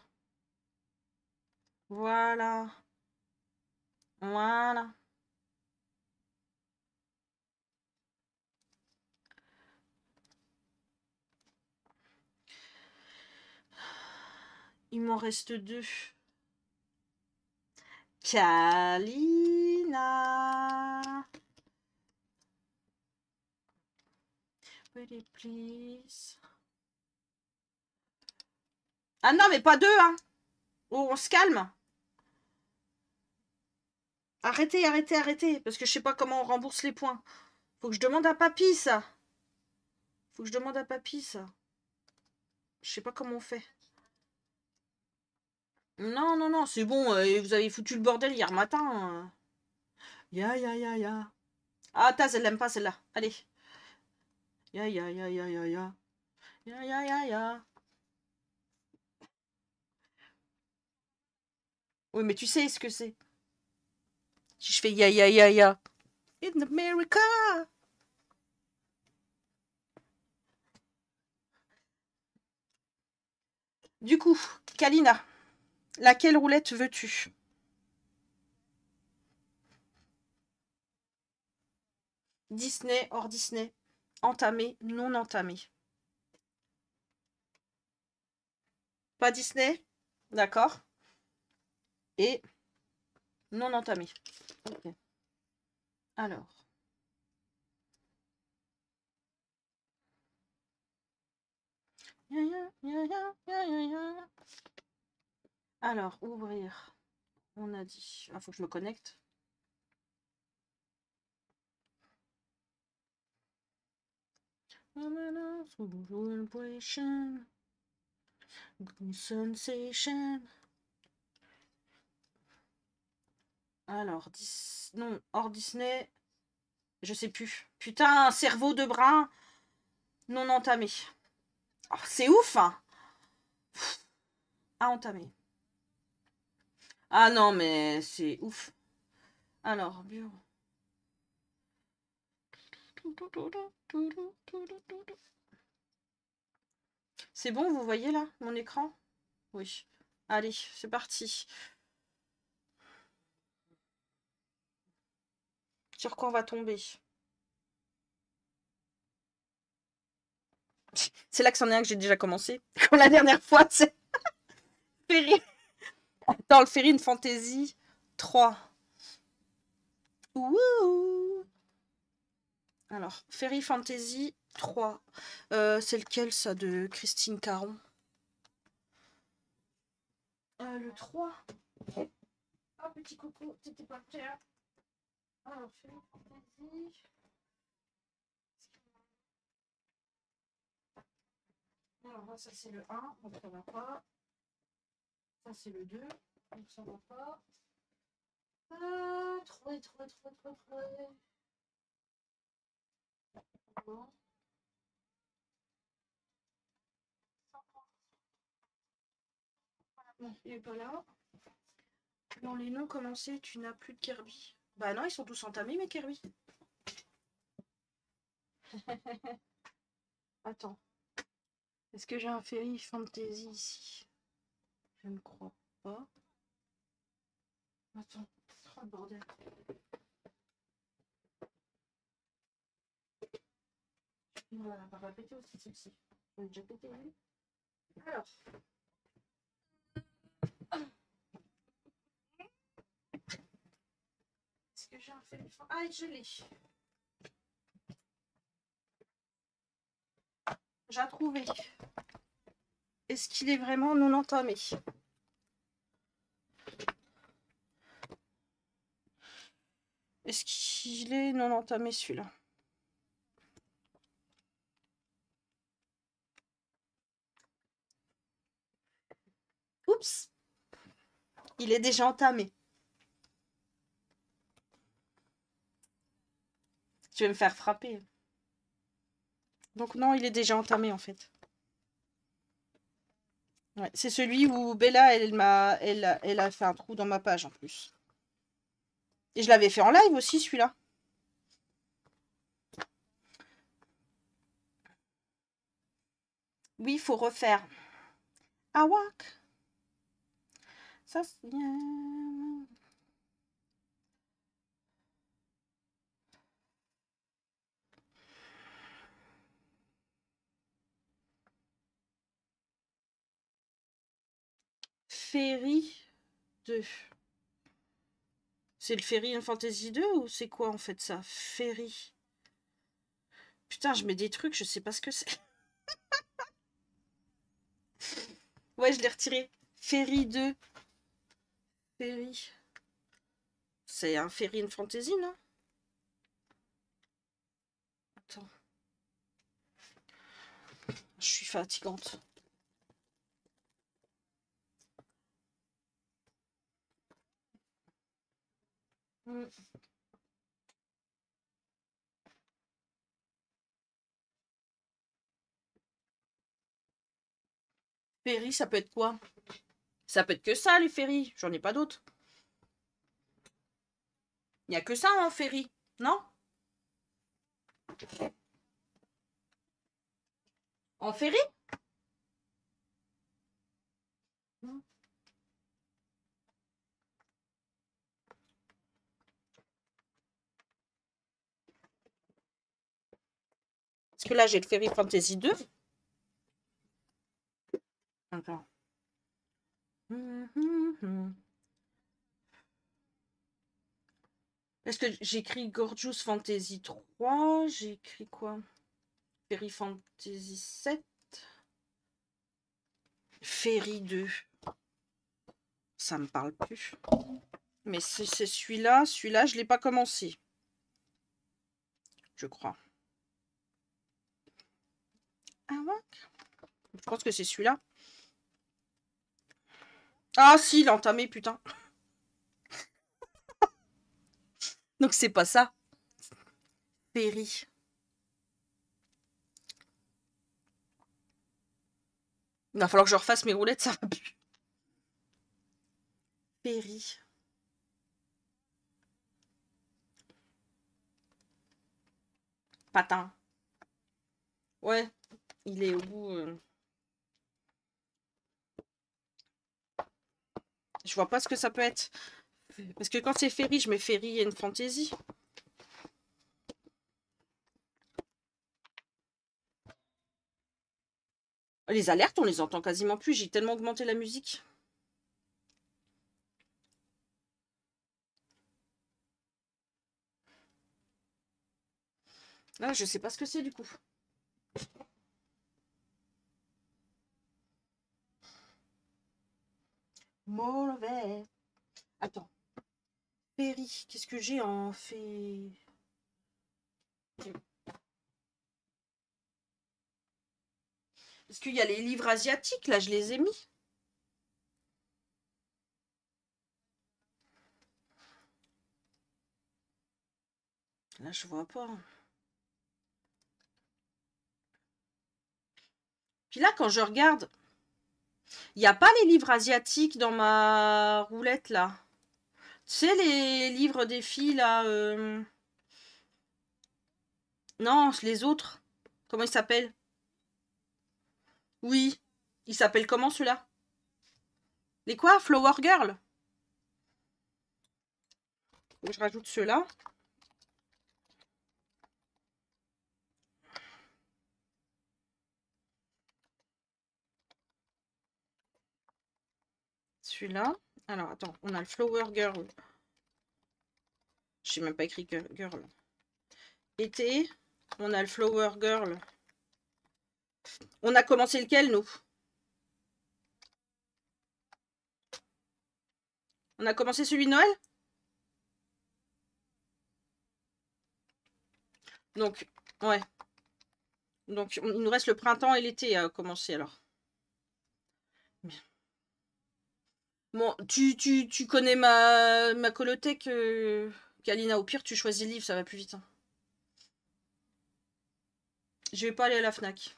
Voilà. Voilà. Il m'en reste deux. Kalina. Pretty please. Ah non, mais pas deux, hein. Oh, on se calme. Arrêtez, arrêtez, arrêtez. Parce que je sais pas comment on rembourse les points. Faut que je demande à papy, ça. Faut que je demande à papy, ça. Je sais pas comment on fait. Non, non, non, c'est bon. Euh, vous avez foutu le bordel hier matin. Ya, ya, ya, ya. Ah, Taz, elle l'aime pas, celle-là. Allez. Ya, ya, ya, ya, ya, ya. Ya, ya, ya, ya. Oui, mais tu sais ce que c'est. Si je fais ya, ya, ya, ya. In America. Du coup, Kalina, laquelle roulette veux-tu? Disney, hors Disney. Entamé, non entamé. Pas Disney? D'accord. Et non entamé. Ok. Alors. Alors, ouvrir. On a dit. Ah, faut que je me connecte. Sensation. Alors, dis... non, hors Disney, je sais plus. Putain, un cerveau de brin non entamé. Oh, c'est ouf, hein. À entamer. Ah non, mais c'est ouf. Alors, bureau. C'est bon, vous voyez là, mon écran? Oui. Allez, c'est parti. Sur quoi on va tomber? C'est là que c'en est un que j'ai déjà commencé. Comme la dernière fois, c'est Ferry. Dans le Ferry Fantasy trois. Ouh. Alors, Ferry Fantasy trois. Euh, c'est lequel ça de Christine Caron? euh, Le trois. Oh, petit coco, t'étais pas terre. Alors, Ferry Fantasy. Alors là, ça c'est le un, donc ça va pas. Ça c'est le deux, donc ça va pas. Euh, trois, trois, trois, trois, trois. Bon. Non, il est pas là. Dans les noms commencés, tu n'as plus de Kirby. Bah non, ils sont tous entamés, mes Kirby. Attends. Est-ce que j'ai un Ferry Fantasy ici? Je ne crois pas. Attends. Oh, le bordel. Voilà, on va péter aussi celle-ci. On a déjà pété, oui. Alors. Est-ce que j'ai un Ferry Fantasy? Ah, je l'ai. J'ai trouvé. Est-ce qu'il est vraiment non entamé? Est-ce qu'il est non entamé celui-là? Oups! Il est déjà entamé. Tu vas me faire frapper. Donc non, il est déjà entamé en fait. Ouais, c'est celui où Bella, elle m'a, elle, elle a fait un trou dans ma page en plus. Et je l'avais fait en live aussi celui-là. Oui, il faut refaire. Ah walk. Ça c'est bien. Ferry deux. C'est le Ferry Fantasy deux ou c'est quoi en fait ça? Ferry. Putain, je mets des trucs, je sais pas ce que c'est. Ouais, je l'ai retiré. Ferry deux. Ferry. C'est un Ferry Fantasy, non? Attends. Je suis fatigante. Mm. Ferry, ça peut être quoi? Ça peut être que ça, les ferries. J'en ai pas d'autres. Il n'y a que ça en ferry, non? En ferry? Non. Parce que là, j'ai le Ferry Fantasy deux. Attends. Est-ce que j'écris Gorgeous Fantasy trois? J'ai écrit quoi? Ferry Fantasy sept. Ferry deux. Ça me parle plus. Mais c'est celui-là. Celui-là, je ne l'ai pas commencé. Je crois. Ah ouais? Je pense que c'est celui-là. Ah si, il a entamé, putain. Donc c'est pas ça. Perry. Il va falloir que je refasse mes roulettes, ça va plus. Perry. Patin. Ouais, il est au bout. Euh... Je vois pas ce que ça peut être. Parce que quand c'est Ferry, je mets Ferry and Fantasy. Les alertes, on les entend quasiment plus. J'ai tellement augmenté la musique. Là, je sais pas ce que c'est du coup. Mauvais. Attends. Ferry. Qu'est-ce que j'ai en fait? Parce qu'il y a les livres asiatiques, là, je les ai mis. Là, je vois pas. Puis là, quand je regarde, il n'y a pas les livres asiatiques dans ma roulette, là. Tu sais, les livres des filles, là. Euh... Non, les autres. Comment ils s'appellent? Oui. Ils s'appellent comment, ceux-là? Les quoi? Flower Girl? Je rajoute ceux-là. Celui-là. Alors, attends. On a le Flower Girl. Je sais même pas écrit girl. Été. On a le Flower Girl. On a commencé lequel, nous? On a commencé celui de Noël? Donc, ouais. Donc, il nous reste le printemps et l'été à commencer, alors. Bon, tu, tu, tu connais ma, ma colothèque, euh, Kalina. Au pire, tu choisis le livre, ça va plus vite. Hein. Je vais pas aller à la Fnac.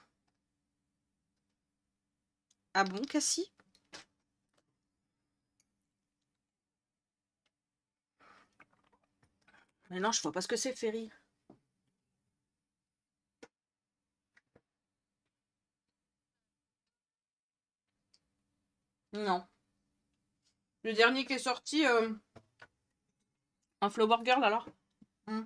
Ah bon, Cassie? Mais non, je vois pas ce que c'est, Ferry. Non. Le dernier qui est sorti, euh, un Flower Girl, alors hmm.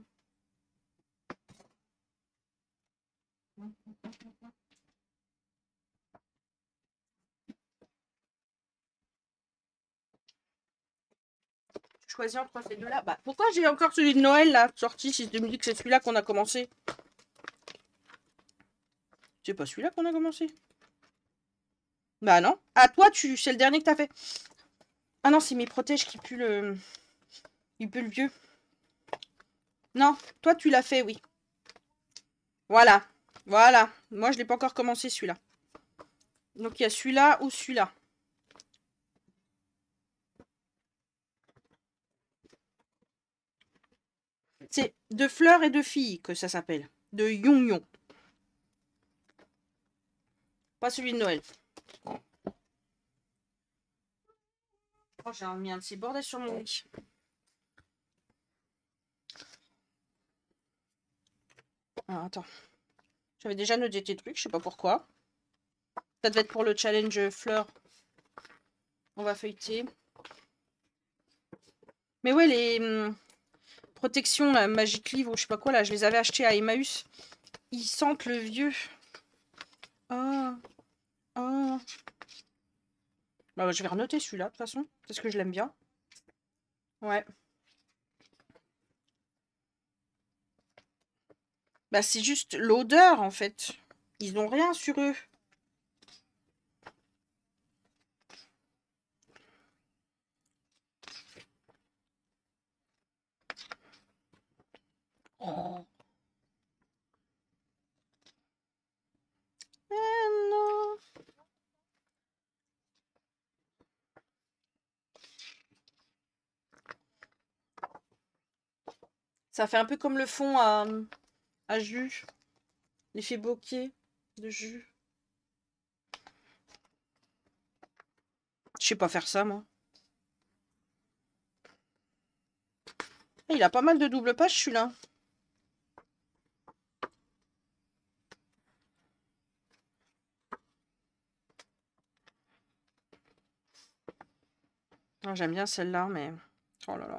Tu choisis entre ces deux-là. Bah, pourquoi j'ai encore celui de Noël, là, sorti, si tu me dis que c'est celui-là qu'on a commencé? C'est pas celui-là qu'on a commencé. Bah non. Ah, toi, tu c'est le dernier que t'as fait. Ah non, c'est mes protèges qui puent le... Il pue le vieux. Non, toi, tu l'as fait, oui. Voilà. Voilà. Moi, je l'ai pas encore commencé, celui-là. Donc, il y a celui-là ou celui-là. C'est de fleurs et de filles que ça s'appelle. De yon-yon. Pas celui de Noël. Oh, j'ai mis un petit bordel sur mon lit. Ah, attends. J'avais déjà noté tes trucs, je sais pas pourquoi. Ça devait être pour le challenge fleurs. On va feuilleter. Mais ouais, les hum, protections, la Magic Livre ou je sais pas quoi, là, je les avais achetés à Emmaüs. Ils sentent le vieux. Ah. Ah. Bah, je vais renoter celui-là, de toute façon. Parce que je l'aime bien. Ouais. Bah, c'est juste l'odeur, en fait. Ils n'ont rien sur eux. Oh. Eh non. Ça fait un peu comme le fond à, à jus. L'effet bokeh de jus. Je sais pas faire ça, moi. Il a pas mal de double page, celui-là. J'aime bien celle-là, mais... Oh là là.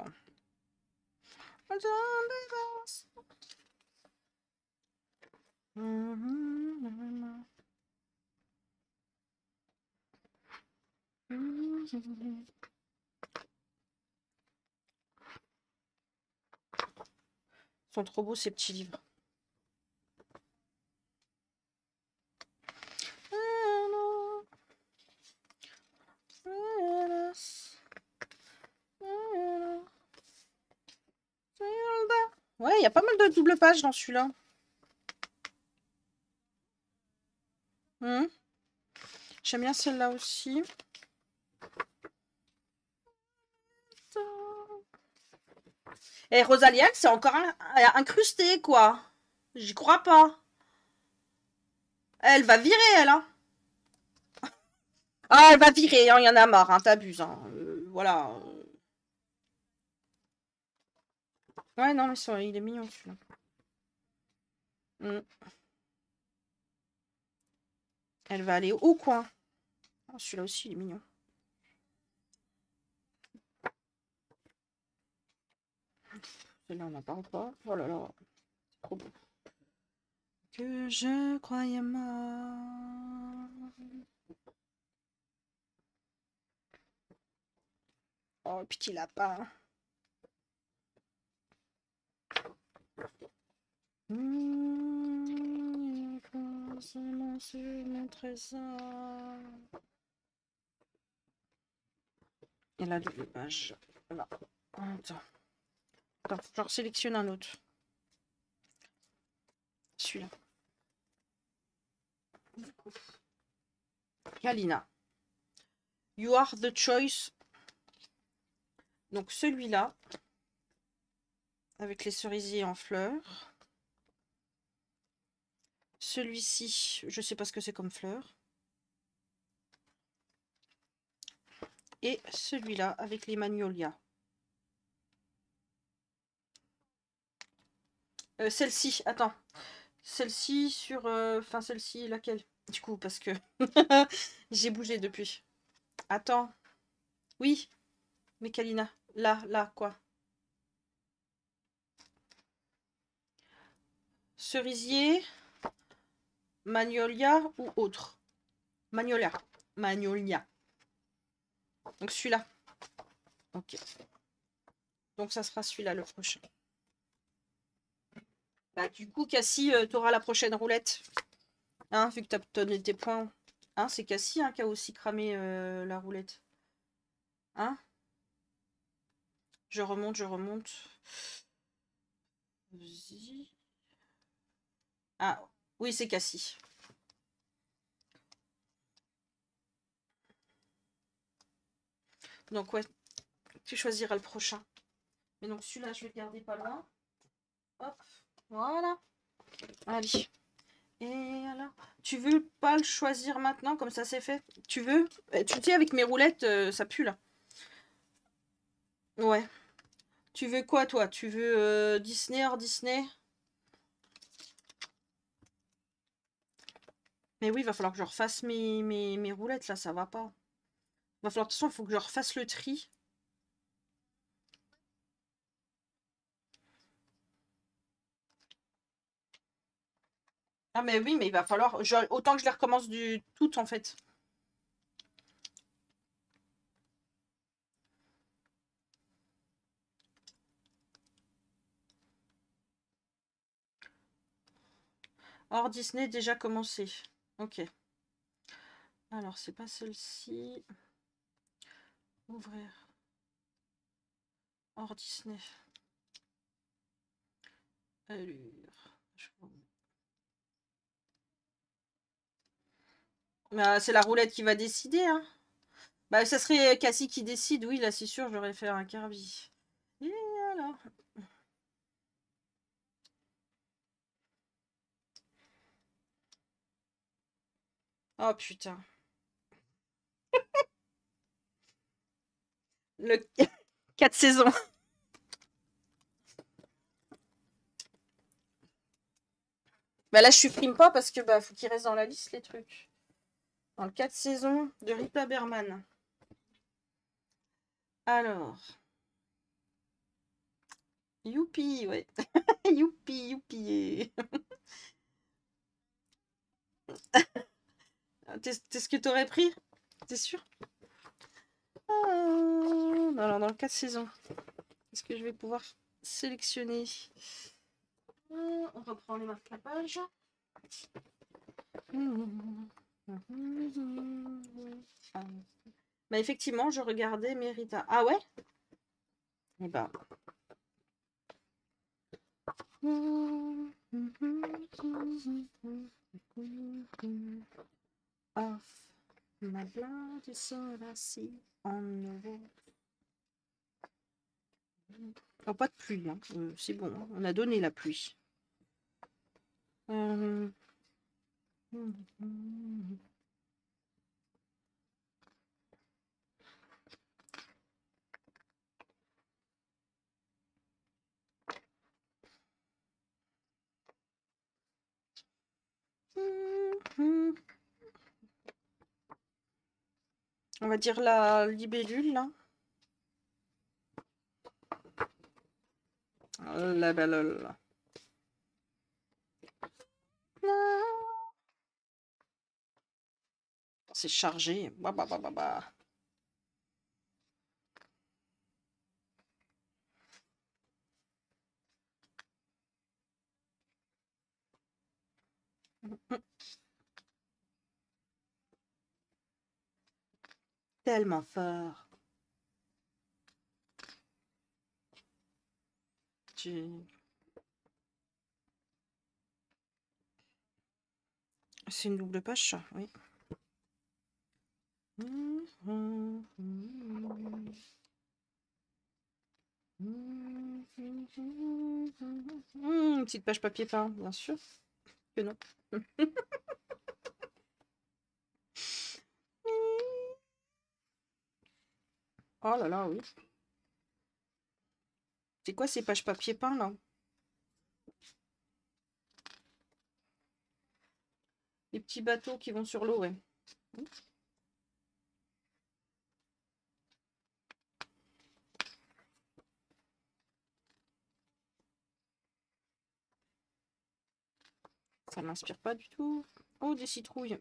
Ils sont trop beaux, ces petits livres. Ouais, il y a pas mal de double pages dans celui-là. Mmh. J'aime bien celle-là aussi. Et Rosalia, c'est encore un, incrusté, quoi. J'y crois pas. Elle va virer, elle, hein. Ah, elle va virer, hein, il y en a marre, hein, t'abuses, hein. Euh, voilà. Ouais, non, mais ça, il est mignon, celui-là. Mm. Elle va aller au coin. Oh, celui-là aussi, il est mignon. Celui-là, on n'en parle pas. Oh là là, c'est trop beau. Que je croyais mort. Oh, petit lapin. Mmh, mon trésor. Et la double page. Là. Attends. Attends, je sélectionne un autre. Celui-là. Kalina. You are the choice. Donc celui-là. Avec les cerisiers en fleurs. Celui-ci, je sais pas ce que c'est comme fleur. Et celui-là avec les magnolias. Euh, celle-ci, attends. Celle-ci sur... Enfin, euh, celle-ci, laquelle? Du coup, parce que j'ai bougé depuis. Attends. Oui. Mais Kalina. Là, là, quoi? Cerisier, magnolia ou autre? Magnolia. Magnolia. Donc celui-là. Ok. Donc ça sera celui-là le prochain. Bah du coup, Cassie, euh, tu auras la prochaine roulette. Hein, vu que tu as donné tes points. Hein, c'est Cassie hein, qui a aussi cramé euh, la roulette. Hein? Je remonte, je remonte. Ah, oui, c'est Cassie. Donc ouais, tu choisiras le prochain. Mais donc celui-là, je vais le garder pas loin. Hop, voilà. Allez. Et alors, tu veux pas le choisir maintenant, comme ça c'est fait? Tu veux? Tu sais, avec mes roulettes, euh, ça pue là. Ouais. Tu veux quoi, toi? Tu veux euh, Disney hors Disney? Mais oui, il va falloir que je refasse mes, mes, mes roulettes là, ça va pas. Il va falloir, de toute façon, il faut que je refasse le tri. Ah, mais oui, mais il va falloir. Je, autant que je les recommence du tout en fait. Hors Disney, déjà commencé. Ok. Alors, c'est pas celle-ci. Ouvrir. Hors Disney. Allure. Bah, c'est la roulette qui va décider, hein. Bah, ça serait Cassie qui décide, oui, là, c'est sûr, j'aurais fait un Kirby. Et alors? Oh, putain. Le quatre saisons. Bah là, je supprime pas parce que bah faut qu'il reste dans la liste, les trucs. Dans le quatre saisons de Rita Berman. Alors. Youpi, ouais. Youpi, youpi. T'es ce que t'aurais pris? T'es sûr? Ah, alors, dans le quatre saisons. Est-ce que je vais pouvoir sélectionner? On reprend les marques la page. Bah effectivement, je regardais Mérita. Ah ouais? Et bah. Off ma blonde sera si en nouveau. Oh, pas de pluie, hein. euh, c'est bon, hein. On a donné la pluie. Euh... On va dire la libellule, là. La belle. C'est chargé. Bah, bah, bah, bah, bah. Tellement fort. Tu... C'est une double page, ça, oui. Mmh, mmh, mmh. Mmh, une petite page papier peint, bien sûr que non. Oh là là, oui. C'est quoi ces pages papier peint, là? Les petits bateaux qui vont sur l'eau, ouais. Ça m'inspire pas du tout. Oh, des citrouilles.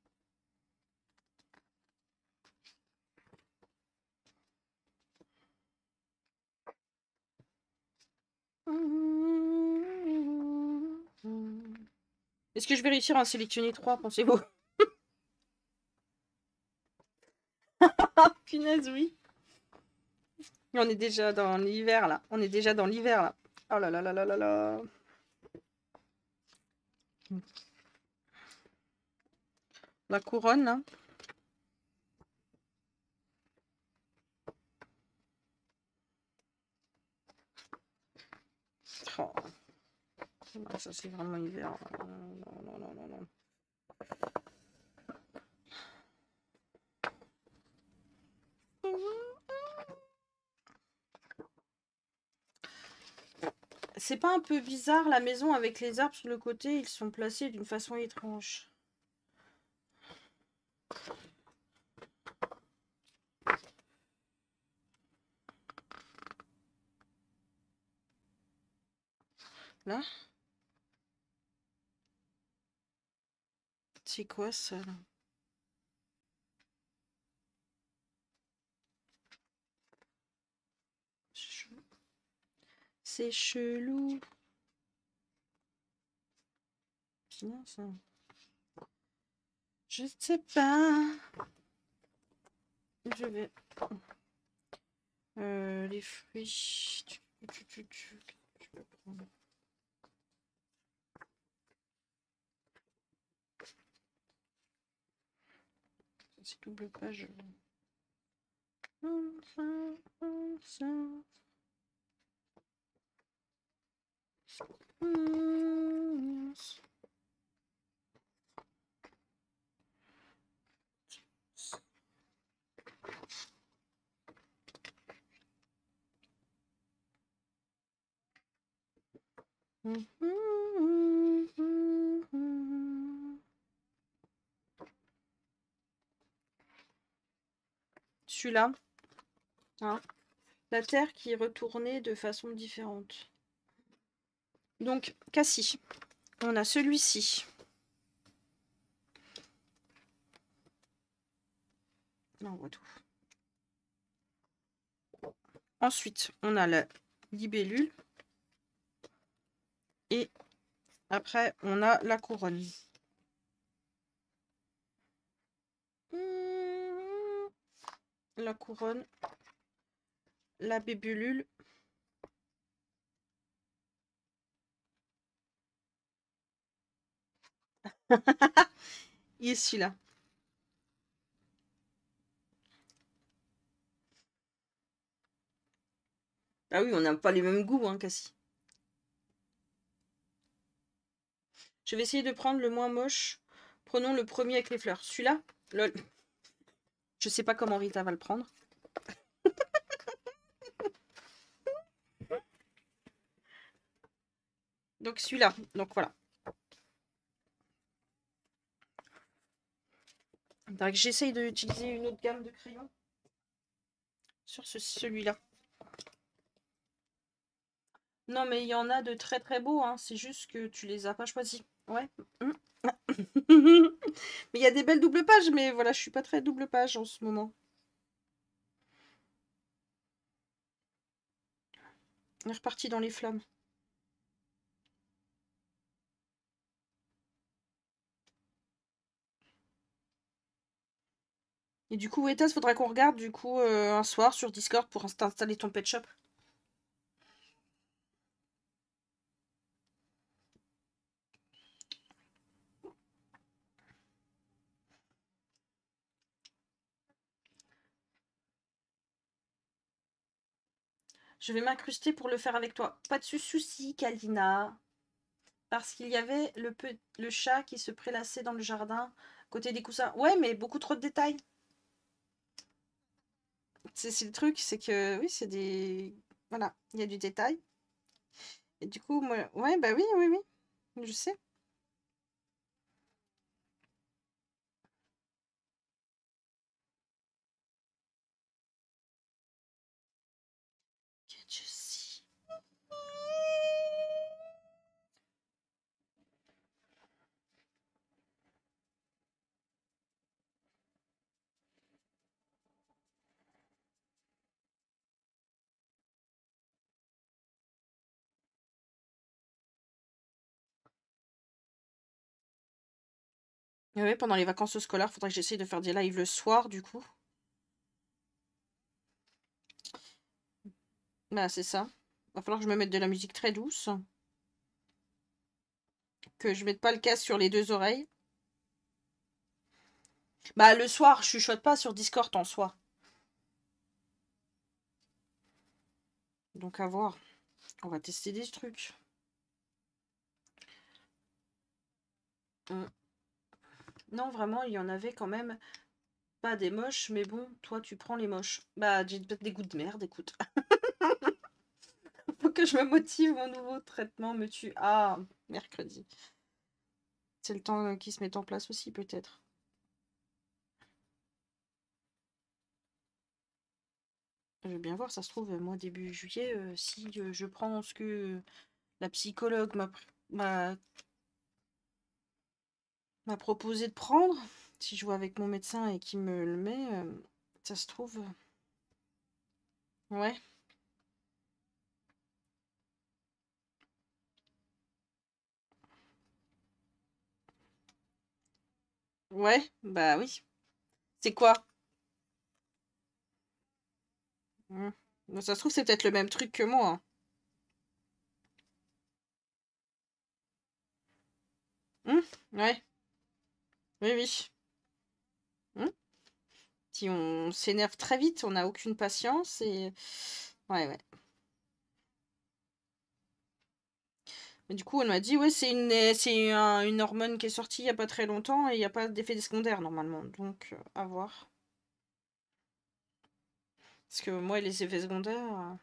Est-ce que je vais réussir à en sélectionner trois, pensez-vous? Punaise, oui. On est déjà dans l'hiver, là. On est déjà dans l'hiver, là. Oh là là là là là là. La couronne, là. Oh. Ah, ça, c'est vraiment hiver. Non, non, non, non, non. C'est pas un peu bizarre, la maison avec les arbres sur le côté, ils sont placés d'une façon étrange. Là? C'est quoi ça, là? C'est chelou. Bien ça. Je sais pas. Je vais. Euh, les fruits. Tu, tu, tu, tu, tu peux prendre. C'est double page. Celui-là, hein, la Terre qui est retournée de façon différente. Donc, Cassie, on a celui-ci. Là, on voit tout. Ensuite, on a la libellule. Et après, on a la couronne. La couronne. La bébulule. Il est celui-là. Ah oui, on n'a pas les mêmes goûts, hein, Cassie. Je vais essayer de prendre le moins moche. Prenons le premier avec les fleurs. Celui-là, lol. Je sais pas comment Rita va le prendre. Donc celui-là. Donc voilà. Donc j'essaye d'utiliser une autre gamme de crayons sur ce, celui-là. Non, mais il y en a de très très beaux, hein. C'est juste que tu les as pas choisis. Ouais. Mais il y a des belles doubles pages, mais voilà, je suis pas très double page en ce moment. On est reparti dans les flammes. Et du coup, Etas, faudrait qu'on regarde du coup euh, un soir sur Discord pour installer ton pet shop. Je vais m'incruster pour le faire avec toi. Pas de souci, Kalina. Parce qu'il y avait le, pe... le chat qui se prélassait dans le jardin, côté des coussins. Ouais, mais beaucoup trop de détails. C'est le truc, c'est que oui, c'est des... Voilà, il y a du détail. Et du coup, moi... Ouais, bah oui, oui, oui. Je sais. Je sais. Et ouais, pendant les vacances scolaires, faudrait que j'essaye de faire des lives le soir, du coup. Bah, c'est ça. Va falloir que je me mette de la musique très douce. Que je mette pas le casque sur les deux oreilles. Bah, le soir, je chuchote pas sur Discord en soi. Donc, à voir. On va tester des trucs. Hum. Non, vraiment, il y en avait quand même pas des moches, mais bon, toi, tu prends les moches. Bah, j'ai peut-être des goûts de merde, écoute. Faut que je me motive, mon nouveau traitement me tue. Ah, mercredi. C'est le temps qui se met en place aussi, peut-être. Je vais bien voir, ça se trouve, moi, début juillet, euh, si euh, je prends ce que la psychologue m'a m'a proposé de prendre, si je vois avec mon médecin et qu'il me le met, euh, ça se trouve... Ouais. Ouais, bah oui. C'est quoi? Hmm. Ça se trouve, c'est peut-être le même truc que moi. Hein. Hmm, ouais. Oui, oui. Hmm. puis on s'énerve très vite, on n'a aucune patience et ouais, ouais. Mais du coup, elle m'a dit, ouais, c'est une, c'est un- une hormone qui est sortie il n'y a pas très longtemps et il n'y a pas d'effet secondaire normalement. Donc, euh, à voir. Parce que moi, les effets secondaires. euh,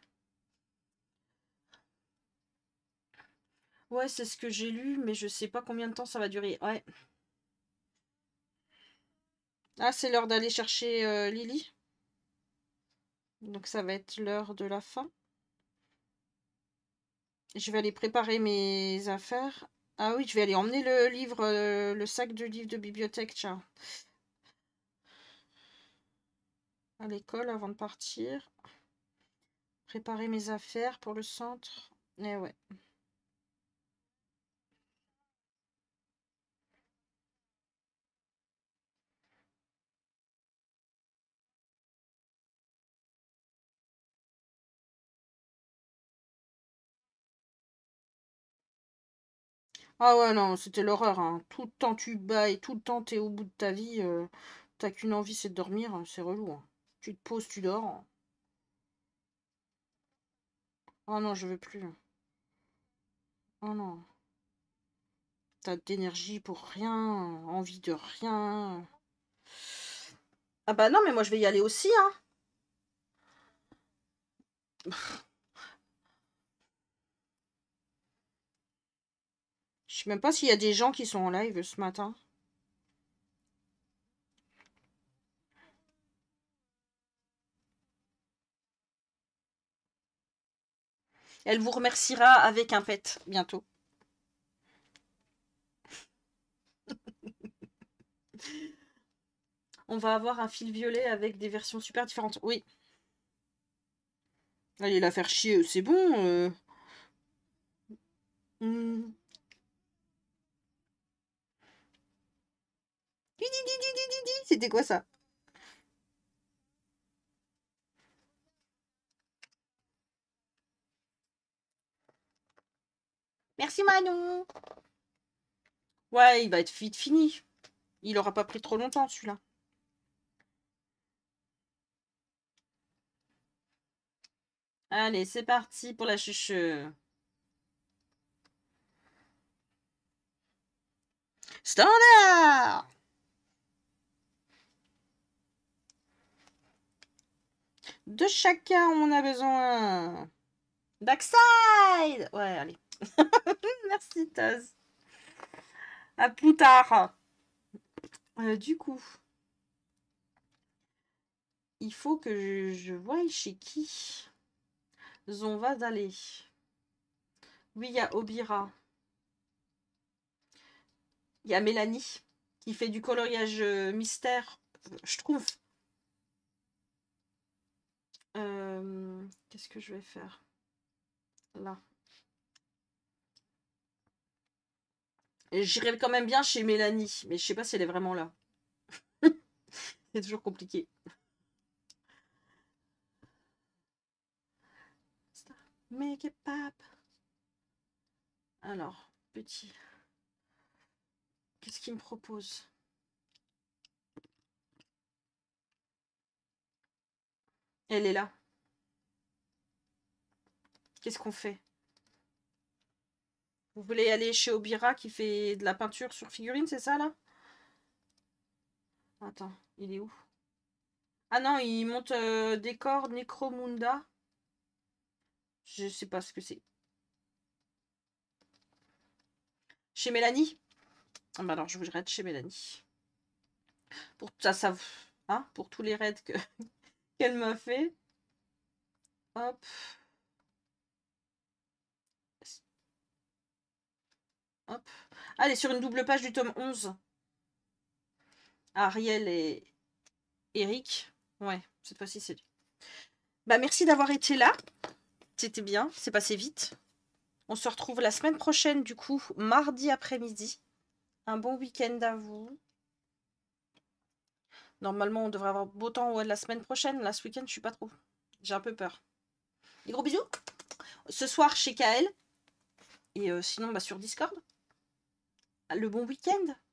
Ouais, c'est ce que j'ai lu, mais je sais pas combien de temps ça va durer. Ouais. Ah, c'est l'heure d'aller chercher euh, Lily. Donc, ça va être l'heure de la fin. Je vais aller préparer mes affaires. Ah oui, je vais aller emmener le livre, euh, le sac de livres de bibliothèque, tiens, à l'école avant de partir. Préparer mes affaires pour le centre. Eh ouais. Ah ouais, non, c'était l'horreur, hein. Tout le temps tu bats et tout le temps t'es au bout de ta vie. euh, T'as qu'une envie, c'est de dormir. hein, C'est relou. hein. Tu te poses, tu dors. Oh non, je veux plus. Oh non. T'as d'énergie pour rien, envie de rien. Ah bah non, mais moi je vais y aller aussi, hein. Je sais même pas s'il y a des gens qui sont en live ce matin. Elle vous remerciera avec un pet bientôt. On va avoir un fil violet avec des versions super différentes. Oui. Allez la faire chier, c'est bon. euh. Hmm. Di, di, di, di, di, di, di. C'était quoi ça? Merci Manon. Ouais, il va être vite fini. Il aura pas pris trop longtemps celui-là. Allez, c'est parti pour la chuche. Standard! De chacun, on a besoin. Backside! Ouais, allez. Merci, Taz. À plus tard. Euh, du coup, il faut que je, je voie chez qui on va d'aller. Oui, il y a Obira. Il y a Mélanie qui fait du coloriage euh, mystère, je trouve. Euh, Qu'est-ce que je vais faire là? J'irai quand même bien chez Mélanie, mais je sais pas si elle est vraiment là. C'est toujours compliqué. Make it pop. Alors, petit. Qu'est-ce qu'il me propose? Elle est là. Qu'est-ce qu'on fait? Vous voulez aller chez Obira qui fait de la peinture sur figurine, c'est ça là? Attends, il est où? Ah non, il monte euh, décor Necromunda. Je sais pas ce que c'est. Chez Mélanie? Ah bah alors je vais raid chez Mélanie. Pour ça, ça, hein, pour tous les raids que qu'elle m'a fait. Hop. Hop. Allez, sur une double page du tome onze. Ariel et Eric. Ouais, cette fois-ci c'est lui. Bah merci d'avoir été là. C'était bien, c'est passé vite. On se retrouve la semaine prochaine, du coup, mardi après-midi. Un bon week-end à vous. Normalement, on devrait avoir beau temps ouais, la semaine prochaine. Là, ce week-end, je suis pas trop. J'ai un peu peur. Des gros bisous. Ce soir chez K L. Et euh, sinon, bah, sur Discord. Le bon week-end.